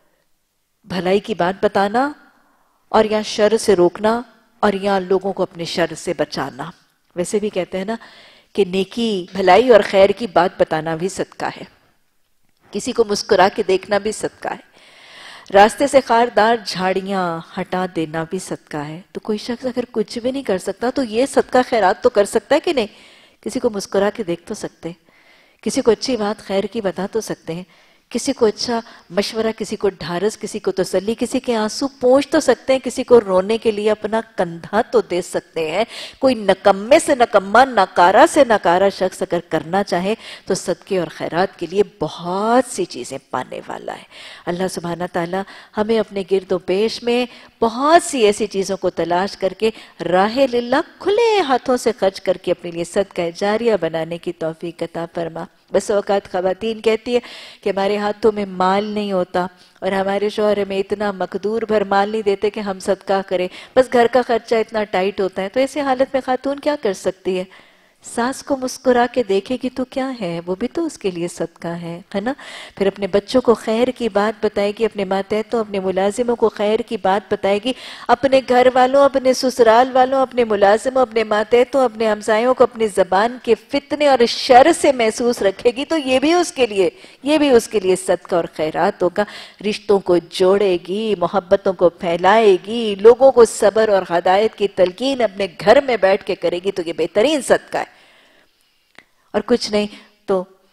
بھلائی کی بات بتانا، اور یا شر سے روکنا، اور یا لوگوں کو اپنے شر سے بچانا. ویسے بھی کہتے ہیں نا کہ نیکی، بھلائی اور خیر کی بات بتانا بھی صدقہ ہے. کسی کو مسکرا کے دیکھنا بھی صدقہ ہے. راستے سے خاردار جھاڑیاں ہٹا دینا بھی صدقہ ہے. تو کوئی شخص اگر کچھ بھی نہیں کر سکتا تو یہ صدقہ خیرات تو کر سکتا ہے کہ نہیں؟ کسی کو مسکرا کے دیکھ تو سکتے ہیں، کسی کو اچھی بات خیر کی بتا تو سکتے ہیں، کسی کو اچھا مشورہ، کسی کو ڈھارس، کسی کو تسلی، کسی کے آنسو پونچھ تو سکتے ہیں، کسی کو رونے کے لیے اپنا کندھا تو دے سکتے ہیں. کوئی نکمے سے نکما، ناکارہ سے ناکارہ شخص اگر کرنا چاہے تو صدقے اور خیرات کے لیے بہت سی چیزیں پانے والا ہے. اللہ سبحانہ تعالی ہمیں اپنے گرد و پیش میں بہت سی ایسی چیزوں کو تلاش کر کے راہ للہ کھلے ہاتھوں سے خرچ کر کے اپنے لیے صدقہ جاریہ بنانے کی توفیق عطا فرما. بس اوقات خواتین کہتی ہے کہ ہمارے ہاتھوں میں مال نہیں ہوتا اور ہمارے شوہر ہمیں اتنا مقدور بھر مال نہیں دیتے کہ ہم صدقہ کریں، بس گھر کا خرچہ اتنا ٹائٹ ہوتا ہے. تو ایسی حالت میں خاتون کیا کر سکتی ہے؟ ساس کو مسکرا کے دیکھے گی تو کیا ہے، وہ بھی تو اس کے لیے صدقہ ہے ہے نا. پھر اپنے بچوں کو خیر کی بات بتائے گی، اپنے ماتحتوں، اپنے ملازموں کو خیر کی بات بتائے گی، اپنے گھر والوں، اپنے سسرال والوں، اپنے ملازموں، اپنے ماتحتوں، اپنے ہمسایوں کو اپنی زبان کے فتنے اور شر سے محسوس رکھے گی تو یہ بھی اس کے لیے یہ بھی اس کے لیے صدقہ اور خیرات ہوگا. رشتوں کو جوڑے گی، محبتوں کو پھیلائے گی، لوگوں کو صبر اور ہدایت کی تلقین اپنے گھر میں بیٹھ کے کرے گی تو یہ بہترین صدقہ ہے. اور کچھ نہیں تو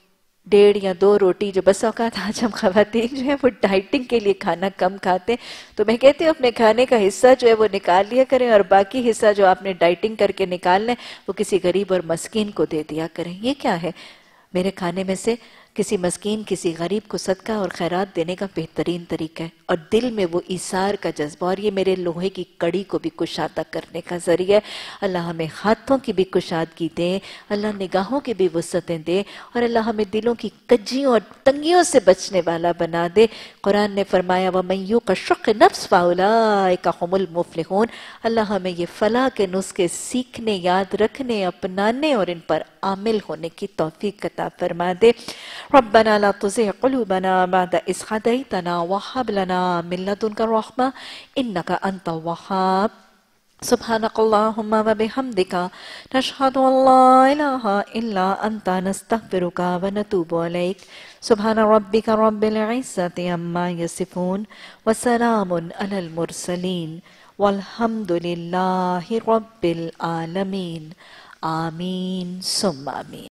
ڈیڑھ یا دو روٹی جو بس اوقات آج ہم خواتین جو ہیں وہ ڈائٹنگ کے لیے کھانا کم کھاتے ہیں، تو میں کہتی ہوں اپنے کھانے کا حصہ جو ہے وہ نکال لیا کریں، اور باقی حصہ جو آپ نے ڈائٹنگ کر کے نکال لیں وہ کسی غریب اور مسکین کو دے دیا کریں۔ یہ کیا ہے؟ میرے کھانے میں سے کسی مسکین کسی غریب کو صدقہ اور خیرات دینے کا بہترین طریقہ ہے، اور دل میں وہ ایثار کا جذبہ، اور یہ میرے لوہے کی کڑی کو بھی کشادہ کرنے کا ذریعہ ہے۔ اللہ ہمیں ہاتھوں کی بھی کشادگی دے، اللہ نگاہوں کی بھی وسعتیں دے، اور اللہ ہمیں دلوں کی کجیوں اور تنگیوں سے بچنے والا بنا دے۔ قرآن نے فرمایا وَمَن يُوقَ شُحَّ نَفْسِهِ فَأُولَٰئِكَ هُمُ الْمُفْلِحُونَ۔ اللہ ہمیں یہ فلاح کے نسخے سیکھنے، یاد رکھنے، اپنانے اور ان پر عامل ہونے کی توفیق عطا فرما دے۔ ربنا لا تزغ قلوبنا بعد إذ هديتنا وهب لنا من لدنك رحمة إنك أنت الوهاب۔ سبحانك اللهم وبحمدك نشهد أن لا إله إلا أنت نستغفرك ونتوب إليك۔ سبحان ربك رب العزة عما يصفون وسلام على المرسلين والحمد لله رب العالمين۔ آمین ثم آمین۔